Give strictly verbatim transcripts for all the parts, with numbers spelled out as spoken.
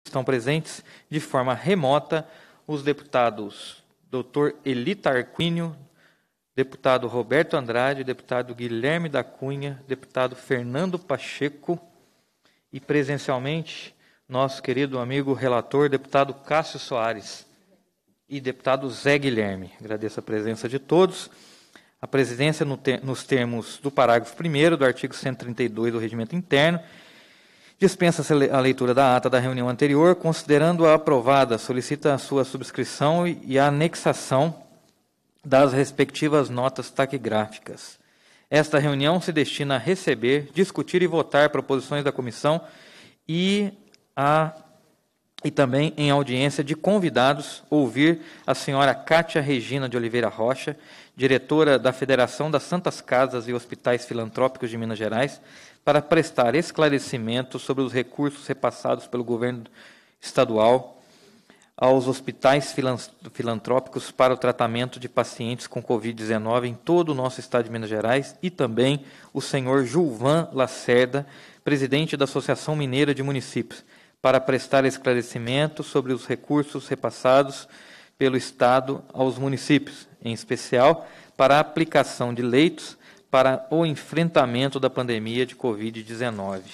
Estão presentes de forma remota os deputados doutor Eli Tarquínio, deputado Roberto Andrade, deputado Guilherme da Cunha, deputado Fernando Pacheco e presencialmente nosso querido amigo relator, deputado Cássio Soares e deputado Zé Guilherme. Agradeço a presença de todos. A presidência, no ter, nos termos do parágrafo primeiro do artigo cento e trinta e dois do Regimento Interno, dispensa a leitura da ata da reunião anterior, considerando-a aprovada, solicita a sua subscrição e a anexação das respectivas notas taquigráficas. Esta reunião se destina a receber, discutir e votar proposições da comissão e, a, e também, em audiência de convidados, ouvir a senhora Cátia Regina de Oliveira Rocha, diretora da Federação das Santas Casas e Hospitais Filantrópicos de Minas Gerais, para prestar esclarecimento sobre os recursos repassados pelo governo estadual aos hospitais filantrópicos para o tratamento de pacientes com covid dezenove em todo o nosso estado de Minas Gerais, e também o senhor Gilvan Lacerda, presidente da Associação Mineira de Municípios, para prestar esclarecimento sobre os recursos repassados pelo Estado aos municípios, em especial para a aplicação de leitos para o enfrentamento da pandemia de covid dezenove.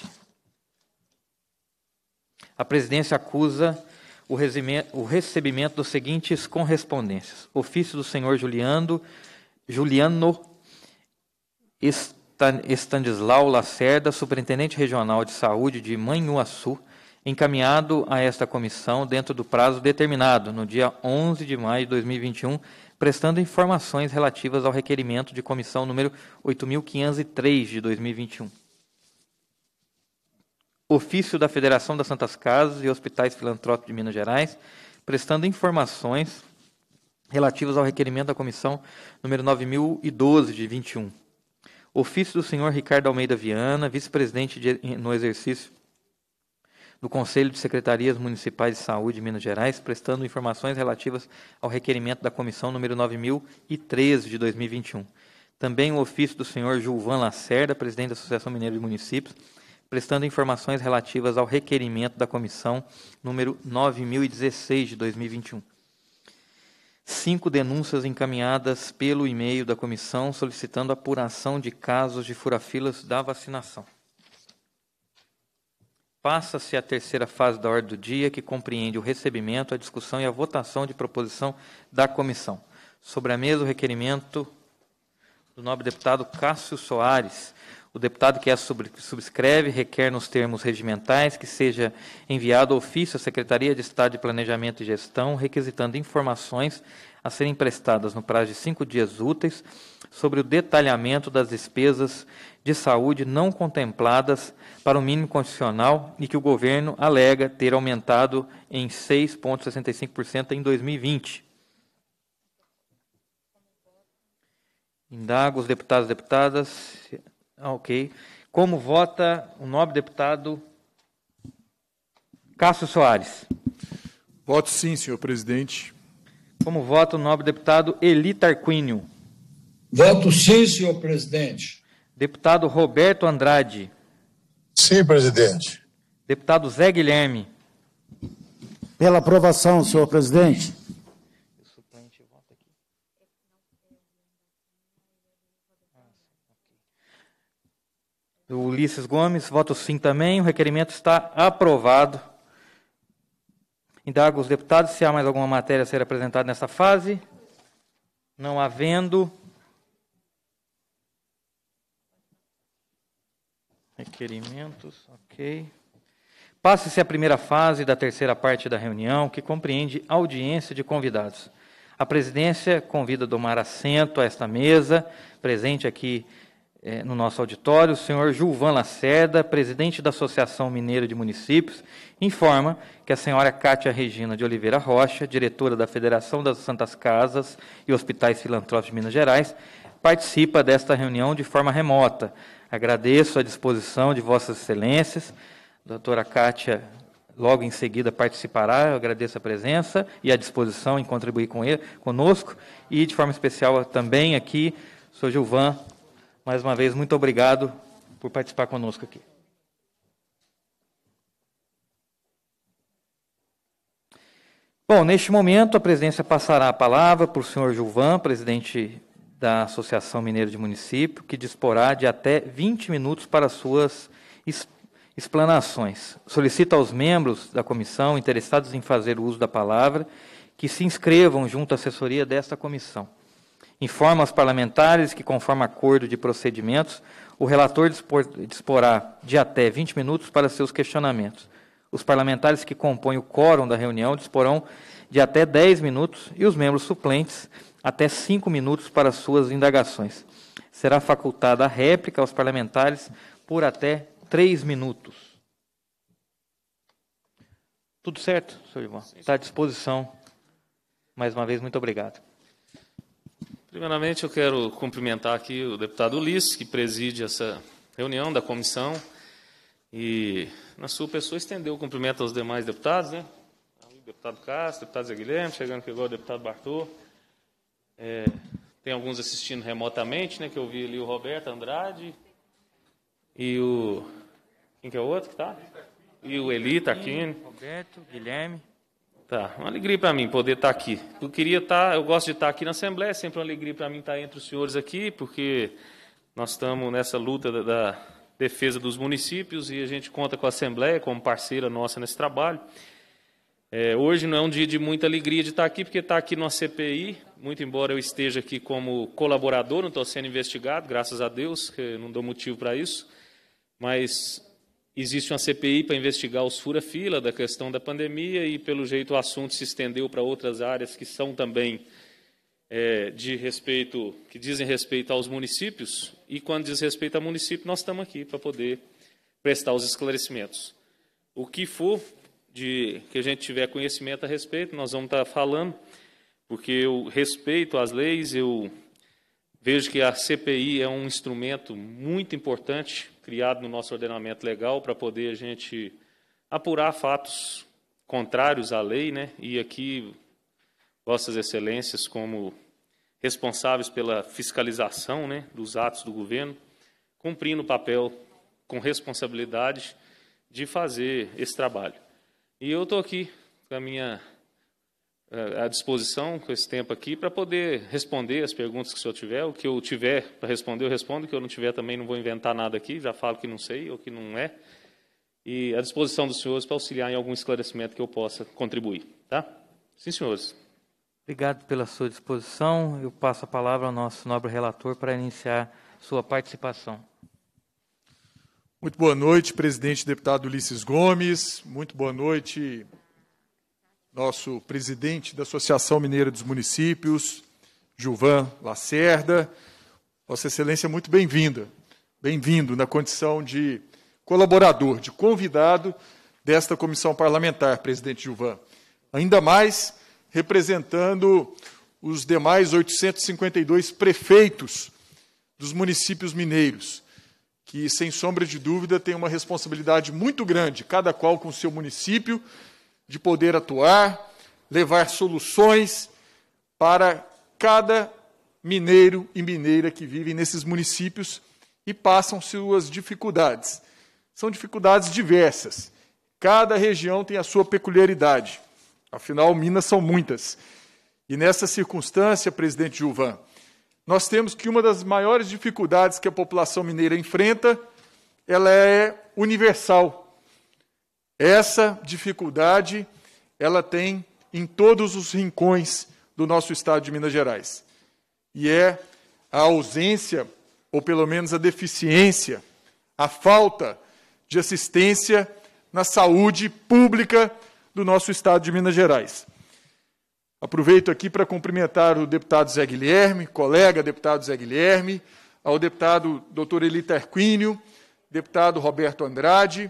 A presidência acusa o recebimento dos seguintes correspondências. Ofício do senhor Juliano, Juliano Estandislau Lacerda, superintendente regional de saúde de Manhuaçu, encaminhado a esta comissão dentro do prazo determinado, no dia onze de maio de dois mil e vinte e um, prestando informações relativas ao requerimento de comissão número oito mil quinhentos e três de dois mil e vinte e um. Ofício da Federação das Santas Casas e Hospitais Filantrópicos de Minas Gerais, prestando informações relativas ao requerimento da comissão número nove mil e doze de vinte e um. Ofício do senhor Ricardo Almeida Viana, vice-presidente no exercício do Conselho de Secretarias Municipais de Saúde de Minas Gerais, prestando informações relativas ao requerimento da comissão número nove mil e treze de dois mil e vinte e um. Também o ofício do senhor Gilvan Lacerda, presidente da Associação Mineira de Municípios, prestando informações relativas ao requerimento da comissão número nove mil e dezesseis de dois mil e vinte e um. Cinco denúncias encaminhadas pelo e-mail da comissão solicitando apuração de casos de fura-filas da vacinação. Passa-se a terceira fase da ordem do dia, que compreende o recebimento, a discussão e a votação de proposição da comissão. Sobre a mesa, o requerimento do nobre deputado Cássio Soares. O deputado que a subscreve requer, nos termos regimentais, que seja enviado ofício à Secretaria de Estado de Planejamento e Gestão, requisitando informações a serem prestadas no prazo de cinco dias úteis sobre o detalhamento das despesas de saúde não contempladas para o mínimo constitucional e que o governo alega ter aumentado em seis vírgula sessenta e cinco por cento em dois mil e vinte. Indago os deputados e deputadas. Ah, ok. Como vota o nobre deputado Cássio Soares? Voto sim, senhor presidente. Como vota o nobre deputado Eli Tarquínio? Voto sim, senhor presidente. Deputado Roberto Andrade? Sim, presidente. Deputado Zé Guilherme? Pela aprovação, senhor presidente. O suplente vota aqui. O Ulisses Gomes, voto sim também. O requerimento está aprovado. Indago os deputados se há mais alguma matéria a ser apresentada nessa fase. Não havendo. Requerimentos, ok. Passa-se a primeira fase da terceira parte da reunião, que compreende audiência de convidados. A presidência convida a tomar assento a esta mesa, presente aqui eh, no nosso auditório, o senhor Gilvan Lacerda, presidente da Associação Mineira de Municípios, informa que a senhora Cátia Regina de Oliveira Rocha, diretora da Federação das Santas Casas e Hospitais Filantrópicos de Minas Gerais, participa desta reunião de forma remota. Agradeço a disposição de Vossas Excelências. A doutora Cátia, logo em seguida, participará. Eu agradeço a presença e a disposição em contribuir com ele, conosco. E, de forma especial, também aqui, senhor Gilvan, mais uma vez, muito obrigado por participar conosco aqui. Bom, neste momento, a presidência passará a palavra para o senhor Gilvan, presidente da Associação Mineira de Município, que disporá de até vinte minutos para suas explanações. Solicita aos membros da comissão interessados em fazer uso da palavra que se inscrevam junto à assessoria desta comissão. Informa aos parlamentares que, conforme acordo de procedimentos, o relator dispor, disporá de até vinte minutos para seus questionamentos. Os parlamentares que compõem o quórum da reunião disporão de até dez minutos e os membros suplentes até cinco minutos para suas indagações. Será facultada a réplica aos parlamentares por até três minutos. Tudo certo, senhor Ivan? Está à disposição. Mais uma vez, muito obrigado. Primeiramente, eu quero cumprimentar aqui o deputado Ulisses, que preside essa reunião da comissão, e, na sua pessoa, estendeu o cumprimento aos demais deputados, né? O deputado Castro, o deputado Zé Guilherme, chegando aqui agora o deputado Bartô. É, tem alguns assistindo remotamente, né, que eu vi ali o Roberto Andrade e o... Quem que é o outro que está? E o Eli Tarquini. Roberto, Guilherme. Tá, uma alegria para mim poder estar aqui. Eu queria estar, eu gosto de estar aqui na Assembleia, é sempre uma alegria para mim estar entre os senhores aqui, porque nós estamos nessa luta da, da defesa dos municípios e a gente conta com a Assembleia como parceira nossa nesse trabalho. É, hoje não é um dia de muita alegria de estar aqui, porque está aqui numa C P I, muito embora eu esteja aqui como colaborador, não estou sendo investigado, graças a Deus, que não dou motivo para isso, mas existe uma C P I para investigar os fura-fila da questão da pandemia e, pelo jeito, o assunto se estendeu para outras áreas que são também é, de respeito, que dizem respeito aos municípios, e quando diz respeito ao município, nós estamos aqui para poder prestar os esclarecimentos. O que for de que a gente tiver conhecimento a respeito, nós vamos estar falando, porque eu respeito as leis, eu vejo que a C P I é um instrumento muito importante criado no nosso ordenamento legal para poder a gente apurar fatos contrários à lei, né? E aqui, Vossas Excelências, como responsáveis pela fiscalização, né, dos atos do governo, cumprindo o papel com responsabilidade de fazer esse trabalho. E eu estou aqui com a minha à disposição, com esse tempo aqui, para poder responder as perguntas que o senhor tiver. O que eu tiver para responder, eu respondo. O que eu não tiver também, não vou inventar nada aqui, já falo que não sei ou que não é. E à disposição dos senhores para auxiliar em algum esclarecimento que eu possa contribuir. Tá? Sim, senhores. Obrigado pela sua disposição. Eu passo a palavra ao nosso nobre relator para iniciar sua participação. Muito boa noite, presidente deputado Ulisses Gomes. Muito boa noite, nosso presidente da Associação Mineira dos Municípios, Gilvan Lacerda. Vossa Excelência, muito bem-vinda. Bem-vindo na condição de colaborador, de convidado desta comissão parlamentar, presidente Gilvan. Ainda mais representando os demais oitocentos e cinquenta e dois prefeitos dos municípios mineiros, que, sem sombra de dúvida, têm uma responsabilidade muito grande, cada qual com o seu município, de poder atuar, levar soluções para cada mineiro e mineira que vivem nesses municípios e passam suas dificuldades. São dificuldades diversas. Cada região tem a sua peculiaridade. Afinal, Minas são muitas. E nessa circunstância, presidente Gilvan, nós temos que uma das maiores dificuldades que a população mineira enfrenta, ela é universal. Essa dificuldade, ela tem em todos os rincões do nosso estado de Minas Gerais. E é a ausência, ou pelo menos a deficiência, a falta de assistência na saúde pública do nosso estado de Minas Gerais. Aproveito aqui para cumprimentar o deputado Zé Guilherme, colega deputado Zé Guilherme, ao deputado doutor Eli Tarquínio, deputado Roberto Andrade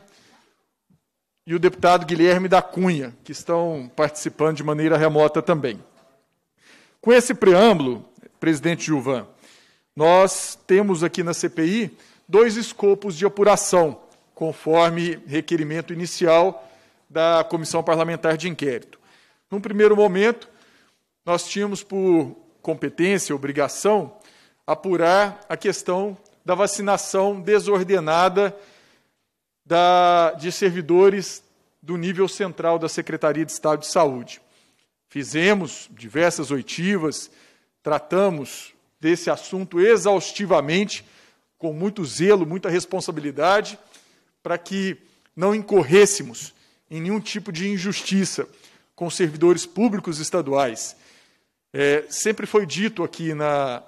e o deputado Guilherme da Cunha, que estão participando de maneira remota também. Com esse preâmbulo, presidente Gilvan, nós temos aqui na C P I dois escopos de apuração, conforme requerimento inicial da Comissão Parlamentar de Inquérito. Num primeiro momento, nós tínhamos por competência, obrigação, apurar a questão da vacinação desordenada da, de servidores do nível central da Secretaria de Estado de Saúde. fizemos diversas oitivas, tratamos desse assunto exaustivamente, com muito zelo, muita responsabilidade, para que não incorrêssemos em nenhum tipo de injustiça com servidores públicos estaduais. É, sempre foi dito aqui na,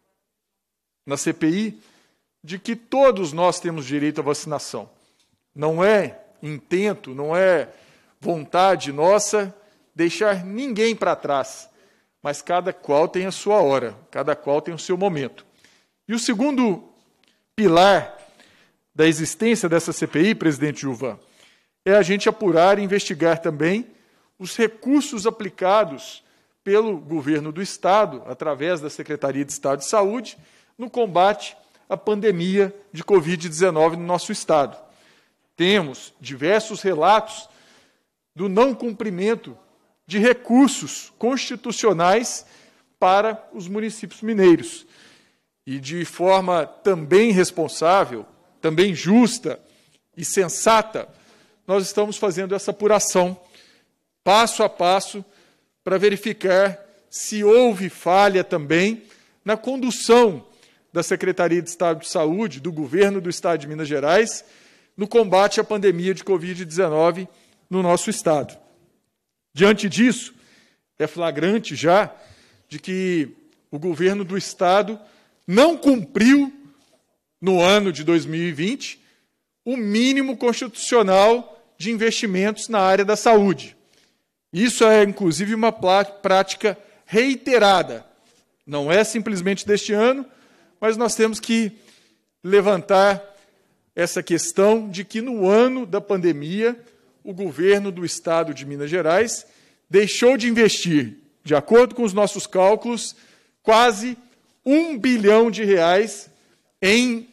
na C P I de que todos nós temos direito à vacinação. Não é intento, não é vontade nossa deixar ninguém para trás, mas cada qual tem a sua hora, cada qual tem o seu momento. E o segundo pilar da existência dessa C P I, presidente Gilvan, é a gente apurar e investigar também os recursos aplicados pelo governo do Estado, através da Secretaria de Estado de Saúde, no combate à pandemia de covid dezenove no nosso Estado. Temos diversos relatos do não cumprimento de recursos constitucionais para os municípios mineiros. E de forma também responsável, também justa e sensata, nós estamos fazendo essa apuração, passo a passo, para verificar se houve falha também na condução da Secretaria de Estado de Saúde, do Governo do Estado de Minas Gerais, no combate à pandemia de covid dezenove no nosso Estado. Diante disso, é flagrante já de que o Governo do Estado não cumpriu, no ano de dois mil e vinte, o mínimo constitucional de investimentos na área da saúde. Isso é, inclusive, uma prática reiterada. Não é simplesmente deste ano, mas nós temos que levantar essa questão de que, no ano da pandemia, o governo do Estado de Minas Gerais deixou de investir, de acordo com os nossos cálculos, quase um bilhão de reais em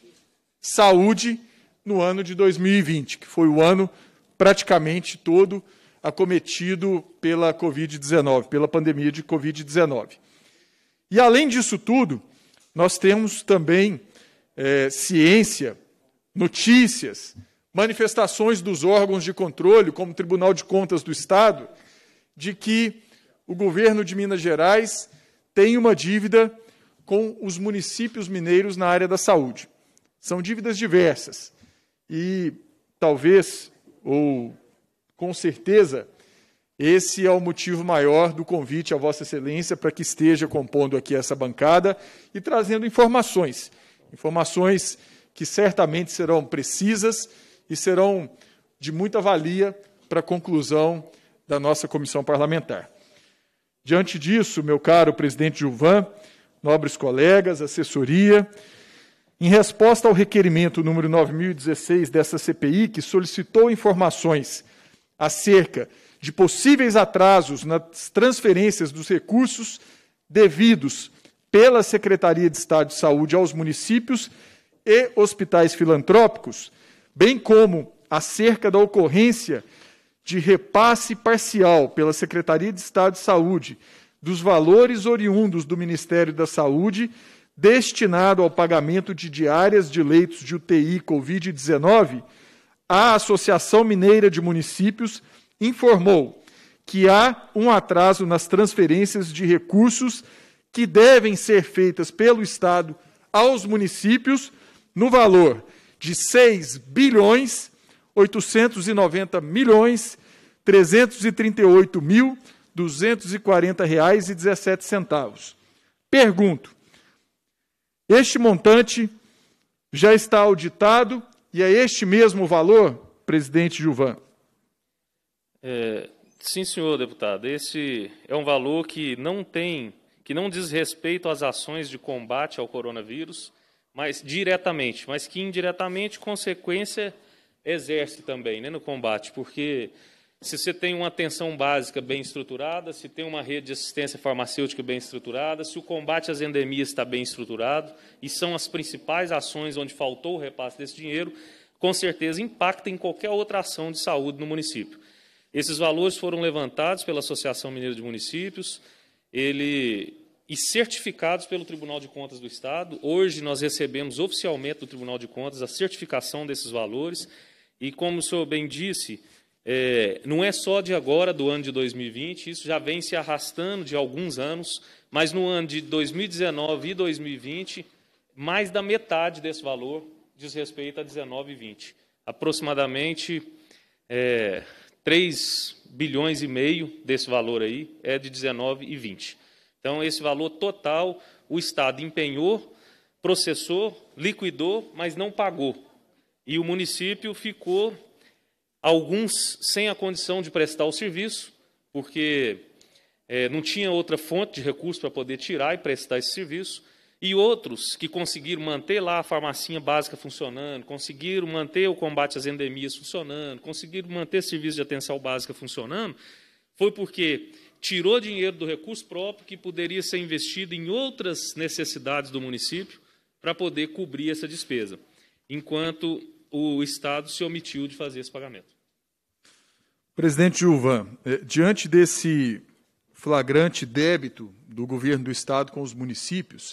saúde no ano de dois mil e vinte, que foi o ano praticamente todo acometido pela covid dezenove, pela pandemia de covid dezenove. E, além disso tudo, nós temos também é, ciência, notícias, manifestações dos órgãos de controle, como o Tribunal de Contas do Estado, de que o governo de Minas Gerais tem uma dívida com os municípios mineiros na área da saúde. São dívidas diversas e talvez, ou com certeza, esse é o motivo maior do convite a Vossa Excelência para que esteja compondo aqui essa bancada e trazendo informações, informações que certamente serão precisas e serão de muita valia para a conclusão da nossa comissão parlamentar. Diante disso, meu caro presidente Gilvan, nobres colegas, assessoria, em resposta ao requerimento número nove mil e dezesseis dessa C P I, que solicitou informações acerca de possíveis atrasos nas transferências dos recursos devidos pela Secretaria de Estado de Saúde aos municípios e hospitais filantrópicos, bem como acerca da ocorrência de repasse parcial pela Secretaria de Estado de Saúde dos valores oriundos do Ministério da Saúde destinado ao pagamento de diárias de leitos de U T I covid dezenove, a Associação Mineira de Municípios informou que há um atraso nas transferências de recursos que devem ser feitas pelo Estado aos municípios no valor de seis bilhões oitocentos e noventa milhões trezentos e trinta e oito mil duzentos e quarenta reais e dezessete centavos. Pergunto: este montante já está auditado e é este mesmo valor, presidente Gilvan? É, sim, senhor deputado. Esse é um valor que não tem, que não diz respeito às ações de combate ao coronavírus, mas diretamente, mas que indiretamente, consequência, exerce também, né, no combate, porque se você tem uma atenção básica bem estruturada, se tem uma rede de assistência farmacêutica bem estruturada, se o combate às endemias está bem estruturado, e são as principais ações onde faltou o repasse desse dinheiro, com certeza impacta em qualquer outra ação de saúde no município. Esses valores foram levantados pela Associação Mineira de Municípios ele, e certificados pelo Tribunal de Contas do Estado. Hoje nós recebemos oficialmente do Tribunal de Contas a certificação desses valores, e como o senhor bem disse, É, não é só de agora, do ano de dois mil e vinte, isso já vem se arrastando de alguns anos, mas no ano de dois mil e dezenove e dois mil e vinte, mais da metade desse valor diz respeito a dezenove e vinte. Aproximadamente é, três bilhões e meio desse valor aí é de dezenove e vinte. Então, esse valor total, o Estado empenhou, processou, liquidou, mas não pagou. E o município ficou, alguns sem a condição de prestar o serviço, porque é, não tinha outra fonte de recurso para poder tirar e prestar esse serviço, e outros que conseguiram manter lá a farmacinha básica funcionando, conseguiram manter o combate às endemias funcionando, conseguiram manter serviço de atenção básica funcionando, foi porque tirou dinheiro do recurso próprio que poderia ser investido em outras necessidades do município para poder cobrir essa despesa, enquanto o Estado se omitiu de fazer esse pagamento. Presidente Gilvan, diante desse flagrante débito do governo do Estado com os municípios,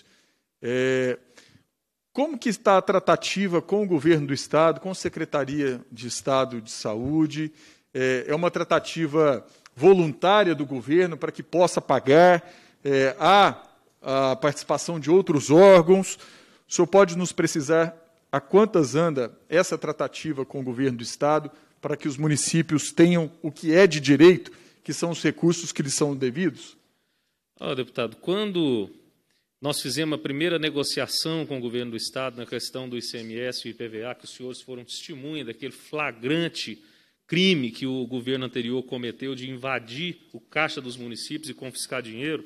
é, como que está a tratativa com o governo do Estado, com a Secretaria de Estado de Saúde? É, é uma tratativa voluntária do governo para que possa pagar? É, há a participação de outros órgãos? O senhor pode nos precisar a quantas anda essa tratativa com o governo do Estado para que os municípios tenham o que é de direito, que são os recursos que lhes são devidos? Oh, deputado, quando nós fizemos a primeira negociação com o governo do Estado na questão do I C M S e I P V A, que os senhores foram testemunha daquele flagrante crime que o governo anterior cometeu de invadir o caixa dos municípios e confiscar dinheiro,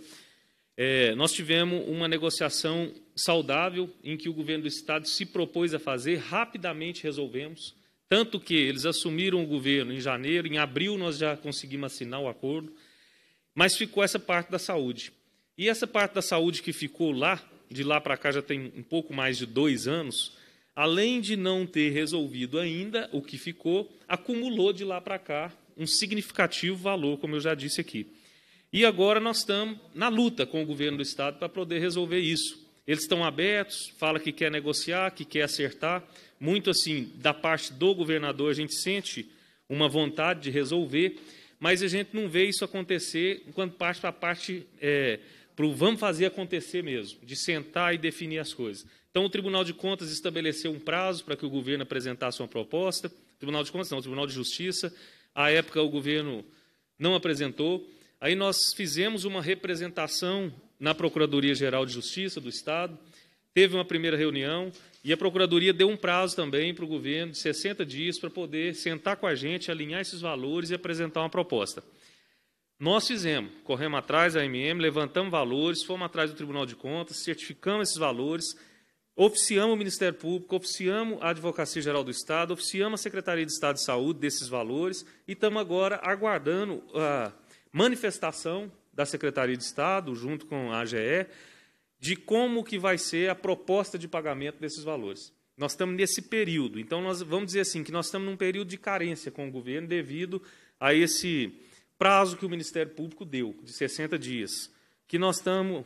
é, nós tivemos uma negociação saudável em que o governo do Estado se propôs a fazer, rapidamente resolvemos, tanto que eles assumiram o governo em janeiro, em abril nós já conseguimos assinar o acordo, mas ficou essa parte da saúde. E essa parte da saúde que ficou lá, de lá para cá já tem um pouco mais de dois anos, além de não ter resolvido ainda o que ficou, acumulou de lá para cá um significativo valor, como eu já disse aqui. E agora nós estamos na luta com o governo do Estado para poder resolver isso. Eles estão abertos, fala que quer negociar, que quer acertar. Muito assim, da parte do governador, a gente sente uma vontade de resolver, mas a gente não vê isso acontecer enquanto parte para a parte, é, para o vamos fazer acontecer mesmo, de sentar e definir as coisas. Então, o Tribunal de Contas estabeleceu um prazo para que o governo apresentasse uma proposta. Tribunal de Contas não, o Tribunal de Justiça. À época, o governo não apresentou. Aí nós fizemos uma representação na Procuradoria-Geral de Justiça do Estado, teve uma primeira reunião e a Procuradoria deu um prazo também para o governo de sessenta dias para poder sentar com a gente, alinhar esses valores e apresentar uma proposta. Nós fizemos, corremos atrás da A M M, levantamos valores, fomos atrás do Tribunal de Contas, certificamos esses valores, oficiamos o Ministério Público, oficiamos a Advocacia Geral do Estado, oficiamos a Secretaria de Estado de Saúde desses valores e estamos agora aguardando a manifestação da Secretaria de Estado, junto com a A G E, de como que vai ser a proposta de pagamento desses valores. Nós estamos nesse período, então nós vamos dizer assim, que nós estamos num período de carência com o governo devido a esse prazo que o Ministério Público deu, de sessenta dias, que nós estamos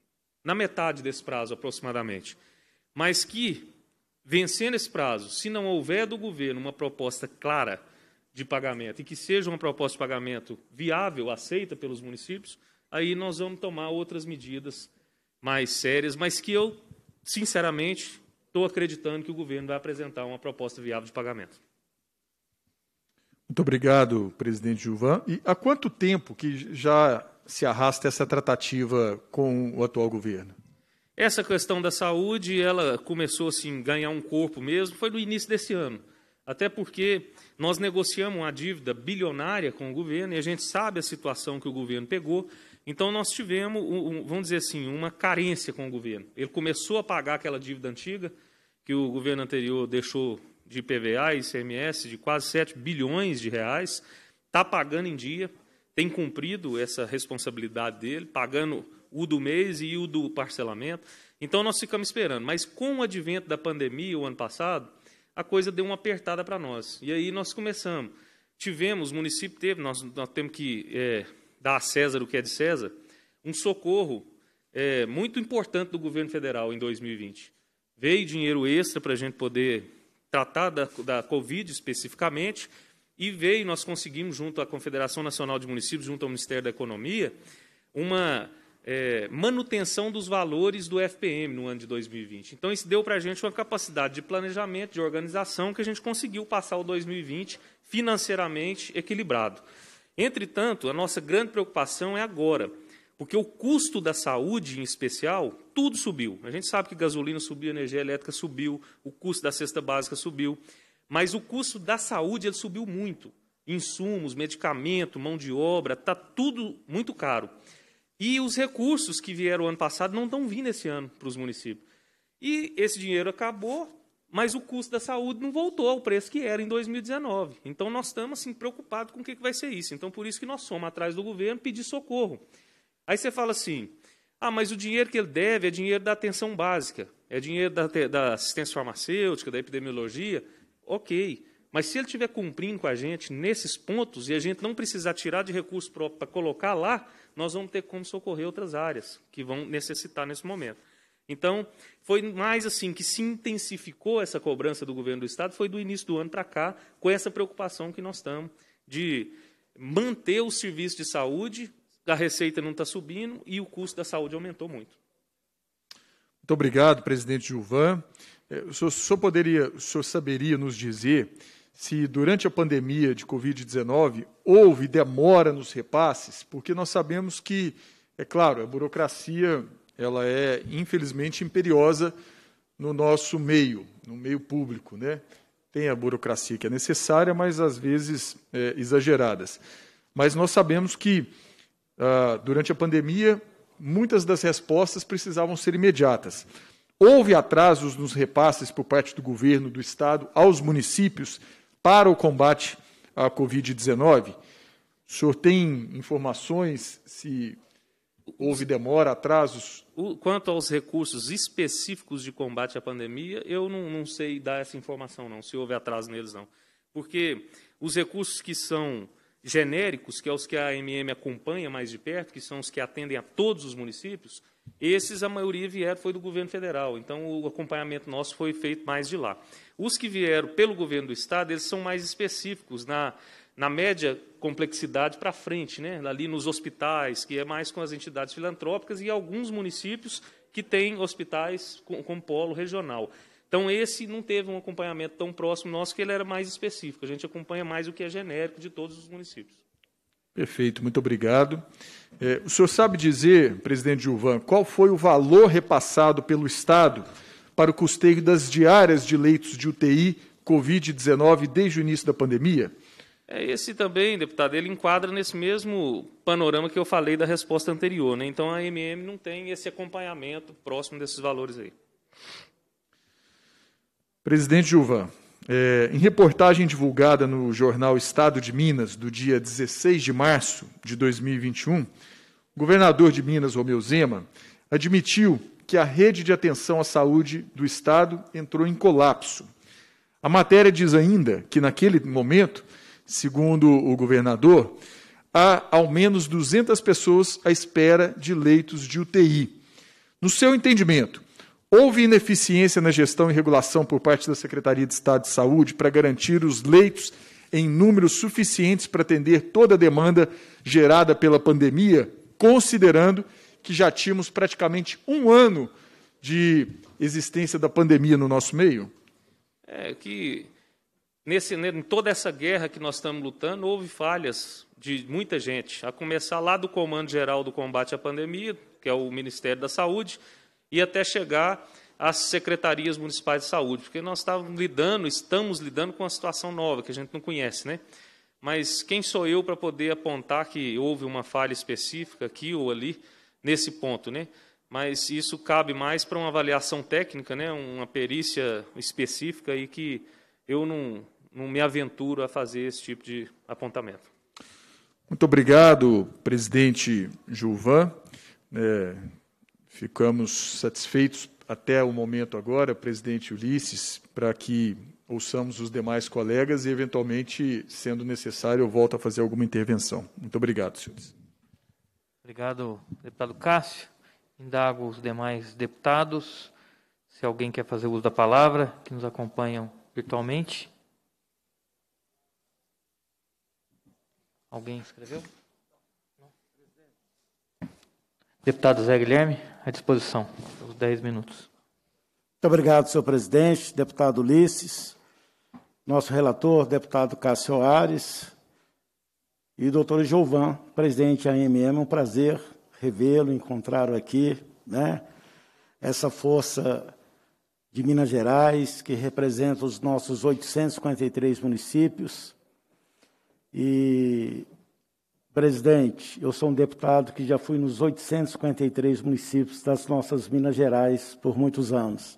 na metade desse prazo, aproximadamente. Mas que, vencendo esse prazo, se não houver do governo uma proposta clara de pagamento e que seja uma proposta de pagamento viável, aceita pelos municípios, aí nós vamos tomar outras medidas mais sérias, mas que eu, sinceramente, estou acreditando que o governo vai apresentar uma proposta viável de pagamento. Muito obrigado, presidente Gilvan. E há quanto tempo que já se arrasta essa tratativa com o atual governo? Essa questão da saúde, ela começou assim, a ganhar um corpo mesmo, foi no início desse ano. Até porque nós negociamos uma dívida bilionária com o governo e a gente sabe a situação que o governo pegou. Então, nós tivemos, um, vamos dizer assim, uma carência com o governo. Ele começou a pagar aquela dívida antiga que o governo anterior deixou de I P V A e I C M S de quase sete bilhões de reais, está pagando em dia, tem cumprido essa responsabilidade dele, pagando o do mês e o do parcelamento. Então, nós ficamos esperando. Mas, com o advento da pandemia, o ano passado, a coisa deu uma apertada para nós. E aí nós começamos. Tivemos, o município teve, nós, nós temos que é, dar a César o que é de César, um socorro é, muito importante do governo federal em dois mil e vinte. Veio dinheiro extra para a gente poder tratar da, da Covid especificamente, e veio, nós conseguimos, junto à Confederação Nacional de Municípios, junto ao Ministério da Economia, uma é, manutenção dos valores do F P M no ano de dois mil e vinte. Então, isso deu para a gente uma capacidade de planejamento, de organização, que a gente conseguiu passar o dois mil e vinte financeiramente equilibrado. Entretanto, a nossa grande preocupação é agora, porque o custo da saúde, em especial, tudo subiu. A gente sabe que gasolina subiu, energia elétrica subiu, o custo da cesta básica subiu, mas o custo da saúde ele subiu muito. Insumos, medicamento, mão de obra, está tudo muito caro. E os recursos que vieram ano passado não estão vindo esse ano para os municípios. E esse dinheiro acabou, mas o custo da saúde não voltou ao preço que era em dois mil e dezenove. Então, nós estamos assim, preocupados com o que vai ser isso. Então, por isso que nós fomos atrás do governo pedir socorro. Aí você fala assim, ah, mas o dinheiro que ele deve é dinheiro da atenção básica, é dinheiro da, da assistência farmacêutica, da epidemiologia. Ok, mas se ele estiver cumprindo com a gente nesses pontos e a gente não precisar tirar de recurso próprio para colocar lá, nós vamos ter como socorrer outras áreas que vão necessitar nesse momento. Então, foi mais assim que se intensificou essa cobrança do governo do Estado, foi do início do ano para cá, com essa preocupação que nós estamos de manter o serviço de saúde, a receita não está subindo e o custo da saúde aumentou muito. Muito obrigado, presidente Gilvan. O senhor, o senhor poderia, o senhor saberia nos dizer se durante a pandemia de covid dezenove houve demora nos repasses? Porque nós sabemos que, é claro, a burocracia ela é, infelizmente, imperiosa no nosso meio, no meio público, né? Tem a burocracia que é necessária, mas, às vezes, é, exageradas. Mas nós sabemos que, ah, durante a pandemia, muitas das respostas precisavam ser imediatas. Houve atrasos nos repasses por parte do governo do Estado aos municípios para o combate à covid dezenove? O senhor tem informações se houve demora, atrasos? Quanto aos recursos específicos de combate à pandemia, eu não, não sei dar essa informação, não, se houve atraso neles, não. Porque os recursos que são genéricos, que é os que a A M M acompanha mais de perto, que são os que atendem a todos os municípios, esses, a maioria vieram foi do governo federal, então o acompanhamento nosso foi feito mais de lá. Os que vieram pelo governo do Estado, eles são mais específicos, na, na média complexidade para frente, né? Ali nos hospitais, que é mais com as entidades filantrópicas, e alguns municípios que têm hospitais com, com polo regional. Então, esse não teve um acompanhamento tão próximo nosso, que ele era mais específico. A gente acompanha mais o que é genérico de todos os municípios. Perfeito, muito obrigado. É, o senhor sabe dizer, presidente Gilvan, qual foi o valor repassado pelo Estado para o custeio das diárias de leitos de U T I covid dezenove desde o início da pandemia? É, esse também, deputado, ele enquadra nesse mesmo panorama que eu falei da resposta anterior, né? Então, a A M M não tem esse acompanhamento próximo desses valores aí. Presidente Gilvan, é, em reportagem divulgada no jornal Estado de Minas, do dia dezesseis de março de dois mil e vinte e um, o governador de Minas, Romeu Zema, admitiu que a rede de atenção à saúde do Estado entrou em colapso. A matéria diz ainda que, naquele momento, segundo o governador, há ao menos duzentas pessoas à espera de leitos de U T I. No seu entendimento, houve ineficiência na gestão e regulação por parte da Secretaria de Estado de Saúde para garantir os leitos em números suficientes para atender toda a demanda gerada pela pandemia, considerando que já tínhamos praticamente um ano de existência da pandemia no nosso meio? É que, nesse, em toda essa guerra que nós estamos lutando, houve falhas de muita gente, a começar lá do Comando Geral do Combate à Pandemia, que é o Ministério da Saúde, e até chegar às secretarias municipais de saúde, porque nós estávamos lidando, estamos lidando com uma situação nova, que a gente não conhece, né? Mas quem sou eu para poder apontar que houve uma falha específica aqui ou ali, nesse ponto, né? Mas isso cabe mais para uma avaliação técnica, né? Uma perícia específica aí que eu não, não me aventuro a fazer esse tipo de apontamento. Muito obrigado, presidente Gilvan. É... Ficamos satisfeitos até o momento agora, presidente Ulisses, para que ouçamos os demais colegas e, eventualmente, sendo necessário, eu volto a fazer alguma intervenção. Muito obrigado, senhores. Obrigado, deputado Cássio. Indago os demais deputados, se alguém quer fazer uso da palavra, que nos acompanham virtualmente. Alguém escreveu? Deputado Zé Guilherme, à disposição, os dez minutos. Muito obrigado, senhor presidente, deputado Ulisses, nosso relator, deputado Cássio Ares e doutor Giovan, presidente da A M M. É um prazer revê-lo, encontrá-lo aqui, né? Essa força de Minas Gerais, que representa os nossos oitocentos e cinquenta e três municípios. E, presidente, eu sou um deputado que já fui nos oitocentos e cinquenta e três municípios das nossas Minas Gerais por muitos anos.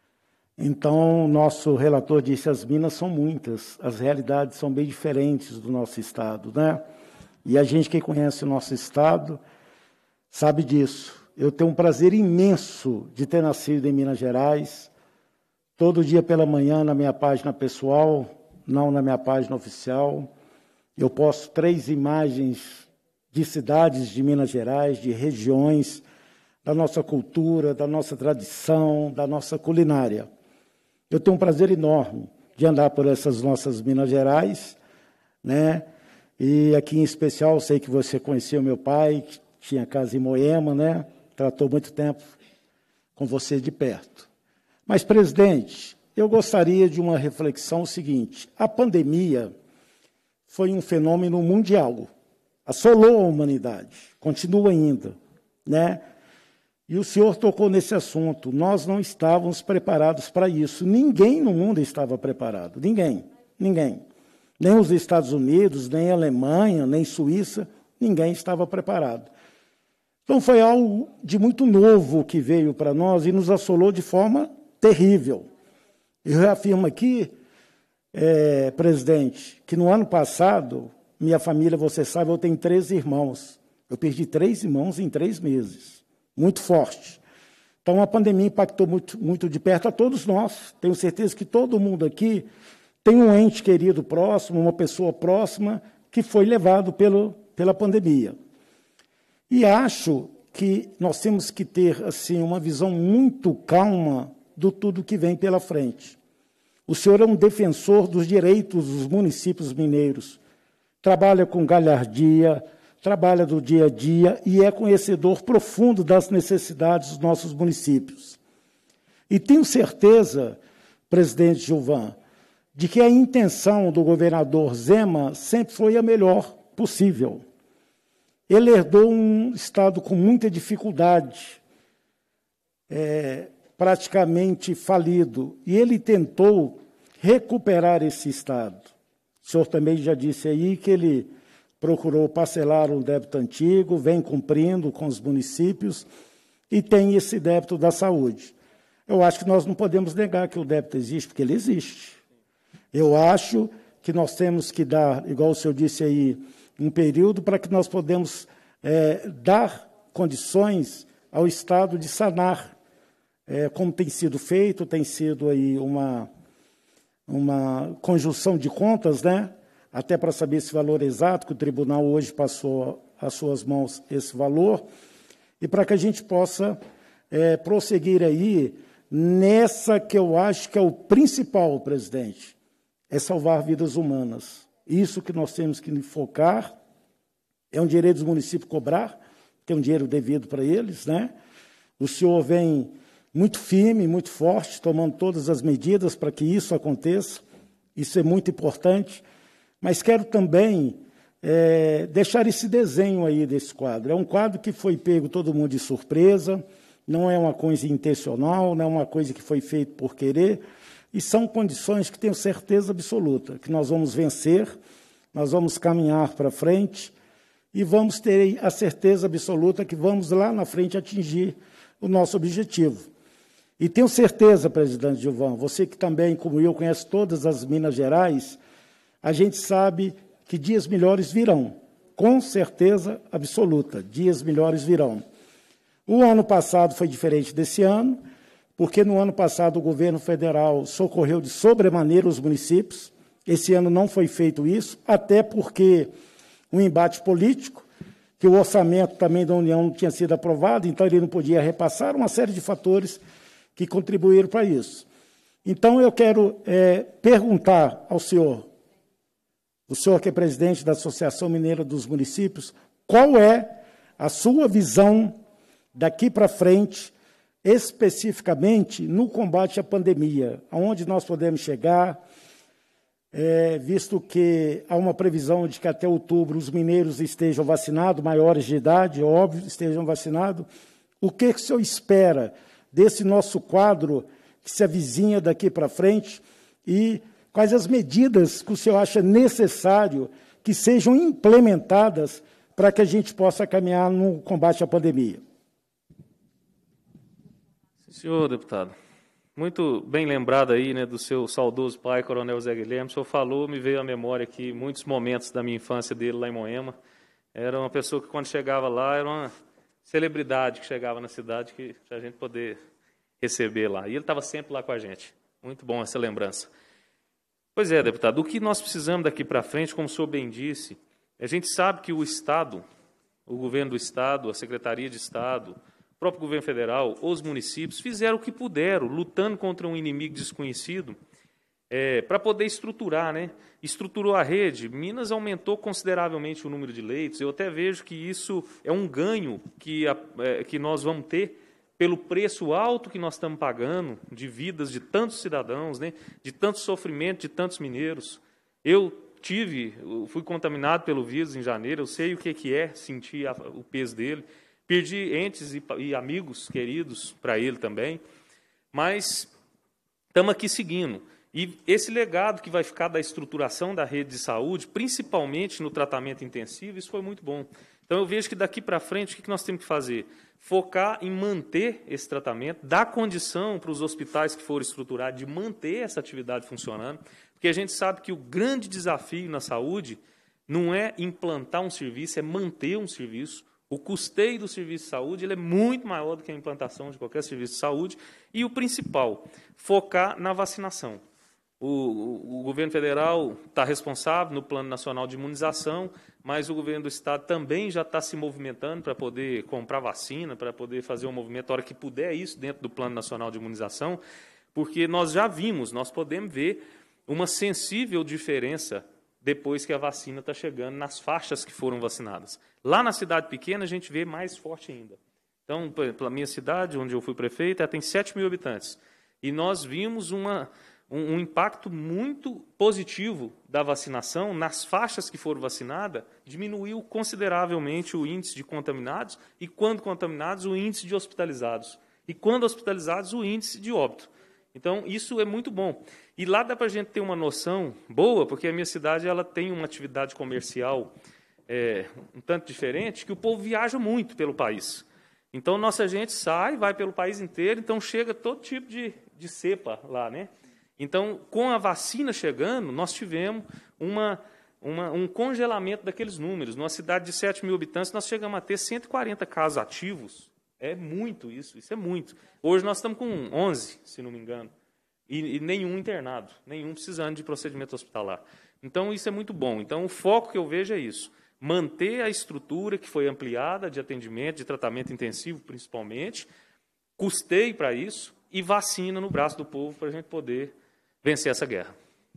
Então, o nosso relator disse, as Minas são muitas, as realidades são bem diferentes do nosso estado, né? E a gente que conhece o nosso estado sabe disso. Eu tenho um prazer imenso de ter nascido em Minas Gerais, todo dia pela manhã na minha página pessoal, não na minha página oficial. Eu posto três imagens de cidades de Minas Gerais, de regiões, da nossa cultura, da nossa tradição, da nossa culinária. Eu tenho um prazer enorme de andar por essas nossas Minas Gerais, né? E aqui em especial, sei que você conhecia o meu pai, que tinha casa em Moema, né? Tratou muito tempo com você de perto. Mas, presidente, eu gostaria de uma reflexão seguinte. A pandemia foi um fenômeno mundial, assolou a humanidade, continua ainda, né? E o senhor tocou nesse assunto. Nós não estávamos preparados para isso. Ninguém no mundo estava preparado. Ninguém. Ninguém. Nem os Estados Unidos, nem a Alemanha, nem Suíça, ninguém estava preparado. Então, foi algo de muito novo que veio para nós e nos assolou de forma terrível. Eu reafirmo aqui, é, presidente, que no ano passado, minha família, você sabe, eu tenho três irmãos. Eu perdi três irmãos em três meses. Muito forte. Então, a pandemia impactou muito, muito de perto a todos nós. Tenho certeza que todo mundo aqui tem um ente querido próximo, uma pessoa próxima, que foi levado pelo, pela pandemia. E acho que nós temos que ter assim, uma visão muito calma do tudo que vem pela frente. O senhor é um defensor dos direitos dos municípios mineiros. Trabalha com galhardia, trabalha do dia a dia e é conhecedor profundo das necessidades dos nossos municípios. E tenho certeza, presidente Giovan, de que a intenção do governador Zema sempre foi a melhor possível. Ele herdou um estado com muita dificuldade, é, praticamente falido, e ele tentou recuperar esse estado. O senhor também já disse aí que ele procurou parcelar um débito antigo, vem cumprindo com os municípios e tem esse débito da saúde. Eu acho que nós não podemos negar que o débito existe, porque ele existe. Eu acho que nós temos que dar, igual o senhor disse aí, um período para que nós podemos é, dar condições ao Estado de sanar, é, como tem sido feito, tem sido aí uma, uma conjunção de contas, né? Até para saber esse valor exato, que o tribunal hoje passou às suas mãos esse valor, e para que a gente possa é, prosseguir aí nessa que eu acho que é o principal, presidente, é salvar vidas humanas. Isso que nós temos que focar, é um direito dos municípios cobrar, tem um dinheiro devido para eles, né? O senhor vem muito firme, muito forte, tomando todas as medidas para que isso aconteça, isso é muito importante. Mas quero também é, deixar esse desenho aí desse quadro. É um quadro que foi pego todo mundo de surpresa, não é uma coisa intencional, não é uma coisa que foi feita por querer, e são condições que tenho certeza absoluta, que nós vamos vencer, nós vamos caminhar para frente e vamos ter a certeza absoluta que vamos lá na frente atingir o nosso objetivo. E tenho certeza, presidente Giovan, você que também, como eu, conhece todas as Minas Gerais, a gente sabe que dias melhores virão, com certeza absoluta, dias melhores virão. O ano passado foi diferente desse ano, porque no ano passado o governo federal socorreu de sobremaneira os municípios, esse ano não foi feito isso, até porque um embate político, que o orçamento também da União não tinha sido aprovado, então ele não podia repassar, uma série de fatores que contribuíram para isso. Então eu quero é, perguntar ao senhor, o senhor que é presidente da Associação Mineira dos Municípios, qual é a sua visão daqui para frente, especificamente no combate à pandemia, aonde nós podemos chegar, é, visto que há uma previsão de que até outubro os mineiros estejam vacinados, maiores de idade, óbvio, estejam vacinados. O que, que o senhor espera desse nosso quadro que se avizinha daqui para frente e quais as medidas que o senhor acha necessário que sejam implementadas para que a gente possa caminhar no combate à pandemia? Sim, senhor deputado. Muito bem lembrado aí, né, do seu saudoso pai, Coronel Zé Guilherme. O senhor falou, me veio à memória aqui muitos momentos da minha infância dele lá em Moema. Era uma pessoa que, quando chegava lá, era uma celebridade que chegava na cidade que a gente poder receber lá. E ele estava sempre lá com a gente. Muito bom essa lembrança. Pois é, deputado, o que nós precisamos daqui para frente, como o senhor bem disse, a gente sabe que o Estado, o governo do Estado, a Secretaria de Estado, o próprio governo federal, os municípios, fizeram o que puderam, lutando contra um inimigo desconhecido, é, para poder estruturar, né? Estruturou a rede. Minas aumentou consideravelmente o número de leitos. Eu até vejo que isso é um ganho que, a, é, que nós vamos ter pelo preço alto que nós estamos pagando de vidas de tantos cidadãos, né? De tanto sofrimento de tantos mineiros. Eu tive, eu fui contaminado pelo vírus em janeiro, eu sei o que é sentir a, o peso dele. Perdi entes e, e amigos queridos para ele também, mas estamos aqui seguindo. E esse legado que vai ficar da estruturação da rede de saúde, principalmente no tratamento intensivo, isso foi muito bom. Então, eu vejo que daqui para frente, o que nós temos que fazer? Focar em manter esse tratamento, dar condição para os hospitais que forem estruturados de manter essa atividade funcionando, porque a gente sabe que o grande desafio na saúde não é implantar um serviço, é manter um serviço. O custeio do serviço de saúde ele é muito maior do que a implantação de qualquer serviço de saúde. E o principal, focar na vacinação. O, o, o governo federal está responsável no Plano Nacional de Imunização, mas o governo do Estado também já está se movimentando para poder comprar vacina, para poder fazer um movimento, a hora que puder, isso dentro do Plano Nacional de Imunização, porque nós já vimos, nós podemos ver uma sensível diferença depois que a vacina está chegando nas faixas que foram vacinadas. Lá na cidade pequena, a gente vê mais forte ainda. Então, pela minha cidade, onde eu fui prefeito, ela tem sete mil habitantes. E nós vimos uma, um, um impacto muito positivo da vacinação nas faixas que foram vacinadas, diminuiu consideravelmente o índice de contaminados e, quando contaminados, o índice de hospitalizados. E, quando hospitalizados, o índice de óbito. Então, isso é muito bom. E lá dá para a gente ter uma noção boa, porque a minha cidade ela tem uma atividade comercial é, um tanto diferente, que o povo viaja muito pelo país. Então, nossa gente sai, vai pelo país inteiro, então chega todo tipo de, de cepa lá, né? Então, com a vacina chegando, nós tivemos uma, uma, um congelamento daqueles números. Numa cidade de sete mil habitantes, nós chegamos a ter cento e quarenta casos ativos. É muito isso, isso é muito. Hoje nós estamos com onze, se não me engano, e, e nenhum internado, nenhum precisando de procedimento hospitalar. Então, isso é muito bom. Então, o foco que eu vejo é isso, manter a estrutura que foi ampliada de atendimento, de tratamento intensivo, principalmente, custeio para isso e vacina no braço do povo para a gente poder vencer essa guerra.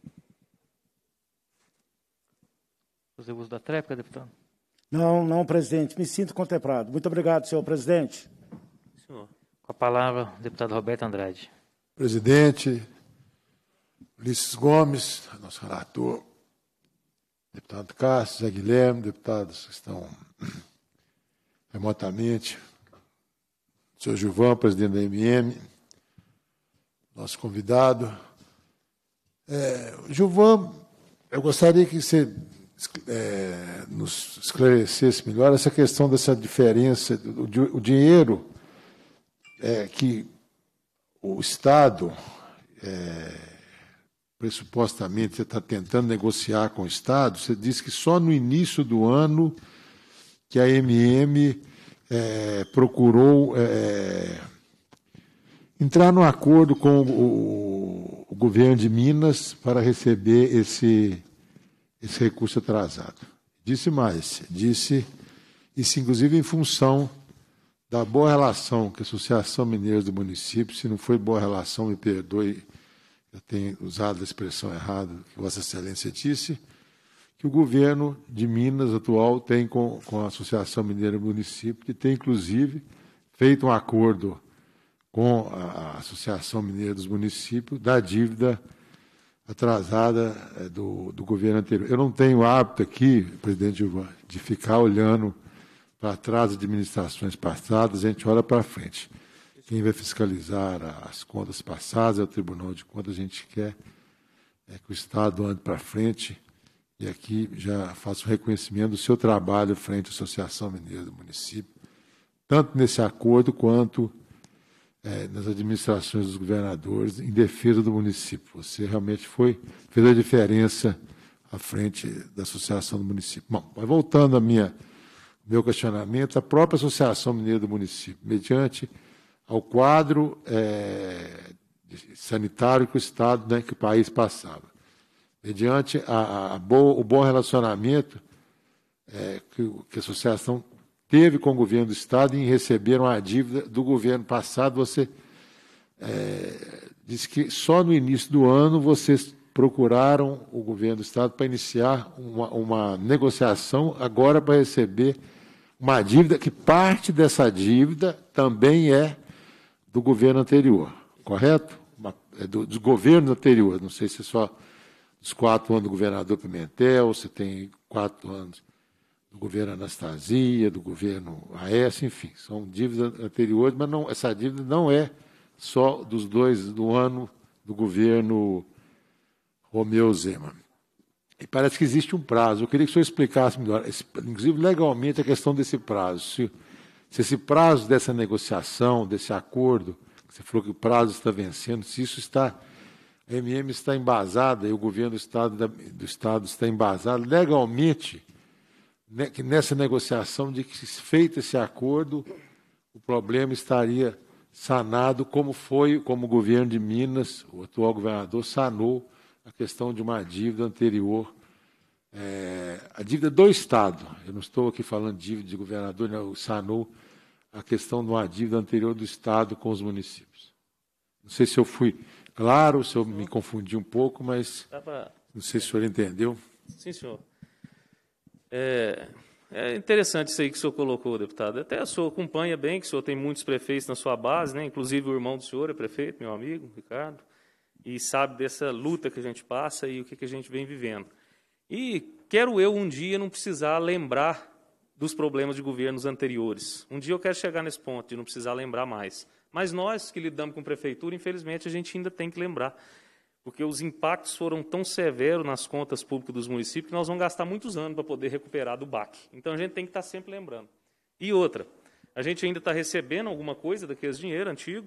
Fazer uso da tréplica, deputado? Não, não, presidente. Me sinto contemplado. Muito obrigado, senhor presidente. Senhor. Com a palavra, o deputado Roberto Andrade. Presidente, Ulisses Gomes, nosso relator, deputado Cássio, Zé Guilherme, deputados que estão remotamente, o senhor Gilvan, presidente da M M, nosso convidado. É, Gilvan, eu gostaria que você É, nos esclarecesse melhor essa questão dessa diferença, do, do, o dinheiro é, que o Estado, é, pressupostamente, você está tentando negociar com o Estado, você disse que só no início do ano que a M M é, procurou é, entrar num acordo com o, o governo de Minas para receber esse esse recurso atrasado. Disse mais, disse isso inclusive em função da boa relação que a Associação Mineira do Município, se não foi boa relação, me perdoe, eu tenho usado a expressão errada que Vossa Excelência disse, que o governo de Minas atual tem com, com a Associação Mineira do Município, que tem, inclusive, feito um acordo com a Associação Mineira dos Municípios da dívida atrasada do, do governo anterior. Eu não tenho hábito aqui, presidente Gilvan, de ficar olhando para trás de administrações passadas, a gente olha para frente. Quem vai fiscalizar as contas passadas é o Tribunal de Contas, a gente quer é, que o Estado ande para frente, e aqui já faço um reconhecimento do seu trabalho frente à Associação Mineira do Município, tanto nesse acordo quanto É, nas administrações dos governadores em defesa do município. Você realmente foi, fez a diferença à frente da Associação do Município. Bom, mas voltando ao meu questionamento, a própria Associação Mineira do Município, mediante ao quadro é, sanitário que o Estado, né, que o país passava, mediante a, a boa, o bom relacionamento é, que, que a Associação teve com o governo do Estado em receber uma dívida do governo passado. Você é, disse que só no início do ano vocês procuraram o governo do Estado para iniciar uma, uma negociação agora para receber uma dívida, que parte dessa dívida também é do governo anterior, correto? Uma, é do, dos governos anteriores, não sei se é só dos quatro anos do governador Pimentel, se tem quatro anos do governo Anastasia, do governo Aécio, enfim, são dívidas anteriores, mas não, essa dívida não é só dos dois do ano do governo Romeu Zema. E parece que existe um prazo. Eu queria que o senhor explicasse melhor, inclusive legalmente, a questão desse prazo. Se, se esse prazo dessa negociação, desse acordo, você falou que o prazo está vencendo, se isso está, a M M está embasada e o governo do Estado, do Estado está embasado legalmente, que nessa negociação, de que, feito esse acordo, o problema estaria sanado, como foi, como o governo de Minas, o atual governador, sanou a questão de uma dívida anterior, é, a dívida do Estado. Eu não estou aqui falando de dívida de governador, não, sanou a questão de uma dívida anterior do Estado com os municípios. Não sei se eu fui claro, se eu me confundi um pouco, mas não sei se o senhor entendeu. Sim, senhor. É, é interessante isso aí que o senhor colocou, deputado. Até o senhor acompanha bem, que o senhor tem muitos prefeitos na sua base, né? Inclusive o irmão do senhor é prefeito, meu amigo, Ricardo, e sabe dessa luta que a gente passa e o que, que a gente vem vivendo. E quero eu um dia não precisar lembrar dos problemas de governos anteriores. Um dia eu quero chegar nesse ponto de não precisar lembrar mais. Mas nós que lidamos com prefeitura, infelizmente, a gente ainda tem que lembrar, porque os impactos foram tão severos nas contas públicas dos municípios que nós vamos gastar muitos anos para poder recuperar do baque. Então, a gente tem que estar sempre lembrando. E outra, a gente ainda está recebendo alguma coisa daqueles dinheiro antigo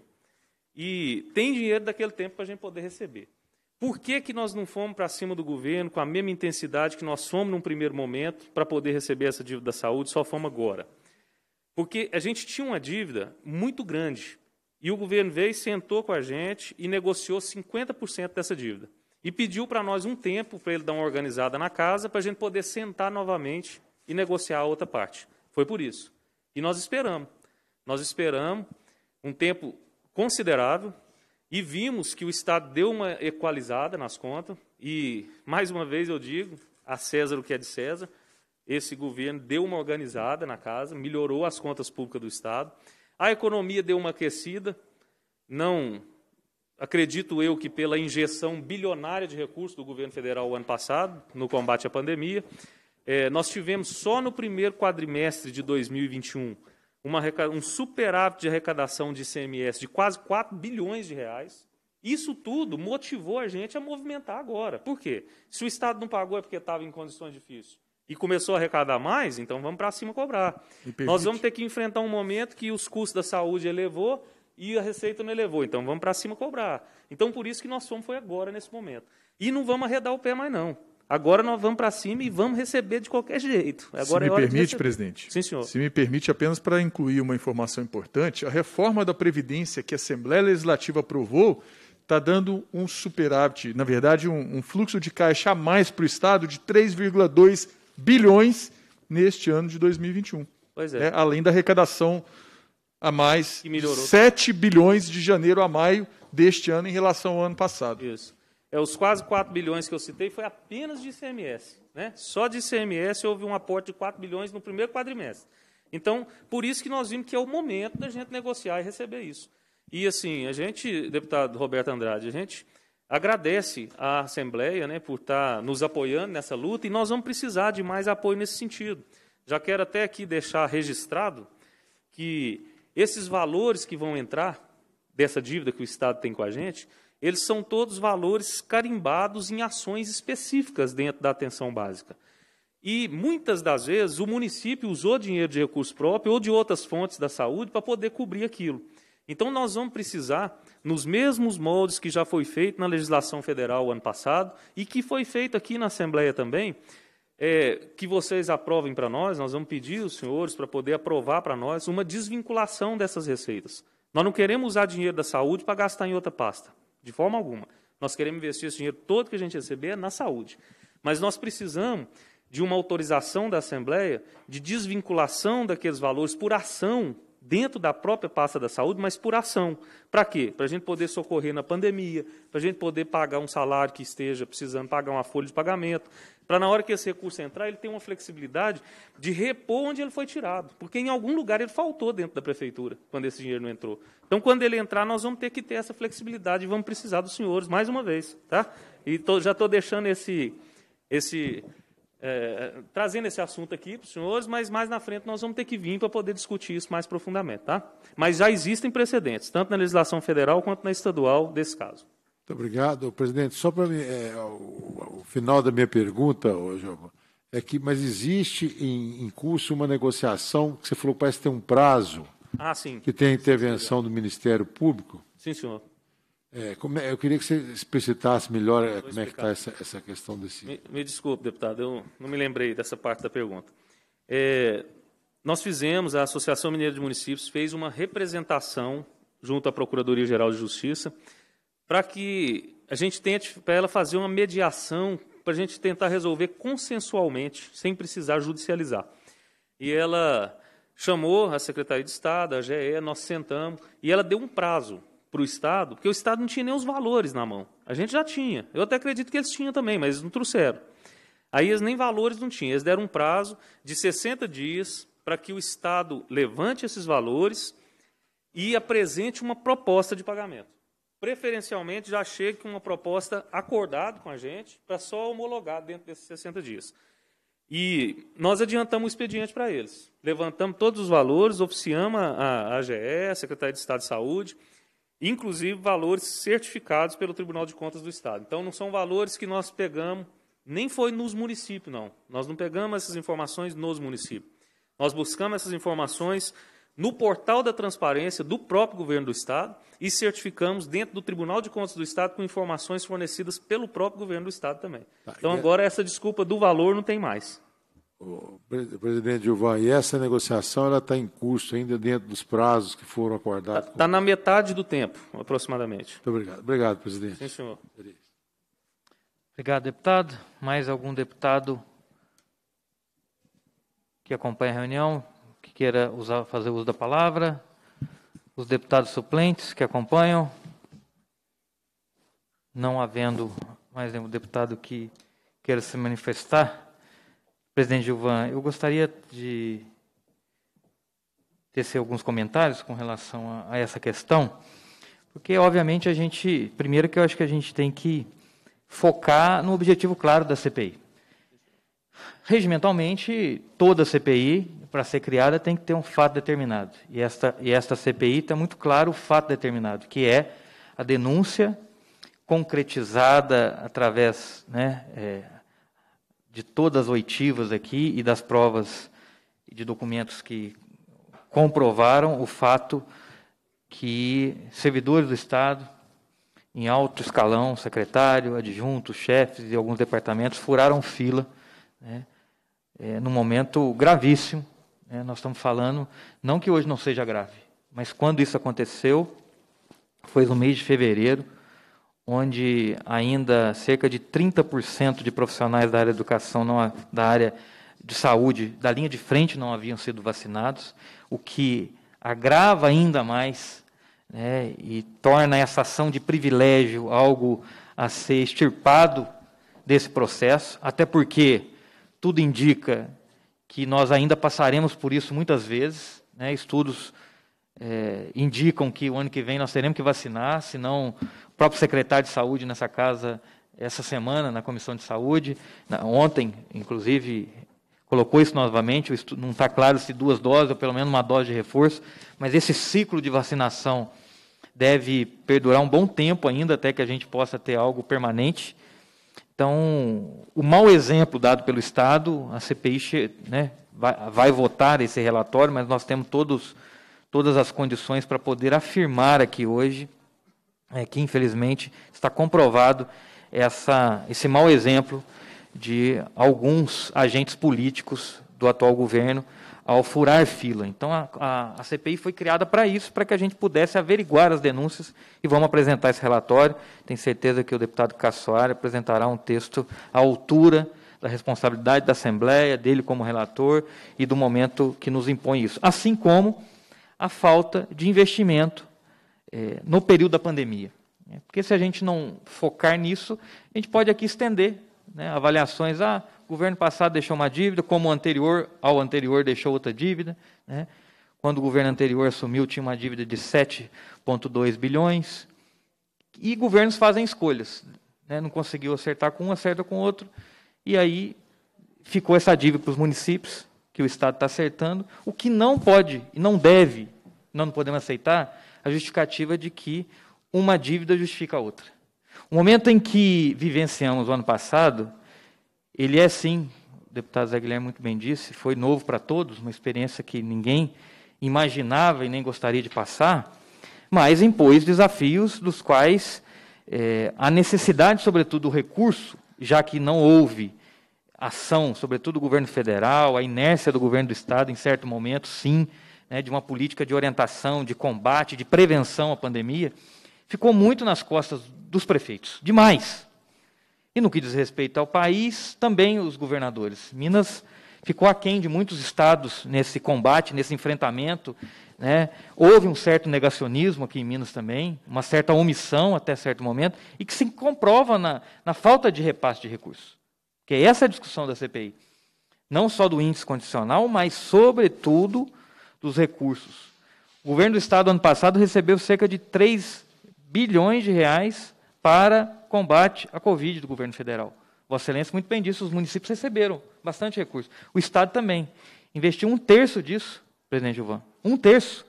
e tem dinheiro daquele tempo para a gente poder receber. Por que que nós não fomos para cima do governo com a mesma intensidade que nós fomos num primeiro momento para poder receber essa dívida da saúde, só fomos agora? Porque a gente tinha uma dívida muito grande. E o governo veio, sentou com a gente e negociou cinquenta por cento dessa dívida. E pediu para nós um tempo para ele dar uma organizada na casa, para a gente poder sentar novamente e negociar a outra parte. Foi por isso. E nós esperamos. Nós esperamos um tempo considerável e vimos que o Estado deu uma equalizada nas contas. E, mais uma vez, eu digo, a César o que é de César, esse governo deu uma organizada na casa, melhorou as contas públicas do Estado. A economia deu uma aquecida, não acredito eu que pela injeção bilionária de recursos do governo federal o ano passado, no combate à pandemia. É, nós tivemos só no primeiro quadrimestre de dois mil e vinte e um uma, um superávit de arrecadação de I C M S de quase quatro bilhões de reais. Isso tudo motivou a gente a movimentar agora. Por quê? Se o Estado não pagou é porque estava em condições difíceis. E começou a arrecadar mais, então vamos para cima cobrar. Nós vamos ter que enfrentar um momento que os custos da saúde elevou e a receita não elevou, então vamos para cima cobrar. Então, por isso que nós fomos, foi agora, nesse momento. E não vamos arredar o pé mais, não. Agora nós vamos para cima e vamos receber de qualquer jeito. Agora se me é permite, presidente, Sim, senhor. Se me permite, apenas para incluir uma informação importante, a reforma da Previdência que a Assembleia Legislativa aprovou está dando um superávit, na verdade, um, um fluxo de caixa a mais para o Estado de três vírgula dois bilhões neste ano de dois mil e vinte e um. Pois é. É, além da arrecadação a mais, que melhorou. sete bilhões de janeiro a maio deste ano em relação ao ano passado. Isso. É, os quase quatro bilhões que eu citei foi apenas de I C M S. Né? Só de I C M S houve um aporte de quatro bilhões no primeiro quadrimestre. Então, por isso que nós vimos que é o momento da gente negociar e receber isso. E, assim, a gente, deputado Roberto Andrade, a gente agradece à Assembleia, né, por estar nos apoiando nessa luta, e nós vamos precisar de mais apoio nesse sentido. Já quero até aqui deixar registrado que esses valores que vão entrar dessa dívida que o Estado tem com a gente, eles são todos valores carimbados em ações específicas dentro da atenção básica. E, muitas das vezes, o município usou dinheiro de recurso próprio ou de outras fontes da saúde para poder cobrir aquilo. Então, nós vamos precisar, nos mesmos moldes que já foi feito na legislação federal o ano passado e que foi feito aqui na Assembleia também, é, que vocês aprovem para nós, nós vamos pedir aos senhores para poder aprovar para nós uma desvinculação dessas receitas. Nós não queremos usar dinheiro da saúde para gastar em outra pasta, de forma alguma. Nós queremos investir esse dinheiro todo que a gente receber na saúde. Mas nós precisamos de uma autorização da Assembleia de desvinculação daqueles valores por ação dentro da própria pasta da saúde, mas por ação. Para quê? Para a gente poder socorrer na pandemia, para a gente poder pagar um salário que esteja precisando pagar uma folha de pagamento, para na hora que esse recurso entrar, ele ter uma flexibilidade de repor onde ele foi tirado, porque em algum lugar ele faltou dentro da prefeitura, quando esse dinheiro não entrou. Então, quando ele entrar, nós vamos ter que ter essa flexibilidade e vamos precisar dos senhores, mais uma vez. Tá? E tô, já estou deixando esse... esse É, trazendo esse assunto aqui para os senhores, mas mais na frente nós vamos ter que vir para poder discutir isso mais profundamente. Tá? Mas já existem precedentes, tanto na legislação federal quanto na estadual, desse caso. Muito obrigado. Presidente, só para mim, é, o, o final da minha pergunta, João, é que, mas existe em, em curso uma negociação, que você falou que parece ter um prazo, ah, sim. que tem a intervenção do Ministério Público? Sim, senhor. É, como é, eu queria que você explicitasse melhor é, como é que está essa, essa questão desse... Me, me desculpe, deputado, eu não me lembrei dessa parte da pergunta. É, nós fizemos, a Associação Mineira de Municípios fez uma representação junto à Procuradoria-Geral de Justiça para que a gente tente, para ela fazer uma mediação, para a gente tentar resolver consensualmente, sem precisar judicializar. E ela chamou a Secretaria de Estado, a A G E, nós sentamos, e ela deu um prazo para o Estado, porque o Estado não tinha nem os valores na mão. A gente já tinha. Eu até acredito que eles tinham também, mas eles não trouxeram. Aí eles nem valores não tinham. Eles deram um prazo de sessenta dias para que o Estado levante esses valores e apresente uma proposta de pagamento. Preferencialmente, já chegue com uma proposta acordada com a gente, para só homologar dentro desses sessenta dias. E nós adiantamos o expediente para eles. Levantamos todos os valores, oficiamos a A G E, a Secretaria de Estado de Saúde, inclusive valores certificados pelo Tribunal de Contas do Estado. Então, não são valores que nós pegamos, nem foi nos municípios, não. Nós não pegamos essas informações nos municípios. Nós buscamos essas informações no portal da transparência do próprio governo do Estado e certificamos dentro do Tribunal de Contas do Estado com informações fornecidas pelo próprio governo do Estado também. Então, agora, essa desculpa do valor não tem mais. O presidente Gilvan, e essa negociação ela está em curso ainda dentro dos prazos que foram acordados? Está na metade do tempo, aproximadamente. Muito obrigado. Obrigado, presidente. Sim, senhor. Obrigado, deputado. Mais algum deputado que acompanha a reunião, que queira usar, fazer uso da palavra? Os deputados suplentes que acompanham? Não havendo mais nenhum deputado que queira se manifestar, presidente Gilvan, eu gostaria de tecer alguns comentários com relação a, a essa questão, porque, obviamente, a gente, primeiro que eu acho que a gente tem que focar no objetivo claro da C P I. Regimentalmente, toda C P I, para ser criada, tem que ter um fato determinado. E esta, e esta C P I está muito claro o fato determinado, que é a denúncia concretizada através, né, é, de todas as oitivas aqui e das provas e de documentos que comprovaram o fato que servidores do Estado, em alto escalão, secretário, adjunto, chefes de alguns departamentos, furaram fila, né, é, num momento gravíssimo. Né, nós estamos falando, não que hoje não seja grave, mas quando isso aconteceu, foi no mês de fevereiro, onde ainda cerca de trinta por cento de profissionais da área de educação, não, da área de saúde, da linha de frente, não haviam sido vacinados, o que agrava ainda mais, né, e torna essa ação de privilégio algo a ser extirpado desse processo, até porque tudo indica que nós ainda passaremos por isso muitas vezes, né? Estudos é, indicam que o ano que vem nós teremos que vacinar, senão o próprio secretário de saúde nessa casa, essa semana, na Comissão de Saúde, na, ontem, inclusive, colocou isso novamente, o estudo, não está claro se duas doses ou pelo menos uma dose de reforço, mas esse ciclo de vacinação deve perdurar um bom tempo ainda, até que a gente possa ter algo permanente. Então, o mau exemplo dado pelo Estado, a C P I, né, vai, vai votar esse relatório, mas nós temos todos, todas as condições para poder afirmar aqui hoje é, que, infelizmente, está comprovado essa, esse mau exemplo de alguns agentes políticos do atual governo ao furar fila. Então, a, a, a C P I foi criada para isso, para que a gente pudesse averiguar as denúncias, e vamos apresentar esse relatório. Tenho certeza que o deputado Cássio Soares apresentará um texto à altura da responsabilidade da Assembleia, dele como relator, e do momento que nos impõe isso. Assim como a falta de investimento eh, no período da pandemia. Porque se a gente não focar nisso, a gente pode aqui estender, né, avaliações, ah, o governo passado deixou uma dívida, como o anterior ao anterior deixou outra dívida, né? Quando o governo anterior assumiu, tinha uma dívida de sete vírgula dois bilhões, e governos fazem escolhas, né? Não conseguiu acertar com um, acerta com outro, e aí ficou essa dívida para os municípios, que o Estado está acertando, o que não pode e não deve, nós não podemos aceitar, a justificativa de que uma dívida justifica a outra. O momento em que vivenciamos o ano passado, ele é, sim, o deputado Zé Guilherme muito bem disse, foi novo para todos, uma experiência que ninguém imaginava e nem gostaria de passar, mas impôs desafios dos quais é, a necessidade, sobretudo, do recurso, já que não houve ação, sobretudo do governo federal, a inércia do governo do Estado, em certo momento, sim, né, de uma política de orientação, de combate, de prevenção à pandemia, ficou muito nas costas dos prefeitos, demais. E no que diz respeito ao país, também os governadores. Minas ficou aquém de muitos estados nesse combate, nesse enfrentamento, né? Houve um certo negacionismo aqui em Minas também, uma certa omissão até certo momento, e que se comprova na, na falta de repasse de recursos. Que é essa a discussão da C P I. Não só do índice condicional, mas, sobretudo, dos recursos. O governo do Estado, ano passado, recebeu cerca de três bilhões de reais para combate à Covid do governo federal. Vossa Excelência muito bem disse, os municípios receberam bastante recurso. O Estado também investiu um terço disso, presidente Gilvan. Um terço.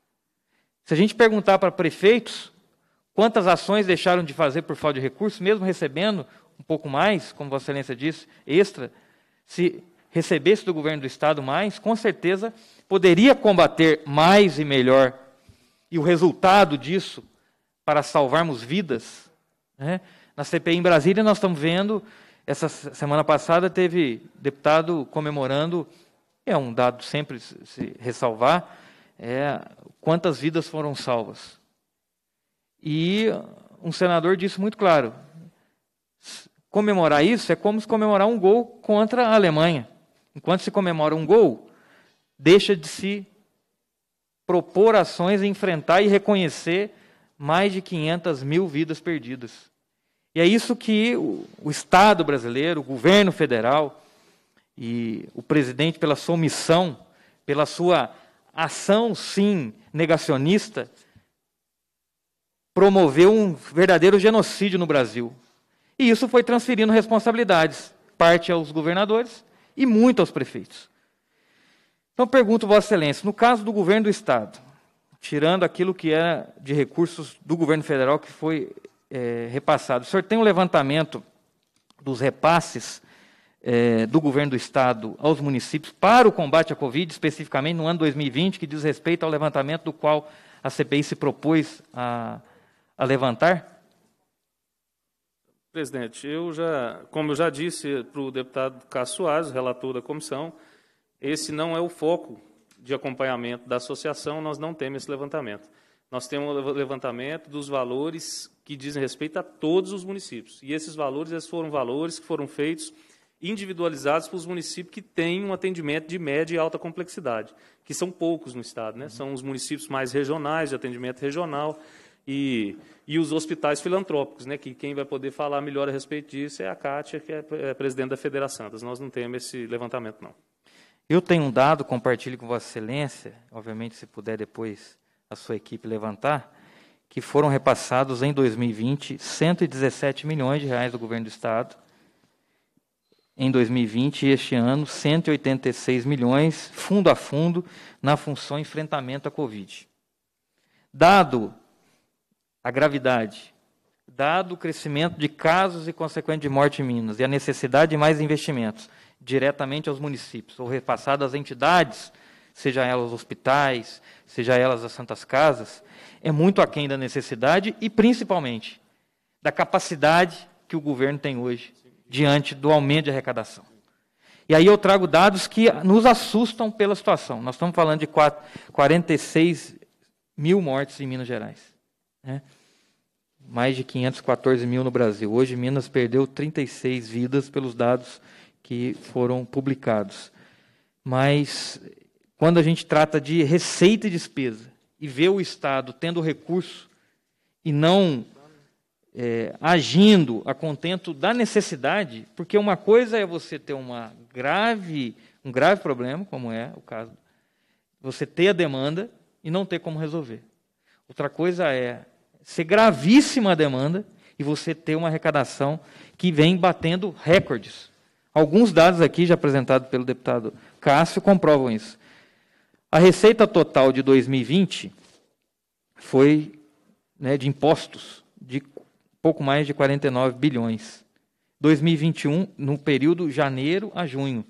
Se a gente perguntar para prefeitos quantas ações deixaram de fazer por falta de recursos, mesmo recebendo um pouco mais, como Vossa Excelência disse, extra, se recebesse do governo do Estado mais, com certeza poderia combater mais e melhor. E o resultado disso, para salvarmos vidas, né? Na C P I em Brasília nós estamos vendo, essa semana passada teve deputado comemorando, é um dado sempre se ressalvar, é, quantas vidas foram salvas. E um senador disse muito claro, comemorar isso é como se comemorar um gol contra a Alemanha. Enquanto se comemora um gol, deixa de se propor ações e enfrentar e reconhecer mais de quinhentas mil vidas perdidas. E é isso que o, o Estado brasileiro, o governo federal e o presidente, pela sua omissão, pela sua ação, sim, negacionista, promoveu um verdadeiro genocídio no Brasil. E isso foi transferindo responsabilidades, parte aos governadores e muito aos prefeitos. Então, pergunto, Vossa Excelência, no caso do governo do Estado, tirando aquilo que era de recursos do governo federal que foi é, repassado, o senhor tem um levantamento dos repasses é, do governo do Estado aos municípios para o combate à Covid, especificamente no ano dois mil e vinte, que diz respeito ao levantamento do qual a C P I se propôs a, a levantar? Presidente, eu já, como eu já disse para o deputado Cássio Soares, relator da comissão, esse não é o foco de acompanhamento da associação, nós não temos esse levantamento. Nós temos o levantamento dos valores que dizem respeito a todos os municípios. E esses valores, esses foram valores que foram feitos individualizados para os municípios que têm um atendimento de média e alta complexidade, que são poucos no Estado, né? São os municípios mais regionais, de atendimento regional, e, e os hospitais filantrópicos, né, que quem vai poder falar melhor a respeito disso é a Kátia, que é presidente da Federação. Nós não temos esse levantamento, não. Eu tenho um dado, compartilho com Vossa Excelência, obviamente, se puder depois a sua equipe levantar, que foram repassados em dois mil e vinte cento e dezessete milhões de reais do governo do Estado. Em dois mil e vinte e este ano, cento e oitenta e seis milhões, fundo a fundo, na função enfrentamento à Covid. Dado a gravidade, dado o crescimento de casos e consequente de morte em Minas e a necessidade de mais investimentos diretamente aos municípios ou repassado às entidades, seja elas hospitais, seja elas as santas casas, é muito aquém da necessidade e, principalmente, da capacidade que o governo tem hoje diante do aumento de arrecadação. E aí eu trago dados que nos assustam pela situação. Nós estamos falando de quarenta e seis mil mortes em Minas Gerais, né? Mais de quinhentos e quatorze mil no Brasil. Hoje, Minas perdeu trinta e seis vidas pelos dados que foram publicados. Mas, quando a gente trata de receita e despesa, e vê o Estado tendo recurso e não é, agindo a contento da necessidade, porque uma coisa é você ter uma grave, um grave problema, como é o caso, você ter a demanda e não ter como resolver. Outra coisa é ser gravíssima a demanda e você ter uma arrecadação que vem batendo recordes. Alguns dados aqui, já apresentados pelo deputado Cássio, comprovam isso. A receita total de dois mil e vinte foi, né, de impostos de pouco mais de quarenta e nove bilhões. dois mil e vinte e um, no período janeiro a junho.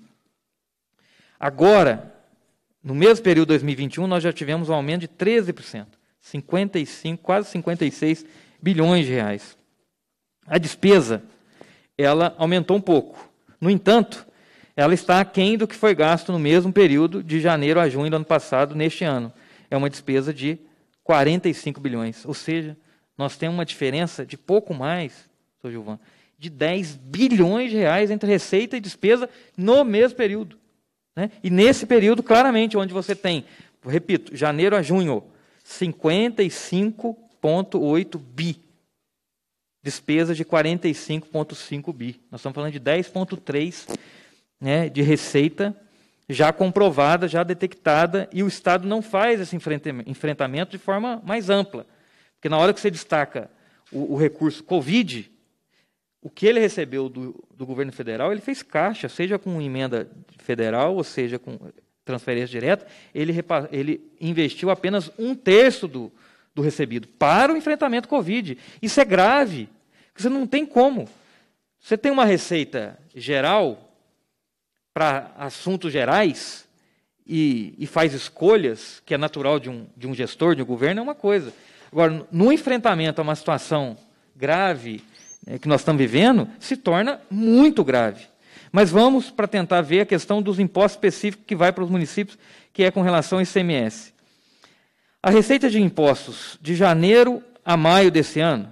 Agora, no mesmo período de dois mil e vinte e um, nós já tivemos um aumento de treze por cento. cinquenta e cinco, quase cinquenta e seis bilhões de reais. A despesa, ela aumentou um pouco. No entanto, ela está aquém do que foi gasto no mesmo período de janeiro a junho do ano passado, neste ano. É uma despesa de quarenta e cinco bilhões. Ou seja, nós temos uma diferença de pouco mais, senhor Gilvan, de dez bilhões de reais entre receita e despesa no mesmo período, né? E nesse período, claramente, onde você tem, repito, janeiro a junho, cinquenta e cinco vírgula oito bi. Despesa de quarenta e cinco vírgula cinco bi. Nós estamos falando de dez vírgula três, né, de receita já comprovada, já detectada, e o Estado não faz esse enfrentamento de forma mais ampla. Porque na hora que você destaca o, o recurso Covid, o que ele recebeu do, do governo federal, ele fez caixa, seja com emenda federal, ou seja com transferência direta, ele, ele investiu apenas um terço do, do recebido para o enfrentamento Covid. Isso é grave, porque você não tem como. Você tem uma receita geral para assuntos gerais e, e faz escolhas, que é natural de um, de um gestor, de um governo, é uma coisa. Agora, no enfrentamento a uma situação grave, né, que nós estamos vivendo, se torna muito grave. Mas vamos para tentar ver a questão dos impostos específicos que vai para os municípios, que é com relação ao I C M S. A receita de impostos de janeiro a maio desse ano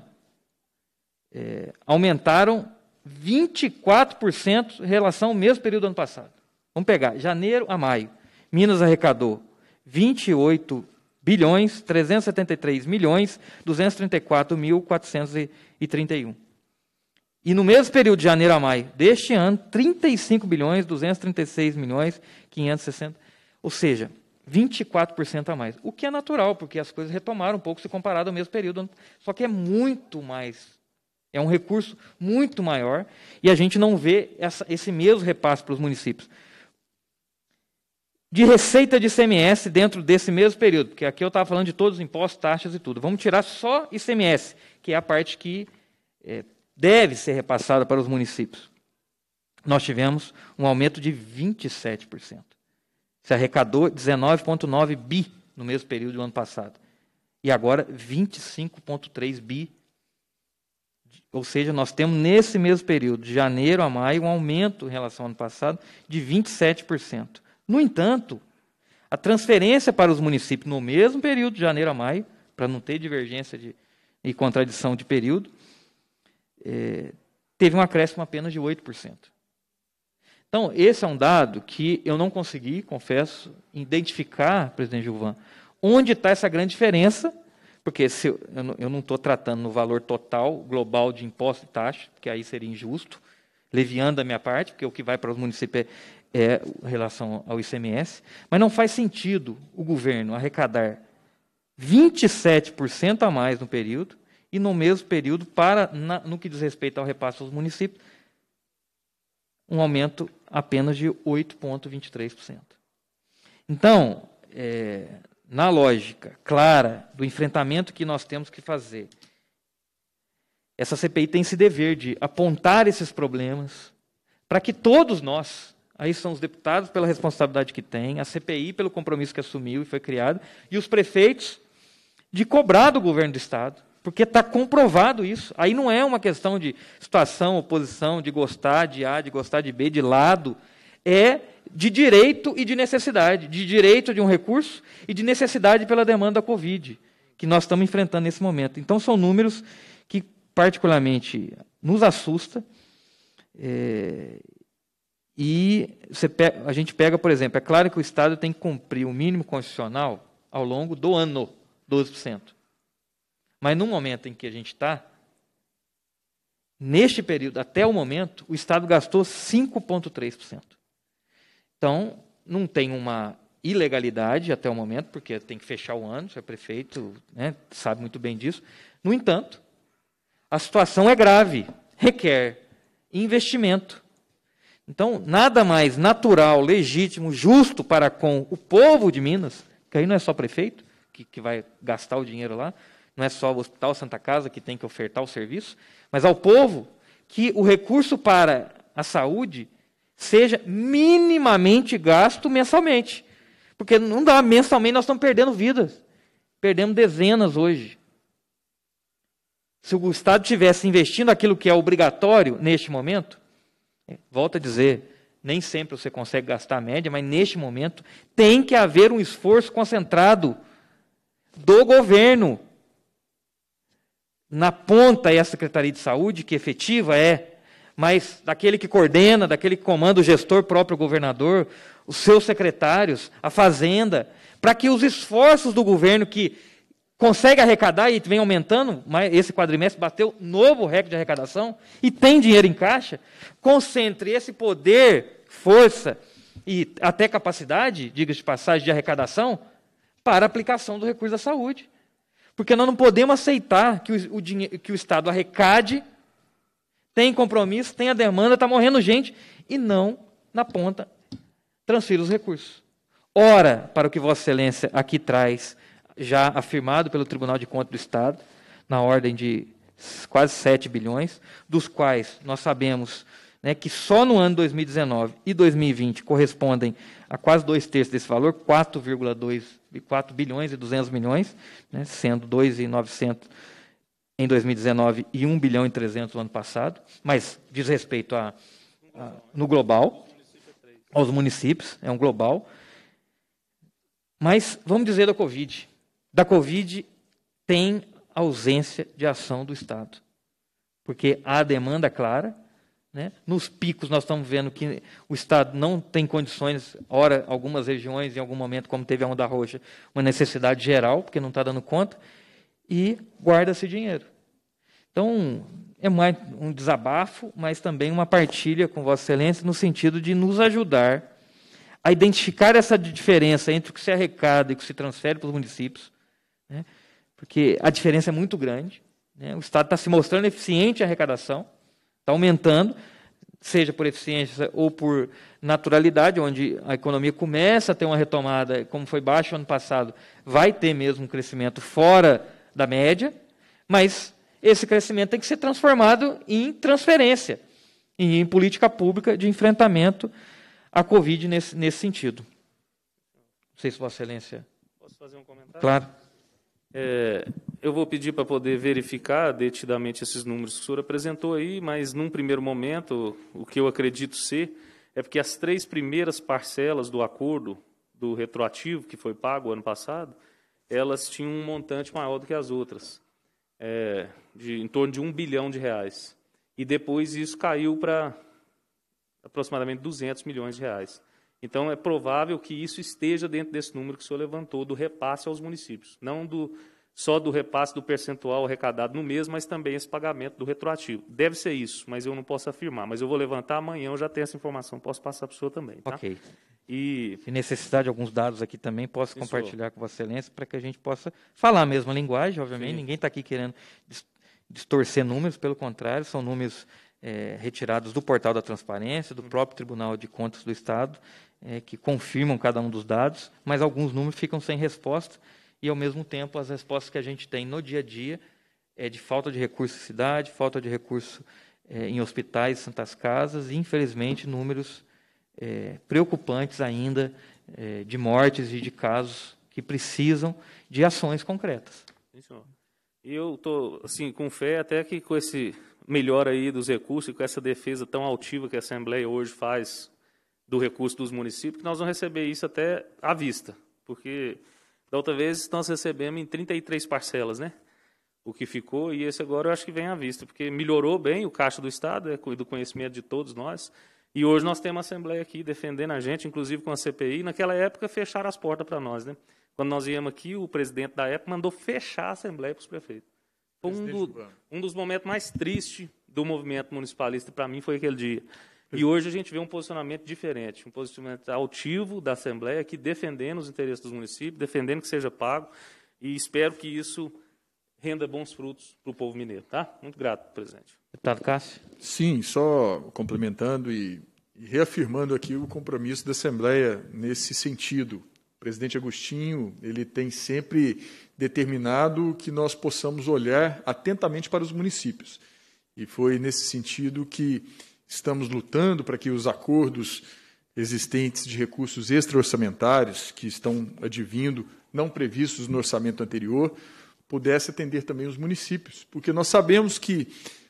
é, aumentaram vinte e quatro por cento em relação ao mesmo período do ano passado. Vamos pegar, janeiro a maio. Minas arrecadou vinte e oito bilhões, trezentos e setenta e três milhões, duzentos e trinta e quatro mil, quatrocentos e trinta e um. E no mesmo período de janeiro a maio deste ano, trinta e cinco bilhões, duzentos e trinta e seis milhões, quinhentos e sessenta. Ou seja, vinte e quatro por cento a mais. O que é natural, porque as coisas retomaram um pouco se comparado ao mesmo período. Só que é muito mais. É um recurso muito maior e a gente não vê essa, esse mesmo repasse para os municípios. De receita de I C M S dentro desse mesmo período, porque aqui eu estava falando de todos os impostos, taxas e tudo. Vamos tirar só I C M S, que é a parte que é, deve ser repassada para os municípios. Nós tivemos um aumento de vinte e sete por cento. Se arrecadou dezenove vírgula nove bi no mesmo período do ano passado. E agora vinte e cinco vírgula três bi. Ou seja, nós temos nesse mesmo período, de janeiro a maio, um aumento em relação ao ano passado de vinte e sete por cento. No entanto, a transferência para os municípios no mesmo período, de janeiro a maio, para não ter divergência de, e contradição de período, é, teve um acréscimo apenas de oito por cento. Então, esse é um dado que eu não consegui, confesso, identificar, presidente Gilvan, onde está essa grande diferença, porque se eu, eu não estou tratando no valor total, global de imposto e taxa, porque aí seria injusto, leviando a minha parte, porque o que vai para os municípios é, é em relação ao I C M S, mas não faz sentido o governo arrecadar vinte e sete por cento a mais no período, e no mesmo período, para, na, no que diz respeito ao repasse aos municípios, um aumento apenas de oito vírgula vinte e três por cento. Então, é, na lógica clara do enfrentamento que nós temos que fazer, essa C P I tem esse dever de apontar esses problemas para que todos nós, aí são os deputados pela responsabilidade que têm, a C P I pelo compromisso que assumiu e foi criado, e os prefeitos de cobrar do governo do Estado, porque está comprovado isso. Aí não é uma questão de situação, oposição, de gostar de A, de gostar de B, de lado. É de direito e de necessidade. De direito de um recurso e de necessidade pela demanda da Covid, que nós estamos enfrentando nesse momento. Então, são números que, particularmente, nos assustam. É, e você pega, a gente pega, por exemplo, é claro que o Estado tem que cumprir o mínimo constitucional ao longo do ano, doze por cento. Mas no momento em que a gente está, neste período, até o momento, o Estado gastou cinco vírgula três por cento. Então, não tem uma ilegalidade até o momento, porque tem que fechar o ano, o senhor prefeito, né, sabe muito bem disso. No entanto, a situação é grave, requer investimento. Então, nada mais natural, legítimo, justo para com o povo de Minas, que aí não é só prefeito que, que vai gastar o dinheiro lá, não é só o Hospital Santa Casa que tem que ofertar o serviço, mas ao povo que o recurso para a saúde seja minimamente gasto mensalmente. Porque não dá, mensalmente nós estamos perdendo vidas. Perdemos dezenas hoje. Se o Estado estivesse investindo aquilo que é obrigatório neste momento, volto a dizer, nem sempre você consegue gastar a média, mas neste momento tem que haver um esforço concentrado do governo. Na ponta é a Secretaria de Saúde, que efetiva é, mas daquele que coordena, daquele que comanda o gestor próprio, o governador, os seus secretários, a Fazenda, para que os esforços do governo que consegue arrecadar e vem aumentando, mas esse quadrimestre bateu novo recorde de arrecadação e tem dinheiro em caixa, concentre esse poder, força e até capacidade, diga-se de passagem, de arrecadação, para a aplicação do recurso da saúde. Porque nós não podemos aceitar que o, o, dinheiro, que o Estado arrecade, tem compromisso, tem a demanda, está morrendo gente, e não, na ponta, transfira os recursos. Ora, para o que Vossa Excelência aqui traz, já afirmado pelo Tribunal de Contas do Estado, na ordem de quase sete bilhões, dos quais nós sabemos, né, que só no ano dois mil e dezenove e dois mil e vinte correspondem a quase dois terços desse valor, quatro vírgula dois, quatro bilhões e duzentos milhões, né, sendo dois bilhões e novecentos em dois mil e dezenove e um bilhão e trezentos no ano passado, mas diz respeito a, a, no global, aos municípios, é um global. Mas vamos dizer da Covid. Da Covid tem ausência de ação do Estado, porque há demanda clara, né? Nos picos nós estamos vendo que o Estado não tem condições, ora, algumas regiões, em algum momento, como teve a Onda Roxa, uma necessidade geral, porque não está dando conta, e guarda-se dinheiro. Então, é mais um desabafo, mas também uma partilha com Vossa Excelência, no sentido de nos ajudar a identificar essa diferença entre o que se arrecada e o que se transfere para os municípios, né? Porque a diferença é muito grande, né? O Estado está se mostrando eficiente em arrecadação, está aumentando, seja por eficiência ou por naturalidade, onde a economia começa a ter uma retomada, como foi baixo ano passado, vai ter mesmo um crescimento fora da média, mas esse crescimento tem que ser transformado em transferência, e em política pública de enfrentamento à Covid nesse, nesse sentido. Não sei se Vossa Excelência... Posso fazer um comentário? Claro. É, eu vou pedir para poder verificar detidamente esses números que o senhor apresentou aí, mas, num primeiro momento, o que eu acredito ser é porque as três primeiras parcelas do acordo do retroativo, que foi pago ano passado, elas tinham um montante maior do que as outras, é, de, em torno de um bilhão de reais. E depois isso caiu para aproximadamente duzentos milhões de reais. Então, é provável que isso esteja dentro desse número que o senhor levantou, do repasse aos municípios, não do, só do repasse do percentual arrecadado no mês, mas também esse pagamento do retroativo. Deve ser isso, mas eu não posso afirmar. Mas eu vou levantar amanhã, eu já tenho essa informação, posso passar para o senhor também. Tá? Ok. E... Se necessitar de alguns dados aqui também, posso Sim, compartilhar com Vossa Excelência para que a gente possa falar a mesma linguagem, obviamente. Sim. Ninguém está aqui querendo distorcer números, pelo contrário, são números é, retirados do portal da transparência, do próprio Tribunal de Contas do Estado, é, que confirmam cada um dos dados, mas alguns números ficam sem resposta e, ao mesmo tempo, as respostas que a gente tem no dia a dia é de falta de recurso em cidade, falta de recurso é, em hospitais, santas casas e, infelizmente, números é, preocupantes ainda é, de mortes e de casos que precisam de ações concretas. Sim, senhor. E eu estou assim, com fé até que com esse melhor aí dos recursos e com essa defesa tão altiva que a Assembleia hoje faz do recurso dos municípios, que nós vamos receber isso até à vista, porque da outra vez nós recebemos em trinta e três parcelas, né? O que ficou, e esse agora eu acho que vem à vista, porque melhorou bem o caixa do Estado, é do conhecimento de todos nós, e hoje nós temos a Assembleia aqui defendendo a gente, inclusive com a C P I. Naquela época fecharam as portas para nós, né? Quando nós íamos aqui, o presidente da época mandou fechar a Assembleia para os prefeitos. Foi um, do, um dos momentos mais tristes do movimento municipalista, para mim, foi aquele dia. E hoje a gente vê um posicionamento diferente, um posicionamento altivo da Assembleia, aqui defendendo os interesses dos municípios, defendendo que seja pago, e espero que isso renda bons frutos para o povo mineiro. Tá? Muito grato, presidente. Deputado Cássio. Sim, só complementando e, e reafirmando aqui o compromisso da Assembleia nesse sentido. O presidente Agostinho, ele tem sempre determinado que nós possamos olhar atentamente para os municípios. E foi nesse sentido que estamos lutando para que os acordos existentes de recursos extra-orçamentários, que estão advindo, não previstos no orçamento anterior, pudesse atender também os municípios. Porque nós sabemos que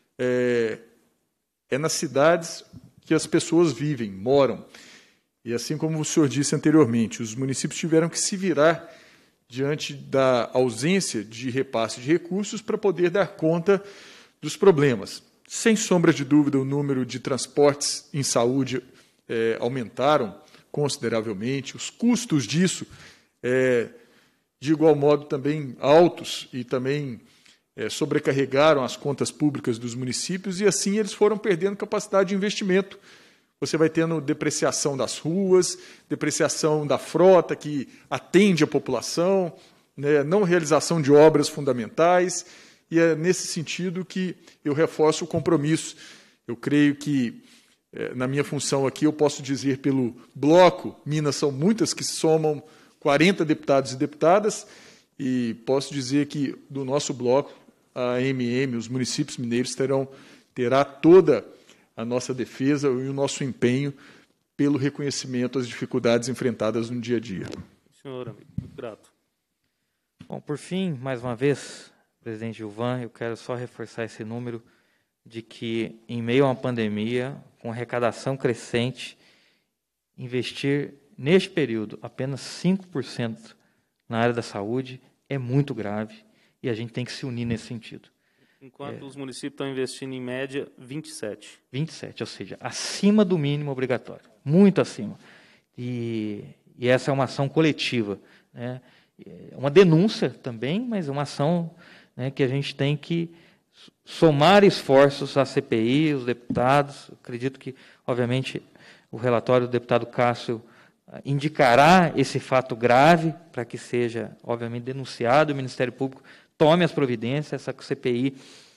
é, é nas cidades que as pessoas vivem, moram. E assim como o senhor disse anteriormente, os municípios tiveram que se virar diante da ausência de repasse de recursos para poder dar conta dos problemas. Sem sombra de dúvida, o número de transportes em saúde é, aumentaram consideravelmente, os custos disso, é, de igual modo, também altos e também é, sobrecarregaram as contas públicas dos municípios e assim eles foram perdendo capacidade de investimento. Você vai tendo depreciação das ruas, depreciação da frota que atende a população, né, não realização de obras fundamentais, e é nesse sentido que eu reforço o compromisso. Eu creio que, na minha função aqui, eu posso dizer pelo bloco, Minas são muitas que somam quarenta deputados e deputadas, e posso dizer que do nosso bloco, a M M, os municípios mineiros, terão, terá toda a nossa defesa e o nosso empenho pelo reconhecimento às dificuldades enfrentadas no dia a dia. Senhor, amigo, muito grato. Bom, por fim, mais uma vez, presidente Gilvan, eu quero só reforçar esse número de que, em meio a uma pandemia, com arrecadação crescente, investir, neste período, apenas cinco por cento na área da saúde é muito grave e a gente tem que se unir nesse sentido. Enquanto é. os municípios estão investindo, em média, vinte e sete. vinte e sete, ou seja, acima do mínimo obrigatório, muito acima. E, e essa é uma ação coletiva, né? É uma denúncia também, mas é uma ação, né, que a gente tem que somar esforços à C P I, os deputados. Acredito que, obviamente, o relatório do deputado Cássio indicará esse fato grave para que seja, obviamente, denunciado, o Ministério Público tome as providências, essa C P I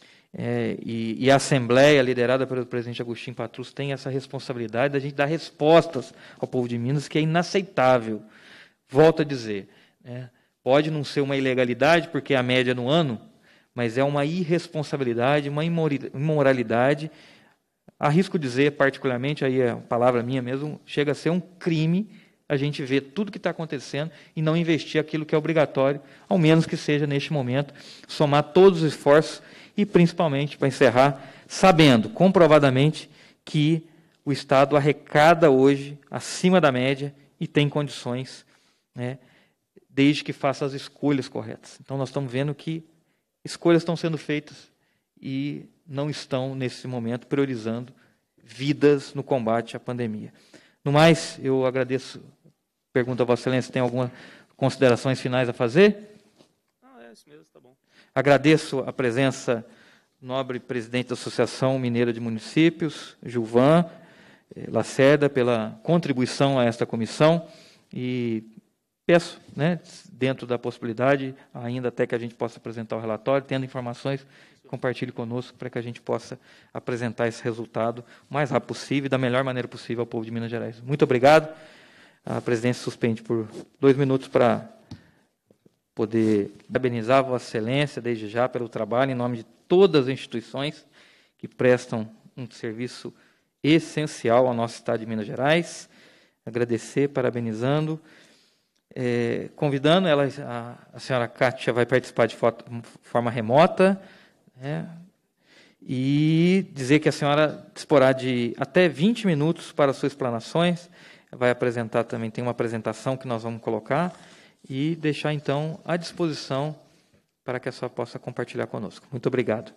é, e, e a Assembleia, liderada pelo presidente Agostinho Patrus, tem essa responsabilidade da gente dar respostas ao povo de Minas, que é inaceitável. Volto a dizer, né, pode não ser uma ilegalidade, porque é a média no ano, mas é uma irresponsabilidade, uma imoralidade, arrisco dizer, particularmente, aí é a palavra minha mesmo, chega a ser um crime a gente ver tudo que está acontecendo e não investir aquilo que é obrigatório, ao menos que seja, neste momento, somar todos os esforços e, principalmente, para encerrar, sabendo, comprovadamente, que o Estado arrecada hoje acima da média e tem condições, né, desde que faça as escolhas corretas. Então, nós estamos vendo que escolhas estão sendo feitas e não estão, nesse momento, priorizando vidas no combate à pandemia. No mais, eu agradeço. Pergunto a Vossa Excelência se tem algumas considerações finais a fazer. Ah, é isso mesmo, tá bom. Agradeço a presença do nobre presidente da Associação Mineira de Municípios, Gilvan Lacerda, pela contribuição a esta comissão e peço, né, dentro da possibilidade, ainda até que a gente possa apresentar o relatório, tendo informações, compartilhe conosco para que a gente possa apresentar esse resultado o mais rápido possível e da melhor maneira possível ao povo de Minas Gerais. Muito obrigado. A presidência suspende por dois minutos para poder parabenizar a Vossa Excelência, desde já, pelo trabalho, em nome de todas as instituições que prestam um serviço essencial ao nosso Estado de Minas Gerais. Agradecer, parabenizando, é, convidando ela, a, a senhora Kátia vai participar de foto, forma remota, né, e dizer que a senhora disporá de até vinte minutos para suas explanações, vai apresentar também, tem uma apresentação que nós vamos colocar, e deixar, então, à disposição para que a senhora possa compartilhar conosco. Muito obrigado.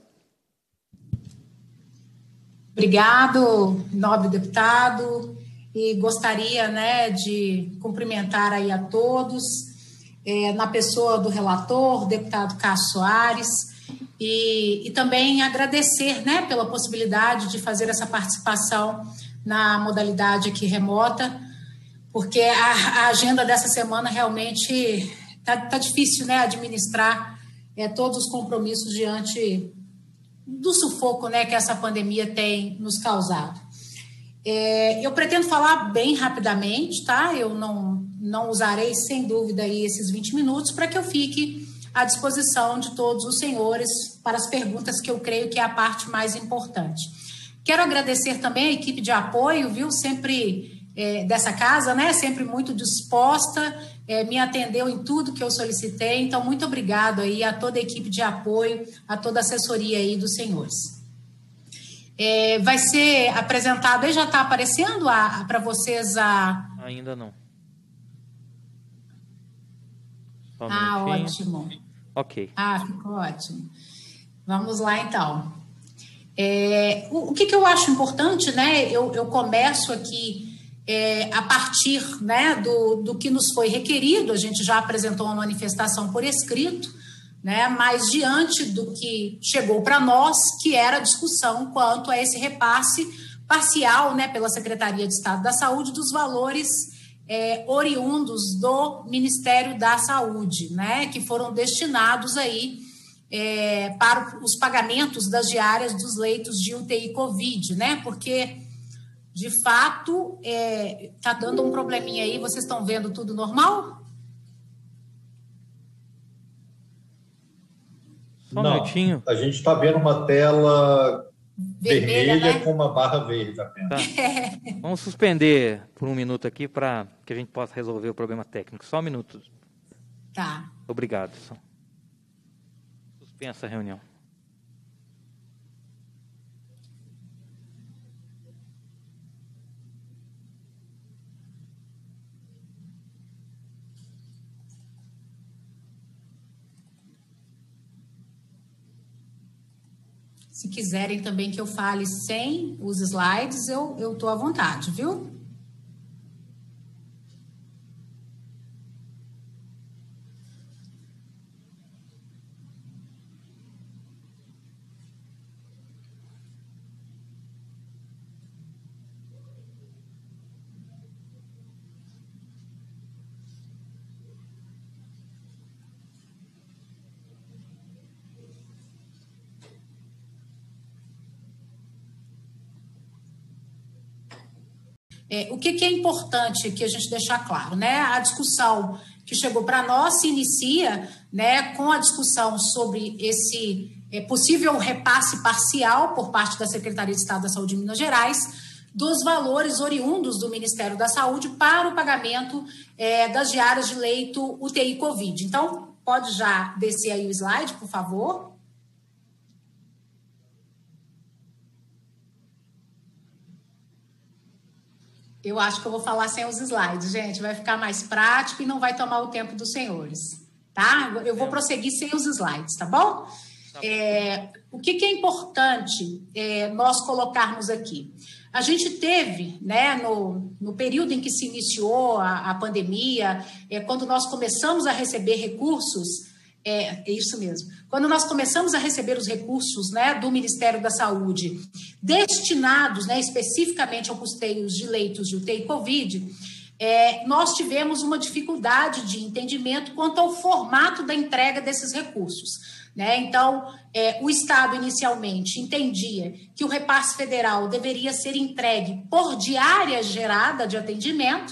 Obrigado, nobre deputado, e gostaria, né, de cumprimentar aí a todos, é, na pessoa do relator, deputado Cássio Soares, e, e também agradecer, né, pela possibilidade de fazer essa participação na modalidade aqui remota, porque a, a agenda dessa semana realmente está tá difícil, né, administrar é, todos os compromissos diante do sufoco, né, que essa pandemia tem nos causado. É, eu pretendo falar bem rapidamente, tá? Eu não, não usarei, sem dúvida, aí esses vinte minutos para que eu fique à disposição de todos os senhores para as perguntas que eu creio que é a parte mais importante. Quero agradecer também a equipe de apoio, viu, sempre é, dessa casa, né, sempre muito disposta, é, me atendeu em tudo que eu solicitei, então muito obrigado aí a toda a equipe de apoio, a toda a assessoria aí dos senhores. É, vai ser apresentado, aí já está aparecendo para vocês a... Ainda não. Só um ah, minutinho. ótimo. Ok. Ah, ficou ótimo. Vamos lá, então. É, o, o que, que eu acho importante, né? Eu, eu começo aqui é, a partir, né, do, do que nos foi requerido, a gente já apresentou uma manifestação por escrito, né, mas diante do que chegou para nós, que era a discussão quanto a esse repasse parcial, né, pela Secretaria de Estado da Saúde dos valores é, oriundos do Ministério da Saúde, né, que foram destinados aí é, para os pagamentos das diárias dos leitos de U T I Covid, né, porque, de fato, está é, dando um probleminha aí, vocês estão vendo tudo normal? Só um Não, minutinho. A gente está vendo uma tela vermelha, vermelha né? com uma barra verde apenas. Tá. Vamos suspender por um minuto aqui para que a gente possa resolver o problema técnico. Só um minuto. Tá. Obrigado. Suspensa a reunião. Se quiserem também que eu fale sem os slides, eu eu estou à vontade, viu? É, o que, que é importante que a gente deixar claro, né? A discussão que chegou para nós se inicia, né, com a discussão sobre esse é, possível repasse parcial por parte da Secretaria de Estado da Saúde de Minas Gerais dos valores oriundos do Ministério da Saúde para o pagamento é, das diárias de leito U T I Covid. Então, pode já descer aí o slide, por favor. Eu acho que eu vou falar sem os slides, gente. Vai ficar mais prático e não vai tomar o tempo dos senhores, tá? Eu vou prosseguir sem os slides, tá bom? É, o que, que é importante é, nós colocarmos aqui? A gente teve, né, no, no período em que se iniciou a, a pandemia, é, quando nós começamos a receber recursos É, é isso mesmo. Quando nós começamos a receber os recursos, né, do Ministério da Saúde, destinados, né, especificamente ao custeio de leitos de U T I Covid, é, nós tivemos uma dificuldade de entendimento quanto ao formato da entrega desses recursos. Né? Então, é, o Estado inicialmente entendia que o repasse federal deveria ser entregue por diária gerada de atendimento,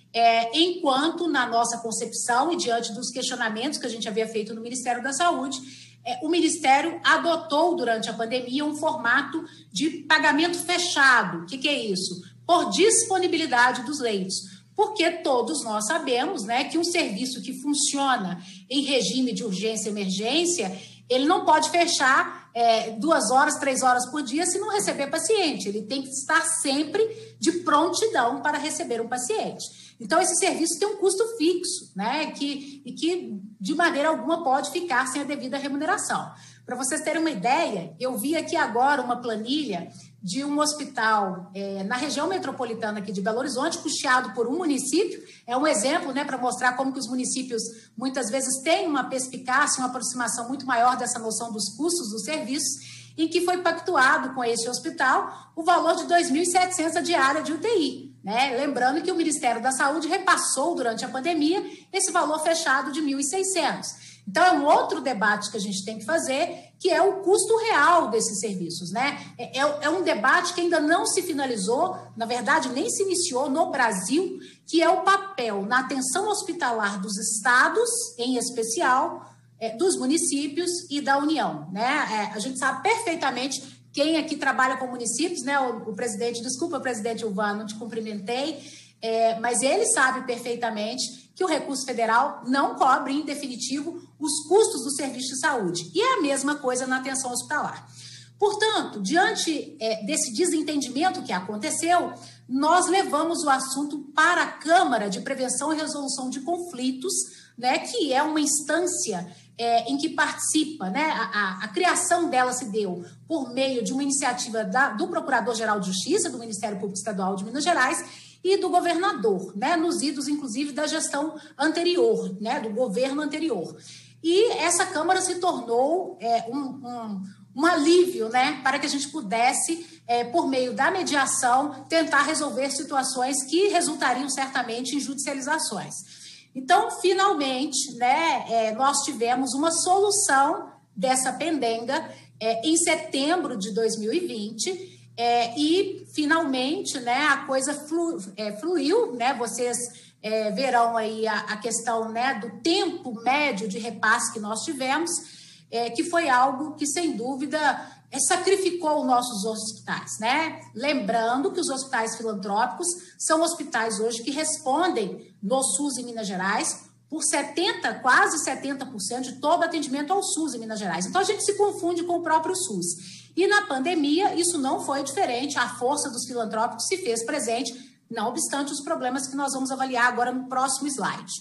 É, enquanto, na nossa concepção e diante dos questionamentos que a gente havia feito no Ministério da Saúde, é, o Ministério adotou, durante a pandemia, um formato de pagamento fechado. O que, que é isso? Por disponibilidade dos leitos. Porque todos nós sabemos, né, que um serviço que funciona em regime de urgência e emergência, ele não pode fechar é, duas horas, três horas por dia se não receber paciente. Ele tem que estar sempre de prontidão para receber um paciente. Então, esse serviço tem um custo fixo, né, que, e que, de maneira alguma, pode ficar sem a devida remuneração. Para vocês terem uma ideia, eu vi aqui agora uma planilha de um hospital é, na região metropolitana aqui de Belo Horizonte, custeado por um município. É um exemplo, né, para mostrar como que os municípios, muitas vezes, têm uma perspicácia, uma aproximação muito maior dessa noção dos custos dos serviços, em que foi pactuado com esse hospital o valor de dois mil e setecentos reais a diária de U T I. Né? Lembrando que o Ministério da Saúde repassou, durante a pandemia, esse valor fechado de mil e seiscentos reais. Então, é um outro debate que a gente tem que fazer, que é o custo real desses serviços. Né? É, é um debate que ainda não se finalizou, na verdade, nem se iniciou no Brasil, que é o papel na atenção hospitalar dos estados, em especial, é, dos municípios e da União. Né? É, a gente sabe perfeitamente quem aqui trabalha com municípios, né? O, o presidente, desculpa, presidente Ilvan, não te cumprimentei, é, mas ele sabe perfeitamente que o recurso federal não cobre, em definitivo, os custos do serviço de saúde. E é a mesma coisa na atenção hospitalar. Portanto, diante é, desse desentendimento que aconteceu, nós levamos o assunto para a Câmara de Prevenção e Resolução de Conflitos, né, que é uma instância É, em que participa, né, a, a, a criação dela se deu por meio de uma iniciativa da, do Procurador-Geral de Justiça, do Ministério Público Estadual de Minas Gerais e do governador, né, nos idos, inclusive, da gestão anterior, né, do governo anterior. E essa Câmara se tornou é, um, um, um alívio, né, para que a gente pudesse, é, por meio da mediação, tentar resolver situações que resultariam certamente em judicializações. Então, finalmente, né, é, nós tivemos uma solução dessa pendenga é, em setembro de dois mil e vinte é, e, finalmente, né, a coisa flu, é, fluiu, né, vocês é, verão aí a, a questão, né, do tempo médio de repasse que nós tivemos, é, que foi algo que, sem dúvida, é, sacrificou os nossos hospitais, né? Lembrando que os hospitais filantrópicos são hospitais hoje que respondem no SUS em Minas Gerais por setenta por cento, quase setenta por cento de todo atendimento ao SUS em Minas Gerais. Então, a gente se confunde com o próprio SUS. E na pandemia, isso não foi diferente, a força dos filantrópicos se fez presente, não obstante os problemas que nós vamos avaliar agora no próximo slide.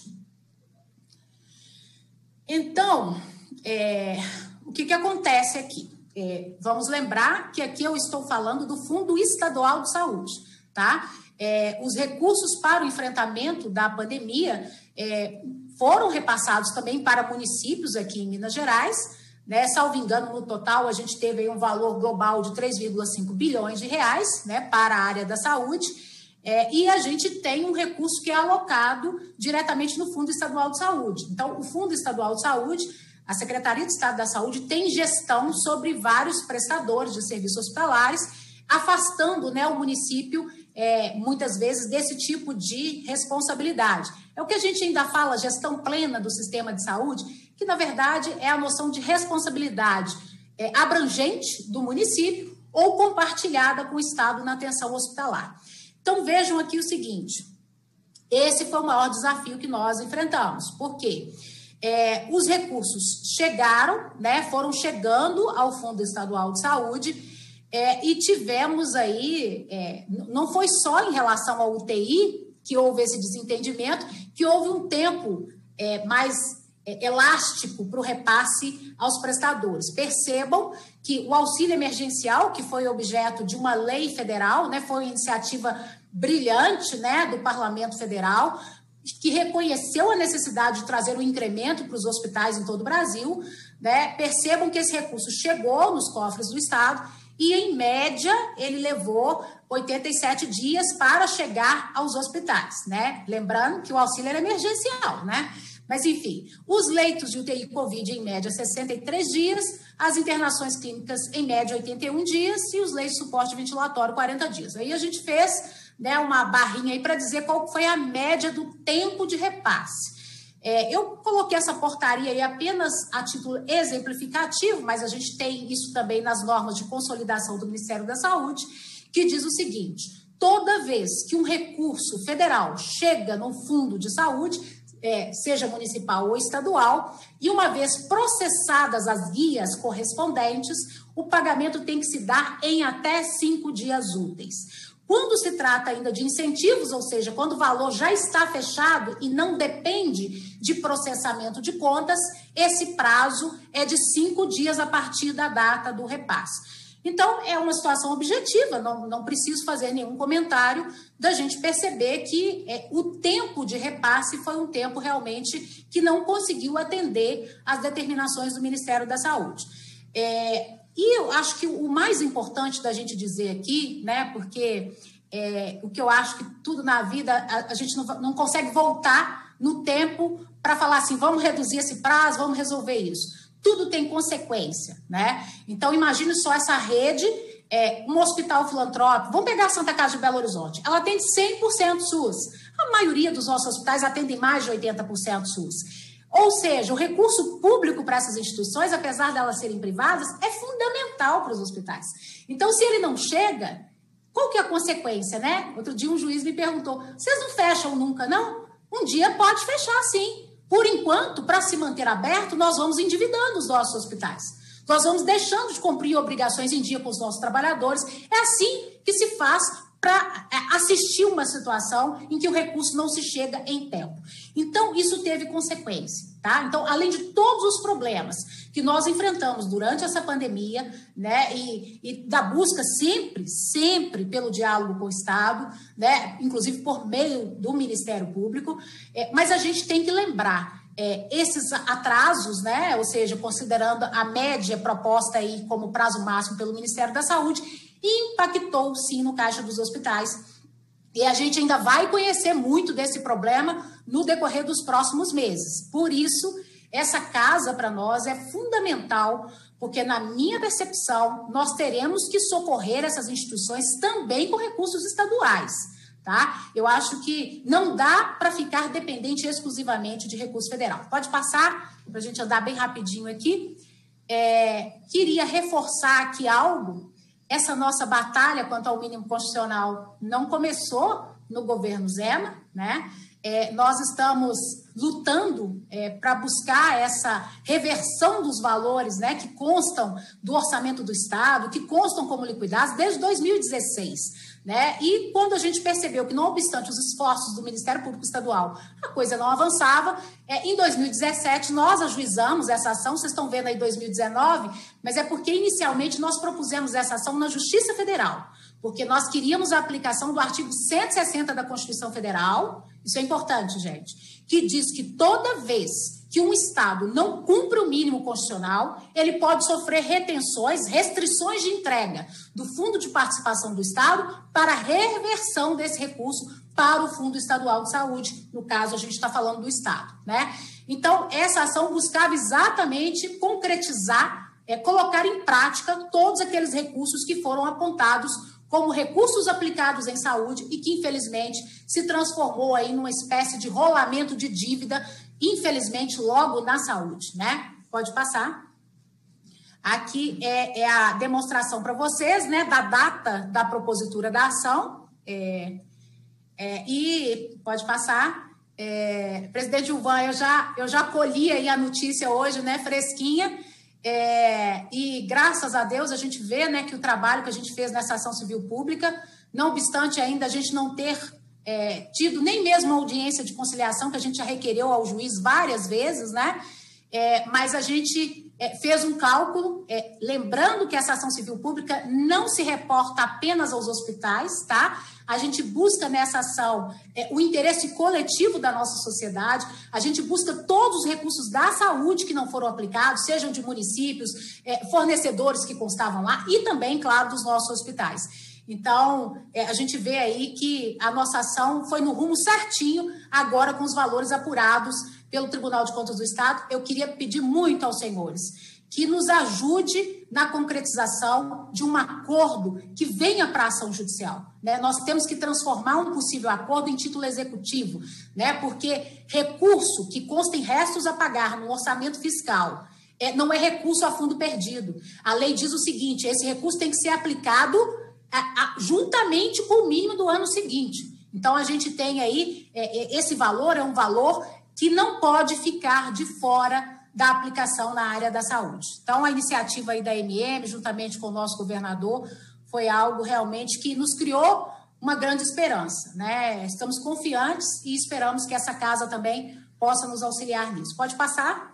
Então, é, o que, que acontece aqui? É, vamos lembrar que aqui eu estou falando do Fundo Estadual de Saúde, tá? É, os recursos para o enfrentamento da pandemia é, foram repassados também para municípios aqui em Minas Gerais, né? Salvo engano, no total a gente teve aí um valor global de três vírgula cinco bilhões de reais, né, para a área da saúde, é, e a gente tem um recurso que é alocado diretamente no Fundo Estadual de Saúde. Então, o Fundo Estadual de Saúde, a Secretaria de Estado da Saúde tem gestão sobre vários prestadores de serviços hospitalares, afastando, né, o município, é, muitas vezes, desse tipo de responsabilidade. É o que a gente ainda fala, gestão plena do sistema de saúde, que, na verdade, é a noção de responsabilidade é, abrangente do município ou compartilhada com o Estado na atenção hospitalar. Então, vejam aqui o seguinte, esse foi o maior desafio que nós enfrentamos. Por quê? É, os recursos chegaram, né, foram chegando ao Fundo Estadual de Saúde é, e tivemos aí, é, não foi só em relação ao U T I que houve esse desentendimento, que houve um tempo é, mais é, elástico para o repasse aos prestadores. Percebam que o auxílio emergencial, que foi objeto de uma lei federal, né, foi uma iniciativa brilhante, né, do Parlamento Federal, que reconheceu a necessidade de trazer um incremento para os hospitais em todo o Brasil, né? Percebam que esse recurso chegou nos cofres do Estado e, em média, ele levou oitenta e sete dias para chegar aos hospitais, né? Lembrando que o auxílio era emergencial, né? Mas, enfim, os leitos de U T I Covid, em média, sessenta e três dias, as internações clínicas, em média, oitenta e um dias, e os leitos de suporte ventilatório, quarenta dias. Aí a gente fez, né, uma barrinha aí para dizer qual foi a média do tempo de repasse. É, eu coloquei essa portaria aí apenas a título exemplificativo, mas a gente tem isso também nas normas de consolidação do Ministério da Saúde, que diz o seguinte: toda vez que um recurso federal chega no fundo de saúde, É, seja municipal ou estadual, e uma vez processadas as guias correspondentes, o pagamento tem que se dar em até cinco dias úteis. Quando se trata ainda de incentivos, ou seja, quando o valor já está fechado e não depende de processamento de contas, esse prazo é de cinco dias a partir da data do repasse. Então, é uma situação objetiva, não, não preciso fazer nenhum comentário da gente perceber que é, o tempo de repasse foi um tempo realmente que não conseguiu atender às determinações do Ministério da Saúde. É, e eu acho que o mais importante da gente dizer aqui, né, porque é, o que eu acho que tudo na vida, a, a gente não, não consegue voltar no tempo para falar assim, vamos reduzir esse prazo, vamos resolver isso. Tudo tem consequência, né? Então, imagine só essa rede, é, um hospital filantrópico. Vamos pegar a Santa Casa de Belo Horizonte. Ela atende cem por cento SUS. A maioria dos nossos hospitais atendem mais de oitenta por cento SUS. Ou seja, o recurso público para essas instituições, apesar de elas serem privadas, é fundamental para os hospitais. Então, se ele não chega, qual que é a consequência, né? Outro dia um juiz me perguntou, vocês não fecham nunca, não? Um dia pode fechar, sim. Por enquanto, para se manter aberto, nós vamos endividando os nossos hospitais. Nós vamos deixando de cumprir obrigações em dia com os nossos trabalhadores. É assim que se faz para assistir uma situação em que o recurso não se chega em tempo. Então, isso teve consequência, tá? Então, além de todos os problemas que nós enfrentamos durante essa pandemia, né, e, e da busca sempre, sempre pelo diálogo com o Estado, né, inclusive por meio do Ministério Público, é, mas a gente tem que lembrar, é, esses atrasos, né, ou seja, considerando a média proposta aí como prazo máximo pelo Ministério da Saúde, impactou sim no caixa dos hospitais. E a gente ainda vai conhecer muito desse problema no decorrer dos próximos meses. Por isso, essa casa para nós é fundamental, porque na minha percepção, nós teremos que socorrer essas instituições também com recursos estaduais, tá? Eu acho que não dá para ficar dependente exclusivamente de recurso federal. Pode passar, para a gente andar bem rapidinho aqui. É, queria reforçar aqui algo. Essa nossa batalha quanto ao mínimo constitucional não começou no governo Zema, né? É, nós estamos lutando é, para buscar essa reversão dos valores, né, que constam do orçamento do Estado, que constam como liquidados desde dois mil e dezesseis. Né? E quando a gente percebeu que, não obstante os esforços do Ministério Público Estadual, a coisa não avançava, é, em dois mil e dezessete nós ajuizamos essa ação, vocês estão vendo aí dois mil e dezenove, mas é porque inicialmente nós propusemos essa ação na Justiça Federal, porque nós queríamos a aplicação do artigo cento e sessenta da Constituição Federal, isso é importante, gente, que diz que toda vez que um Estado não cumpre o mínimo constitucional, ele pode sofrer retenções, restrições de entrega do Fundo de Participação do Estado para a reversão desse recurso para o Fundo Estadual de Saúde. No caso, a gente está falando do Estado, né? Então, essa ação buscava exatamente concretizar, é, colocar em prática todos aqueles recursos que foram apontados como recursos aplicados em saúde e que, infelizmente, se transformou aí numa espécie de rolamento de dívida, infelizmente, logo na saúde, né? Pode passar. Aqui é, é a demonstração para vocês, né, da data da propositura da ação. É, é, e, pode passar. É, presidente Gilvan, eu já, eu já colhi aí a notícia hoje, né, fresquinha. É, e graças a Deus a gente vê, né, que o trabalho que a gente fez nessa ação civil pública, não obstante ainda a gente não ter é, tido nem mesmo uma audiência de conciliação que a gente já requereu ao juiz várias vezes, né, é, mas a gente é, fez um cálculo, é, lembrando que essa ação civil pública não se reporta apenas aos hospitais, tá? A gente busca nessa ação é, o interesse coletivo da nossa sociedade, a gente busca todos os recursos da saúde que não foram aplicados, sejam de municípios, é, fornecedores que constavam lá e também, claro, dos nossos hospitais. Então, é, a gente vê aí que a nossa ação foi no rumo certinho, agora com os valores apurados pelo Tribunal de Contas do Estado. Eu queria pedir muito aos senhores que nos ajude na concretização de um acordo que venha para a ação judicial, né? Nós temos que transformar um possível acordo em título executivo, né? Porque recurso que consta em restos a pagar no orçamento fiscal é, não é recurso a fundo perdido. A lei diz o seguinte: esse recurso tem que ser aplicado a, a, juntamente com o mínimo do ano seguinte. Então, a gente tem aí, é, esse valor é um valor que não pode ficar de fora da aplicação na área da saúde. Então, a iniciativa aí da M M, juntamente com o nosso governador, foi algo realmente que nos criou uma grande esperança, né? Estamos confiantes e esperamos que essa casa também possa nos auxiliar nisso. Pode passar?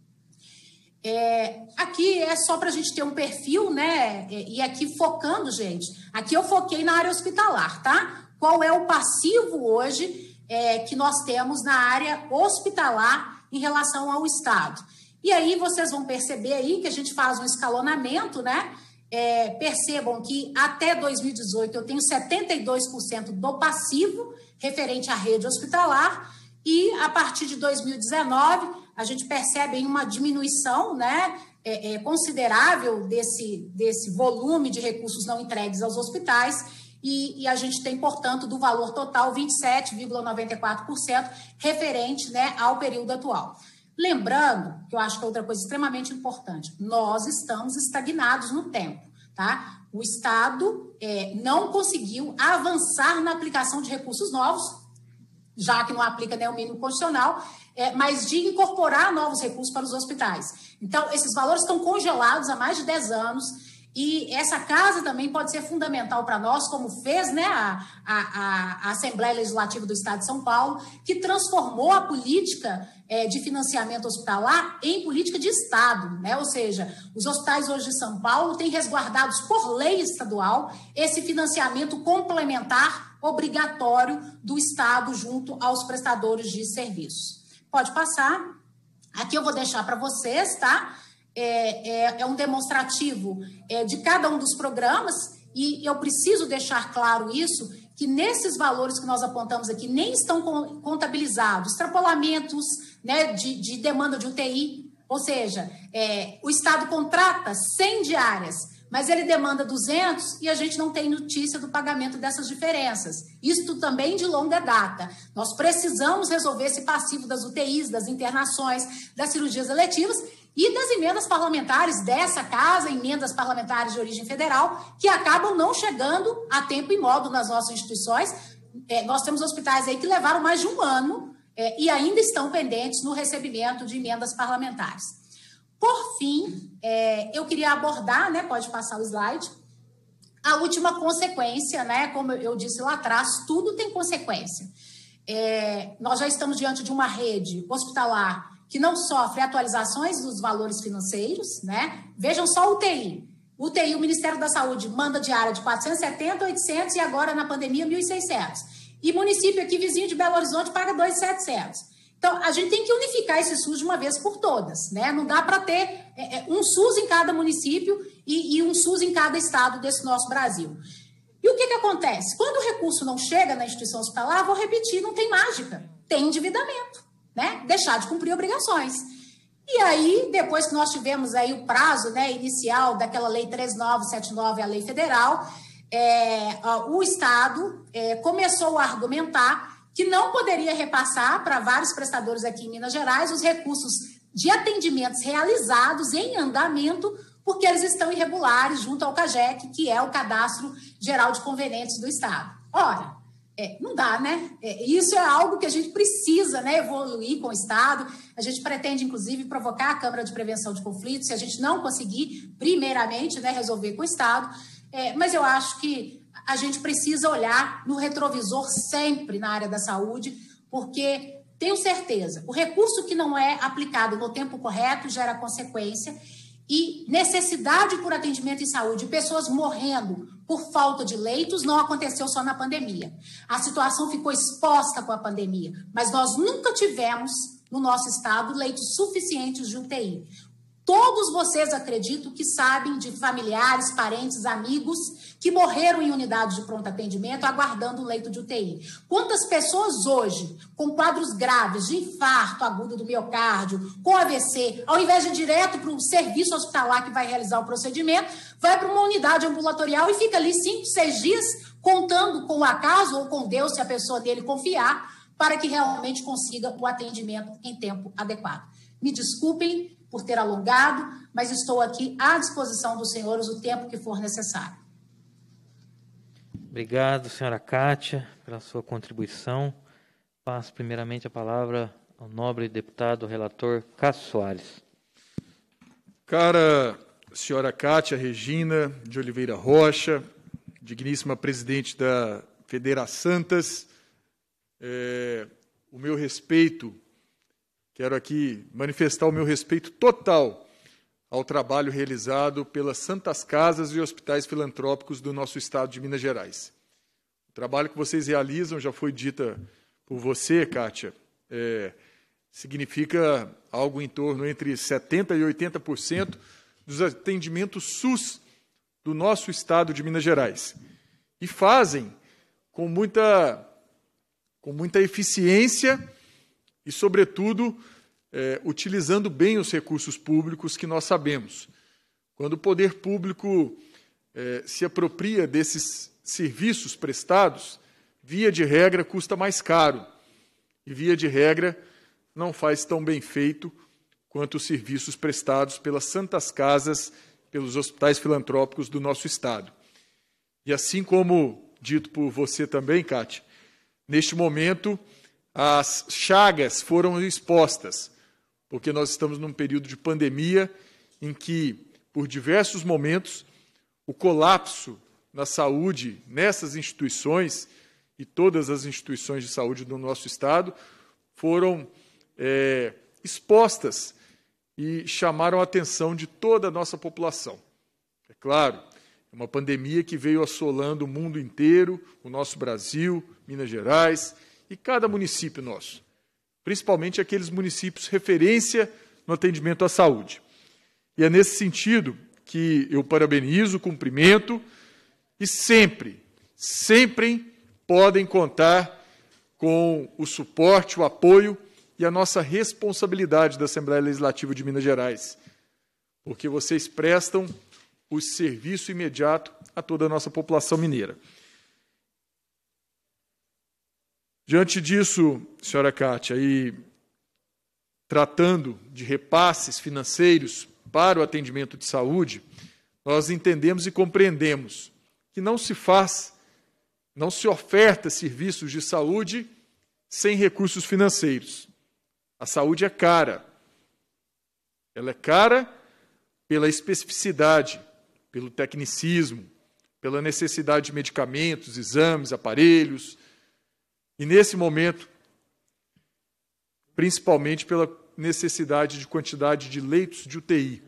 É, aqui é só para a gente ter um perfil, né? E aqui focando, gente, aqui eu foquei na área hospitalar, tá? Qual é o passivo hoje é, que nós temos na área hospitalar em relação ao Estado? E aí vocês vão perceber aí que a gente faz um escalonamento, né? É, percebam que até dois mil e dezoito eu tenho setenta e dois por cento do passivo referente à rede hospitalar e a partir de dois mil e dezenove a gente percebe uma diminuição, né, é, é, considerável desse, desse volume de recursos não entregues aos hospitais e, e a gente tem, portanto, do valor total vinte e sete vírgula noventa e quatro por cento referente, né, ao período atual. Lembrando, que eu acho que é outra coisa extremamente importante, nós estamos estagnados no tempo, tá? O Estado é, não conseguiu avançar na aplicação de recursos novos, já que não aplica nem o mínimo constitucional, é, mas de incorporar novos recursos para os hospitais. Então, esses valores estão congelados há mais de dez anos e essa casa também pode ser fundamental para nós, como fez, né, a, a, a Assembleia Legislativa do Estado de São Paulo, que transformou a política é, de financiamento hospitalar em política de Estado, né? Ou seja, os hospitais hoje de São Paulo têm resguardados por lei estadual esse financiamento complementar obrigatório do Estado junto aos prestadores de serviços. Pode passar. Aqui eu vou deixar para vocês, tá? É, é, é um demonstrativo é, de cada um dos programas e eu preciso deixar claro isso, que nesses valores que nós apontamos aqui nem estão contabilizados extrapolamentos, né, de, de demanda de U T I, ou seja, é, o Estado contrata cem diárias, mas ele demanda duzentos e a gente não tem notícia do pagamento dessas diferenças. Isto também de longa data. Nós precisamos resolver esse passivo das U T Is, das internações, das cirurgias eletivas e das emendas parlamentares dessa casa, emendas parlamentares de origem federal, que acabam não chegando a tempo e modo nas nossas instituições. É, nós temos hospitais aí que levaram mais de um ano é, e ainda estão pendentes no recebimento de emendas parlamentares. Por fim, é, eu queria abordar, né, pode passar o slide, a última consequência, né, como eu disse lá atrás, tudo tem consequência. É, nós já estamos diante de uma rede hospitalar que não sofre atualizações dos valores financeiros, né? Vejam só o U T I. O U T I, o Ministério da Saúde, manda diária de quatrocentos e setenta, oitocentos e agora na pandemia mil e seiscentos. E município aqui vizinho de Belo Horizonte paga dois mil e setecentos. Então, a gente tem que unificar esse SUS de uma vez por todas, né? Não dá para ter é, um SUS em cada município e, e um SUS em cada estado desse nosso Brasil. E o que que acontece? Quando o recurso não chega na instituição hospitalar, vou repetir, não tem mágica, tem endividamento, né? Deixar de cumprir obrigações. E aí, depois que nós tivemos aí o prazo, né, inicial daquela lei treze mil novecentos e setenta e nove, a lei federal, é, o Estado é, começou a argumentar que não poderia repassar para vários prestadores aqui em Minas Gerais os recursos de atendimentos realizados em andamento, porque eles estão irregulares junto ao CAGEC, que é o Cadastro Geral de Convenientes do Estado. Ora, é, não dá, né? É, isso é algo que a gente precisa, né, evoluir com o Estado. A gente pretende, inclusive, provocar a Câmara de Prevenção de Conflitos, se a gente não conseguir, primeiramente, né, resolver com o Estado. É, mas eu acho que a gente precisa olhar no retrovisor sempre na área da saúde, porque Tenho certeza, o recurso que não é aplicado no tempo correto gera consequência e necessidade por atendimento em saúde, pessoas morrendo por falta de leitos, não aconteceu só na pandemia. A situação ficou exposta com a pandemia, mas nós nunca tivemos no nosso estado leitos suficientes de U T I. Todos vocês, acredito, que sabem de familiares, parentes, amigos que morreram em unidades de pronto atendimento aguardando o leito de U T I. Quantas pessoas hoje, com quadros graves de infarto agudo do miocárdio, com A V C, ao invés de ir direto para o serviço hospitalar que vai realizar o procedimento, vai para uma unidade ambulatorial e fica ali cinco, seis dias contando com o acaso ou com Deus, se a pessoa dele confiar, para que realmente consiga o atendimento em tempo adequado. Me desculpem por ter alongado, mas estou aqui à disposição dos senhores o tempo que for necessário. Obrigado, senhora Kátia, pela sua contribuição. Passo primeiramente a palavra ao nobre deputado relator Cássio Soares. Cara senhora Kátia Regina de Oliveira Rocha, digníssima presidente da Federa Santas, é, o meu respeito, quero aqui manifestar o meu respeito total ao trabalho realizado pelas Santas Casas e Hospitais Filantrópicos do nosso estado de Minas Gerais. O trabalho que vocês realizam, já foi dita por você, Kátia, é, significa algo em torno entre setenta por cento e oitenta por cento dos atendimentos SUS do nosso estado de Minas Gerais. E fazem com muita, com muita eficiência e, sobretudo, É, utilizando bem os recursos públicos que nós sabemos. Quando o poder público é, se apropria desses serviços prestados, via de regra custa mais caro e, via de regra, não faz tão bem feito quanto os serviços prestados pelas Santas Casas, pelos hospitais filantrópicos do nosso estado. E assim como dito por você também, Kátia, neste momento as chagas foram expostas, porque nós estamos num período de pandemia em que, por diversos momentos, o colapso na saúde, nessas instituições, e todas as instituições de saúde do nosso estado, foram é, expostas e chamaram a atenção de toda a nossa população. É claro, é uma pandemia que veio assolando o mundo inteiro, o nosso Brasil, Minas Gerais e cada município nosso, principalmente aqueles municípios referência no atendimento à saúde. E é nesse sentido que eu parabenizo, cumprimento e sempre, sempre podem contar com o suporte, o apoio e a nossa responsabilidade da Assembleia Legislativa de Minas Gerais, porque vocês prestam o serviço imediato a toda a nossa população mineira. Diante disso, senhora Kátia, e tratando de repasses financeiros para o atendimento de saúde, nós entendemos e compreendemos que não se faz, não se oferta serviços de saúde sem recursos financeiros. A saúde é cara. Ela é cara pela especificidade, pelo tecnicismo, pela necessidade de medicamentos, exames, aparelhos, e, nesse momento, principalmente pela necessidade de quantidade de leitos de U T I.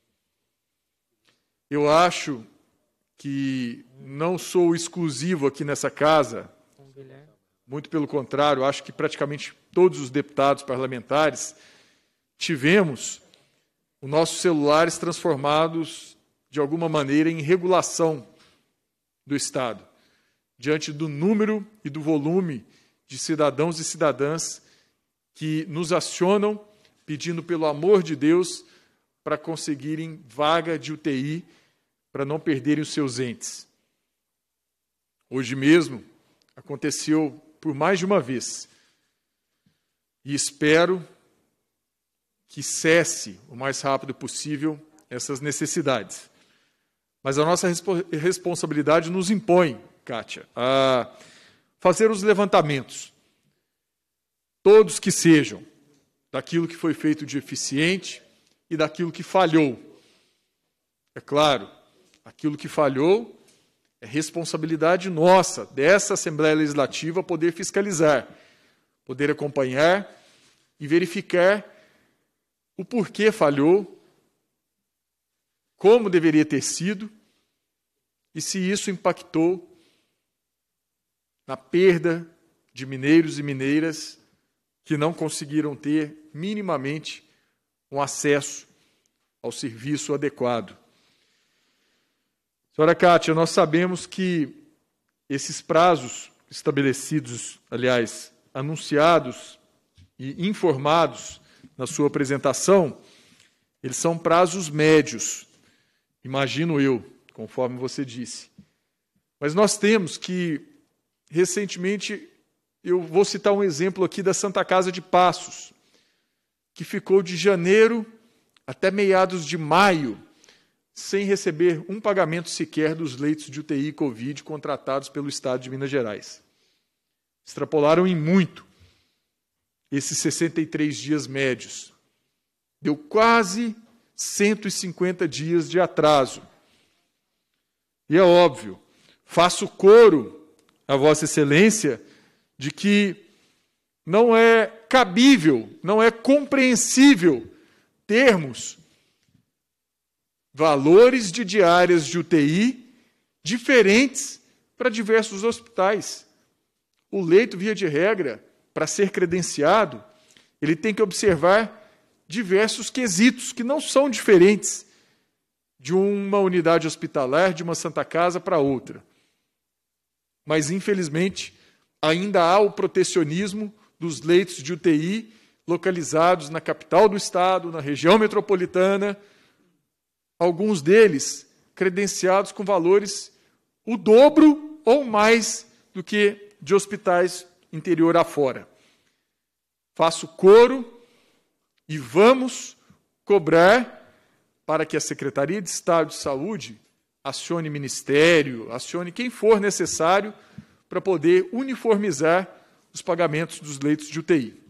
Eu acho que não sou exclusivo aqui nessa casa, muito pelo contrário, acho que praticamente todos os deputados parlamentares tivemos os nossos celulares transformados, de alguma maneira, em regulação do Estado, diante do número e do volume de cidadãos e cidadãs que nos acionam pedindo, pelo amor de Deus, para conseguirem vaga de U T I, para não perderem os seus entes. Hoje mesmo aconteceu por mais de uma vez e espero que cesse o mais rápido possível essas necessidades. Mas a nossa respo- responsabilidade nos impõe, Kátia, a fazer os levantamentos, todos que sejam, daquilo que foi feito de eficiente e daquilo que falhou. É claro, aquilo que falhou é responsabilidade nossa, dessa Assembleia Legislativa, poder fiscalizar, poder acompanhar e verificar o porquê falhou, como deveria ter sido e se isso impactou na perda de mineiros e mineiras que não conseguiram ter minimamente um acesso ao serviço adequado. Senhora Kátia, nós sabemos que esses prazos estabelecidos, aliás, anunciados e informados na sua apresentação, eles são prazos médios, imagino eu, conforme você disse. Mas nós temos que, recentemente, eu vou citar um exemplo aqui da Santa Casa de Passos, que ficou de janeiro até meados de maio, sem receber um pagamento sequer dos leitos de U T I Covid contratados pelo Estado de Minas Gerais. Extrapolaram em muito esses sessenta e três dias médios. Deu quase cento e cinquenta dias de atraso. E é óbvio, faço coro a Vossa Excelência de que não é cabível, não é compreensível termos valores de diárias de U T I diferentes para diversos hospitais. O leito, via de regra, para ser credenciado, ele tem que observar diversos quesitos que não são diferentes de uma unidade hospitalar, de uma Santa Casa para outra. Mas, infelizmente, ainda há o protecionismo dos leitos de U T I localizados na capital do estado, na região metropolitana, alguns deles credenciados com valores o dobro ou mais do que de hospitais interior afora. Faço coro e vamos cobrar para que a Secretaria de Estado de Saúde acione ministério, acione quem for necessário para poder uniformizar os pagamentos dos leitos de U T I.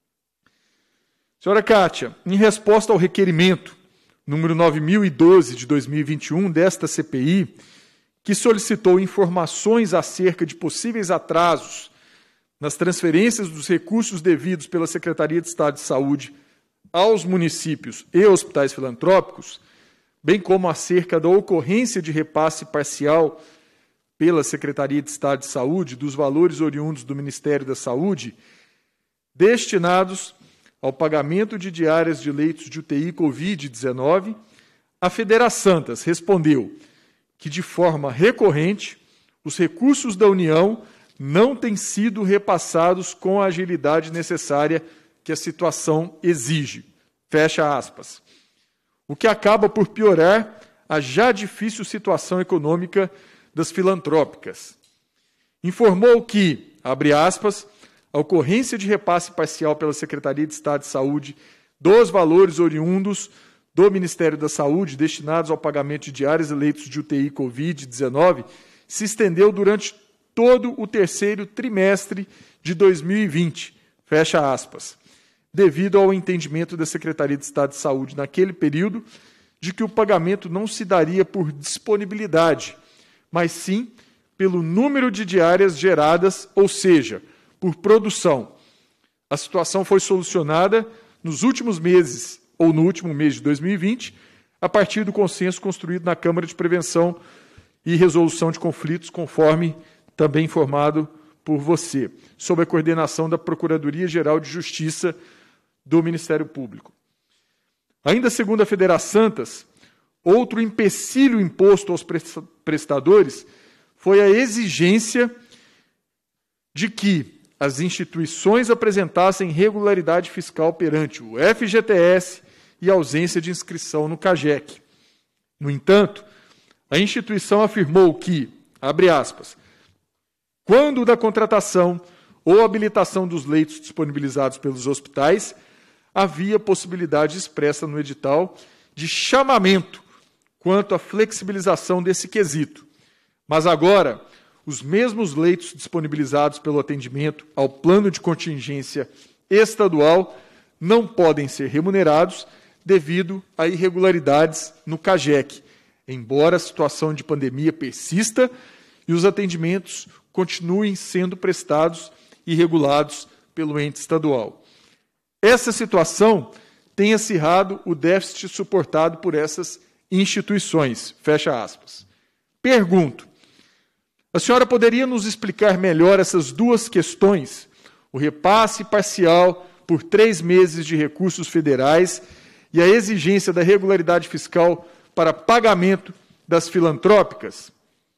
Senhora Kátia, em resposta ao requerimento número nove mil e doze de dois mil e vinte e um desta C P I, que solicitou informações acerca de possíveis atrasos nas transferências dos recursos devidos pela Secretaria de Estado de Saúde aos municípios e hospitais filantrópicos, bem como acerca da ocorrência de repasse parcial pela Secretaria de Estado de Saúde dos valores oriundos do Ministério da Saúde, destinados ao pagamento de diárias de leitos de U T I Covid dezenove, a Federaçantas respondeu que, de forma recorrente, os recursos da União não têm sido repassados com a agilidade necessária que a situação exige. Fecha aspas. O que acaba por piorar a já difícil situação econômica das filantrópicas. Informou que, abre aspas, a ocorrência de repasse parcial pela Secretaria de Estado de Saúde dos valores oriundos do Ministério da Saúde destinados ao pagamento de diárias e leitos de U T I Covid dezenove se estendeu durante todo o terceiro trimestre de dois mil e vinte, fecha aspas, devido ao entendimento da Secretaria de Estado de Saúde naquele período de que o pagamento não se daria por disponibilidade, mas sim pelo número de diárias geradas, ou seja, por produção. A situação foi solucionada nos últimos meses, ou no último mês de dois mil e vinte, a partir do consenso construído na Câmara de Prevenção e Resolução de Conflitos, conforme também informado por você, sob a coordenação da Procuradoria-Geral de Justiça do Ministério Público. Ainda segundo a Federaçantas, outro empecilho imposto aos prestadores foi a exigência de que as instituições apresentassem regularidade fiscal perante o F G T S e ausência de inscrição no CAGEC. No entanto, a instituição afirmou que, abre aspas, quando da contratação ou habilitação dos leitos disponibilizados pelos hospitais, havia possibilidade expressa no edital de chamamento quanto à flexibilização desse quesito. Mas agora, os mesmos leitos disponibilizados pelo atendimento ao plano de contingência estadual não podem ser remunerados devido a irregularidades no CAGEC, embora a situação de pandemia persista e os atendimentos continuem sendo prestados e regulados pelo ente estadual. essa situação tem acirrado o déficit suportado por essas instituições. Fecha aspas. Pergunto, a senhora poderia nos explicar melhor essas duas questões? O repasse parcial por três meses de recursos federais e a exigência da regularidade fiscal para pagamento das filantrópicas?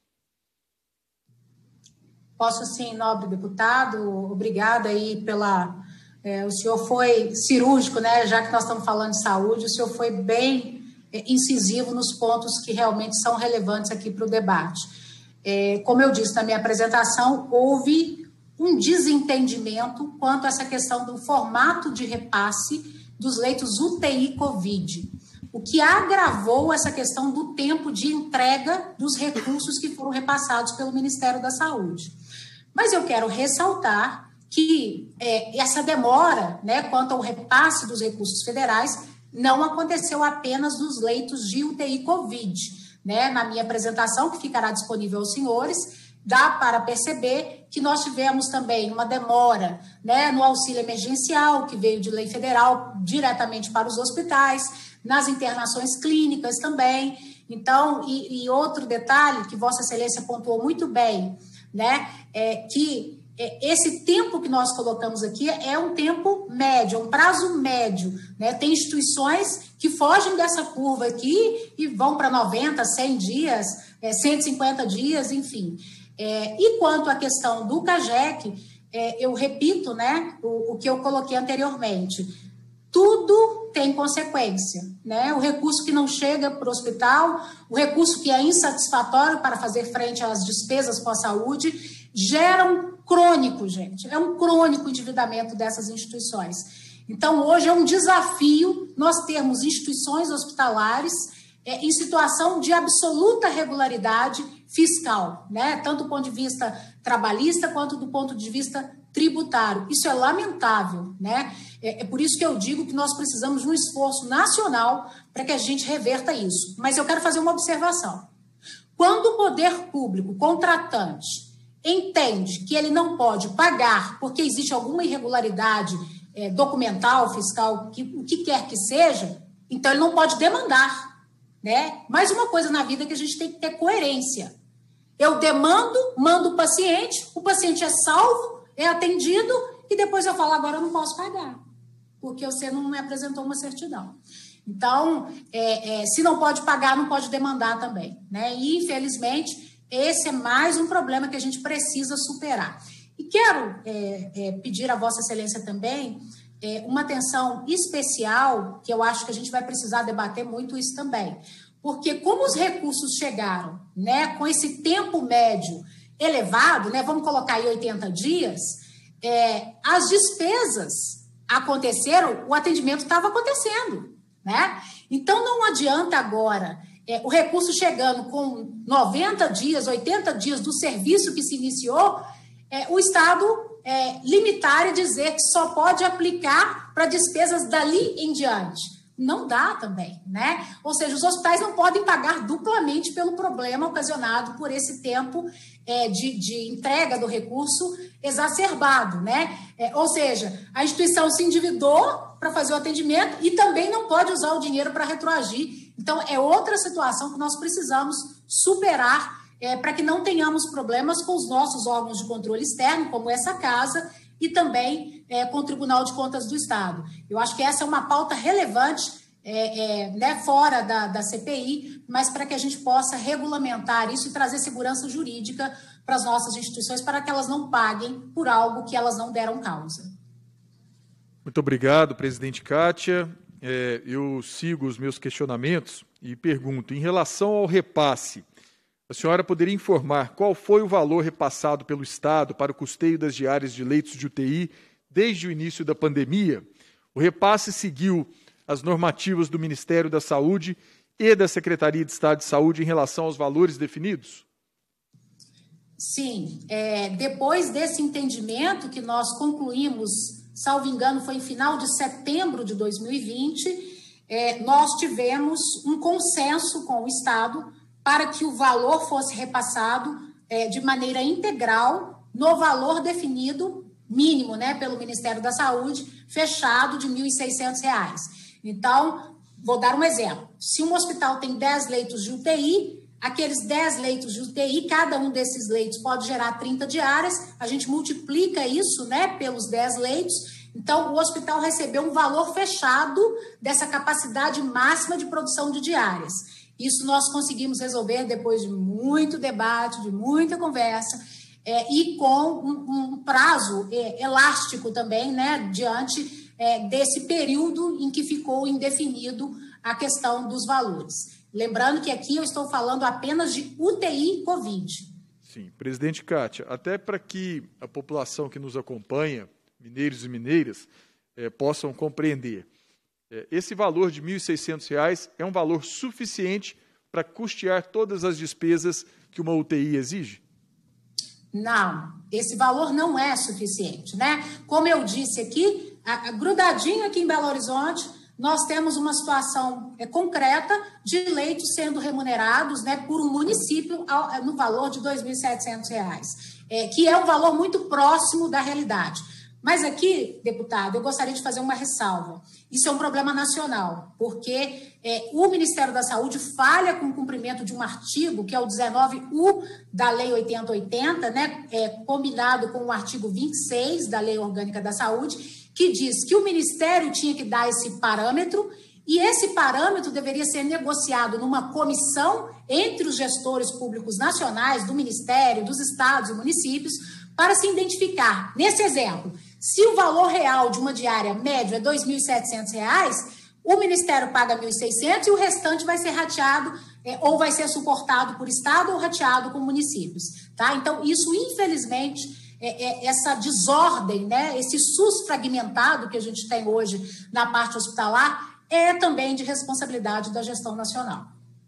Posso sim, nobre deputado. Obrigada aí pela... É, o senhor foi cirúrgico, né? Já que nós estamos falando de saúde, o senhor foi bem é, incisivo nos pontos que realmente são relevantes aqui para o debate. É, como eu disse na minha apresentação, houve um desentendimento quanto a essa questão do formato de repasse dos leitos U T I Covid, o que agravou essa questão do tempo de entrega dos recursos que foram repassados pelo Ministério da Saúde. Mas eu quero ressaltar que é, essa demora, né, quanto ao repasse dos recursos federais, não aconteceu apenas nos leitos de U T I Covid. Né? Na minha apresentação, que ficará disponível aos senhores, dá para perceber que nós tivemos também uma demora, né, no auxílio emergencial, que veio de lei federal diretamente para os hospitais, nas internações clínicas também. Então, e, e outro detalhe que Vossa Excelência pontuou muito bem, né, é que esse tempo que nós colocamos aqui é um tempo médio, um prazo médio, né? Tem instituições que fogem dessa curva aqui e vão para noventa, cem dias, é, cento e cinquenta dias, enfim. É, e quanto à questão do CAGEC, é, eu repito, né, o, o que eu coloquei anteriormente. Tudo tem consequência, né? O recurso que não chega para o hospital, o recurso que é insatisfatório para fazer frente às despesas com a saúde, gera um crônico, gente, é um crônico endividamento dessas instituições. Então, hoje é um desafio nós termos instituições hospitalares é, em situação de absoluta regularidade fiscal, né? Tanto do ponto de vista trabalhista quanto do ponto de vista tributário. Isso é lamentável, né? É, é por isso que eu digo que nós precisamos de um esforço nacional para que a gente reverta isso. Mas eu quero fazer uma observação. Quando o poder público contratante entende que ele não pode pagar porque existe alguma irregularidade é, documental, fiscal, que, o que quer que seja, então ele não pode demandar, né? Mais uma coisa na vida que a gente tem que ter coerência. Eu demando, mando o paciente, o paciente é salvo, é atendido, e depois eu falo, agora eu não posso pagar, porque você não me apresentou uma certidão. Então, é, é, se não pode pagar, não pode demandar também, né? E, infelizmente, esse é mais um problema que a gente precisa superar. E quero é, é, pedir a Vossa Excelência também é, uma atenção especial, que eu acho que a gente vai precisar debater muito isso também. Porque como os recursos chegaram, né, com esse tempo médio elevado, né, vamos colocar aí oitenta dias, é, as despesas aconteceram, o atendimento estava acontecendo, né? Então, não adianta agora... É, o recurso chegando com noventa dias, oitenta dias do serviço que se iniciou, é, o Estado é, limitar e dizer que só pode aplicar para despesas dali em diante. Não dá também, né? Ou seja, os hospitais não podem pagar duplamente pelo problema ocasionado por esse tempo é, de, de entrega do recurso exacerbado, né? É, ou seja, a instituição se endividou para fazer o atendimento e também não pode usar o dinheiro para retroagir. Então, é outra situação que nós precisamos superar é, para que não tenhamos problemas com os nossos órgãos de controle externo, como essa casa, e também é, com o Tribunal de Contas do Estado. Eu acho que essa é uma pauta relevante, é, é, né, fora da, da C P I, mas para que a gente possa regulamentar isso e trazer segurança jurídica para as nossas instituições, para que elas não paguem por algo que elas não deram causa. Muito obrigado, presidente Kátia. É, eu sigo os meus questionamentos e pergunto, em relação ao repasse, a senhora poderia informar qual foi o valor repassado pelo Estado para o custeio das diárias de leitos de U T I desde o início da pandemia? O repasse seguiu as normativas do Ministério da Saúde e da Secretaria de Estado de Saúde em relação aos valores definidos? Sim, é, depois desse entendimento que nós concluímos, salvo engano, foi em final de setembro de dois mil e vinte, é, nós tivemos um consenso com o Estado para que o valor fosse repassado é, de maneira integral no valor definido mínimo, né, pelo Ministério da Saúde, fechado de mil e seiscentos reais. Então, vou dar um exemplo. Se um hospital tem dez leitos de U T I, aqueles dez leitos de U T I, cada um desses leitos pode gerar trinta diárias, a gente multiplica isso, né, pelos dez leitos, então o hospital recebeu um valor fechado dessa capacidade máxima de produção de diárias. Isso nós conseguimos resolver depois de muito debate, de muita conversa, é, e com um, um prazo é, elástico também, né, diante é, desse período em que ficou indefinido a questão dos valores. Lembrando que aqui eu estou falando apenas de U T I Covid. Sim, presidente Kátia, até para que a população que nos acompanha, mineiros e mineiras, eh, possam compreender, eh, esse valor de mil e seiscentos reais é um valor suficiente para custear todas as despesas que uma U T I exige? Não, esse valor não é suficiente, né? Como eu disse aqui, a, a, grudadinho aqui em Belo Horizonte, nós temos uma situação é, concreta de leitos sendo remunerados, né, por um município ao, no valor de dois mil e setecentos reais, é, que é um valor muito próximo da realidade. Mas aqui, deputado, eu gostaria de fazer uma ressalva. Isso é um problema nacional, porque é, o Ministério da Saúde falha com o cumprimento de um artigo, que é o dezenove U da Lei oitenta oitenta, né, é, combinado com o artigo vinte e seis da Lei Orgânica da Saúde, que diz que o Ministério tinha que dar esse parâmetro e esse parâmetro deveria ser negociado numa comissão entre os gestores públicos nacionais, do Ministério, dos estados e municípios, para se identificar. Nesse exemplo, se o valor real de uma diária média é dois mil e setecentos reais, o Ministério paga mil e seiscentos e o restante vai ser rateado é, ou vai ser suportado por estado ou rateado com municípios. Tá? Então, isso, infelizmente, é, é, essa desordem, né, esse SUS fragmentado que a gente tem hoje na parte hospitalar, é também de responsabilidade da gestão nacional.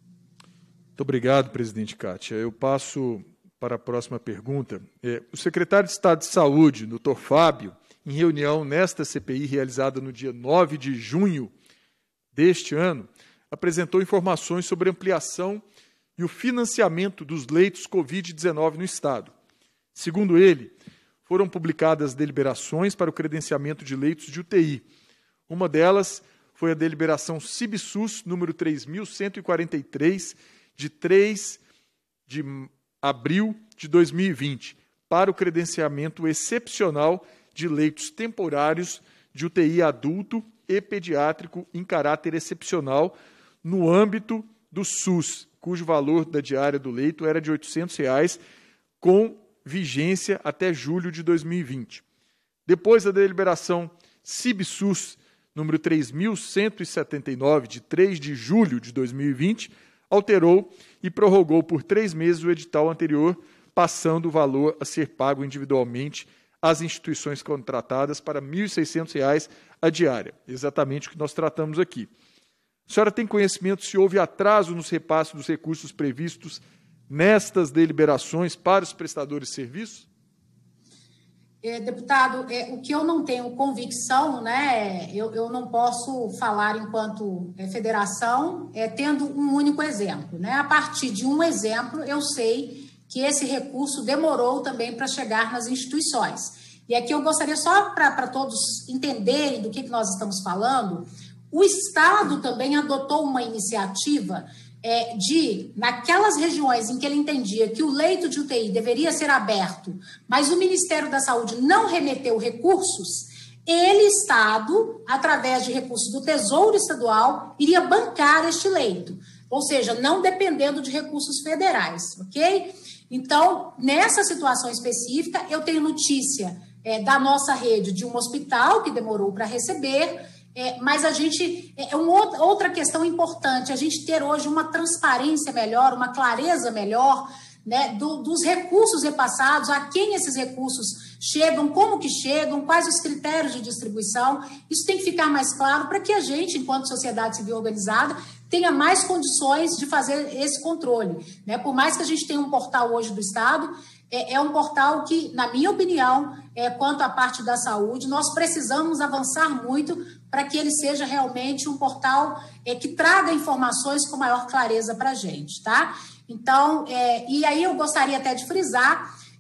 Muito obrigado, presidente Kátia. Eu passo para a próxima pergunta. É, o secretário de Estado de Saúde, doutor Fábio, em reunião nesta C P I realizada no dia nove de junho deste ano, apresentou informações sobre a ampliação e o financiamento dos leitos covid dezenove no Estado. Segundo ele, foram publicadas deliberações para o credenciamento de leitos de U T I. Uma delas foi a deliberação CIBSUS número três mil cento e quarenta e três, de três de abril de dois mil e vinte, para o credenciamento excepcional de leitos temporários de U T I adulto e pediátrico em caráter excepcional no âmbito do SUS, cujo valor da diária do leito era de oitocentos reais, com vigência até julho de dois mil e vinte. Depois da deliberação CIBSUS número três mil cento e setenta e nove, de três de julho de dois mil e vinte, alterou e prorrogou por três meses o edital anterior, passando o valor a ser pago individualmente às instituições contratadas para mil e seiscentos reais a diária, exatamente o que nós tratamos aqui. A senhora tem conhecimento se houve atraso nos repasses dos recursos previstos nestas deliberações para os prestadores de serviço? É, deputado, é, o que eu não tenho convicção, né, eu, eu não posso falar enquanto é, federação, é, tendo um único exemplo. Né? A partir de um exemplo, eu sei que esse recurso demorou também para chegar nas instituições. E aqui eu gostaria só para todos entenderem do que, que nós estamos falando, o Estado também adotou uma iniciativa É, de, naquelas regiões em que ele entendia que o leito de U T I deveria ser aberto, mas o Ministério da Saúde não remeteu recursos, ele, Estado, através de recursos do Tesouro Estadual, iria bancar este leito, ou seja, não dependendo de recursos federais, ok? Então, nessa situação específica, eu tenho notícia é, da nossa rede de um hospital que demorou para receber. É, mas a gente, é uma outra questão importante, a gente ter hoje uma transparência melhor, uma clareza melhor, né, do, dos recursos repassados, a quem esses recursos chegam, como que chegam, quais os critérios de distribuição. Isso tem que ficar mais claro para que a gente, enquanto sociedade civil organizada, tenha mais condições de fazer esse controle. Né? Por mais que a gente tenha um portal hoje do Estado, é, é um portal que, na minha opinião, é, quanto à parte da saúde, nós precisamos avançar muito para que ele seja realmente um portal é, que traga informações com maior clareza para a gente, tá? Então, é, e aí eu gostaria até de frisar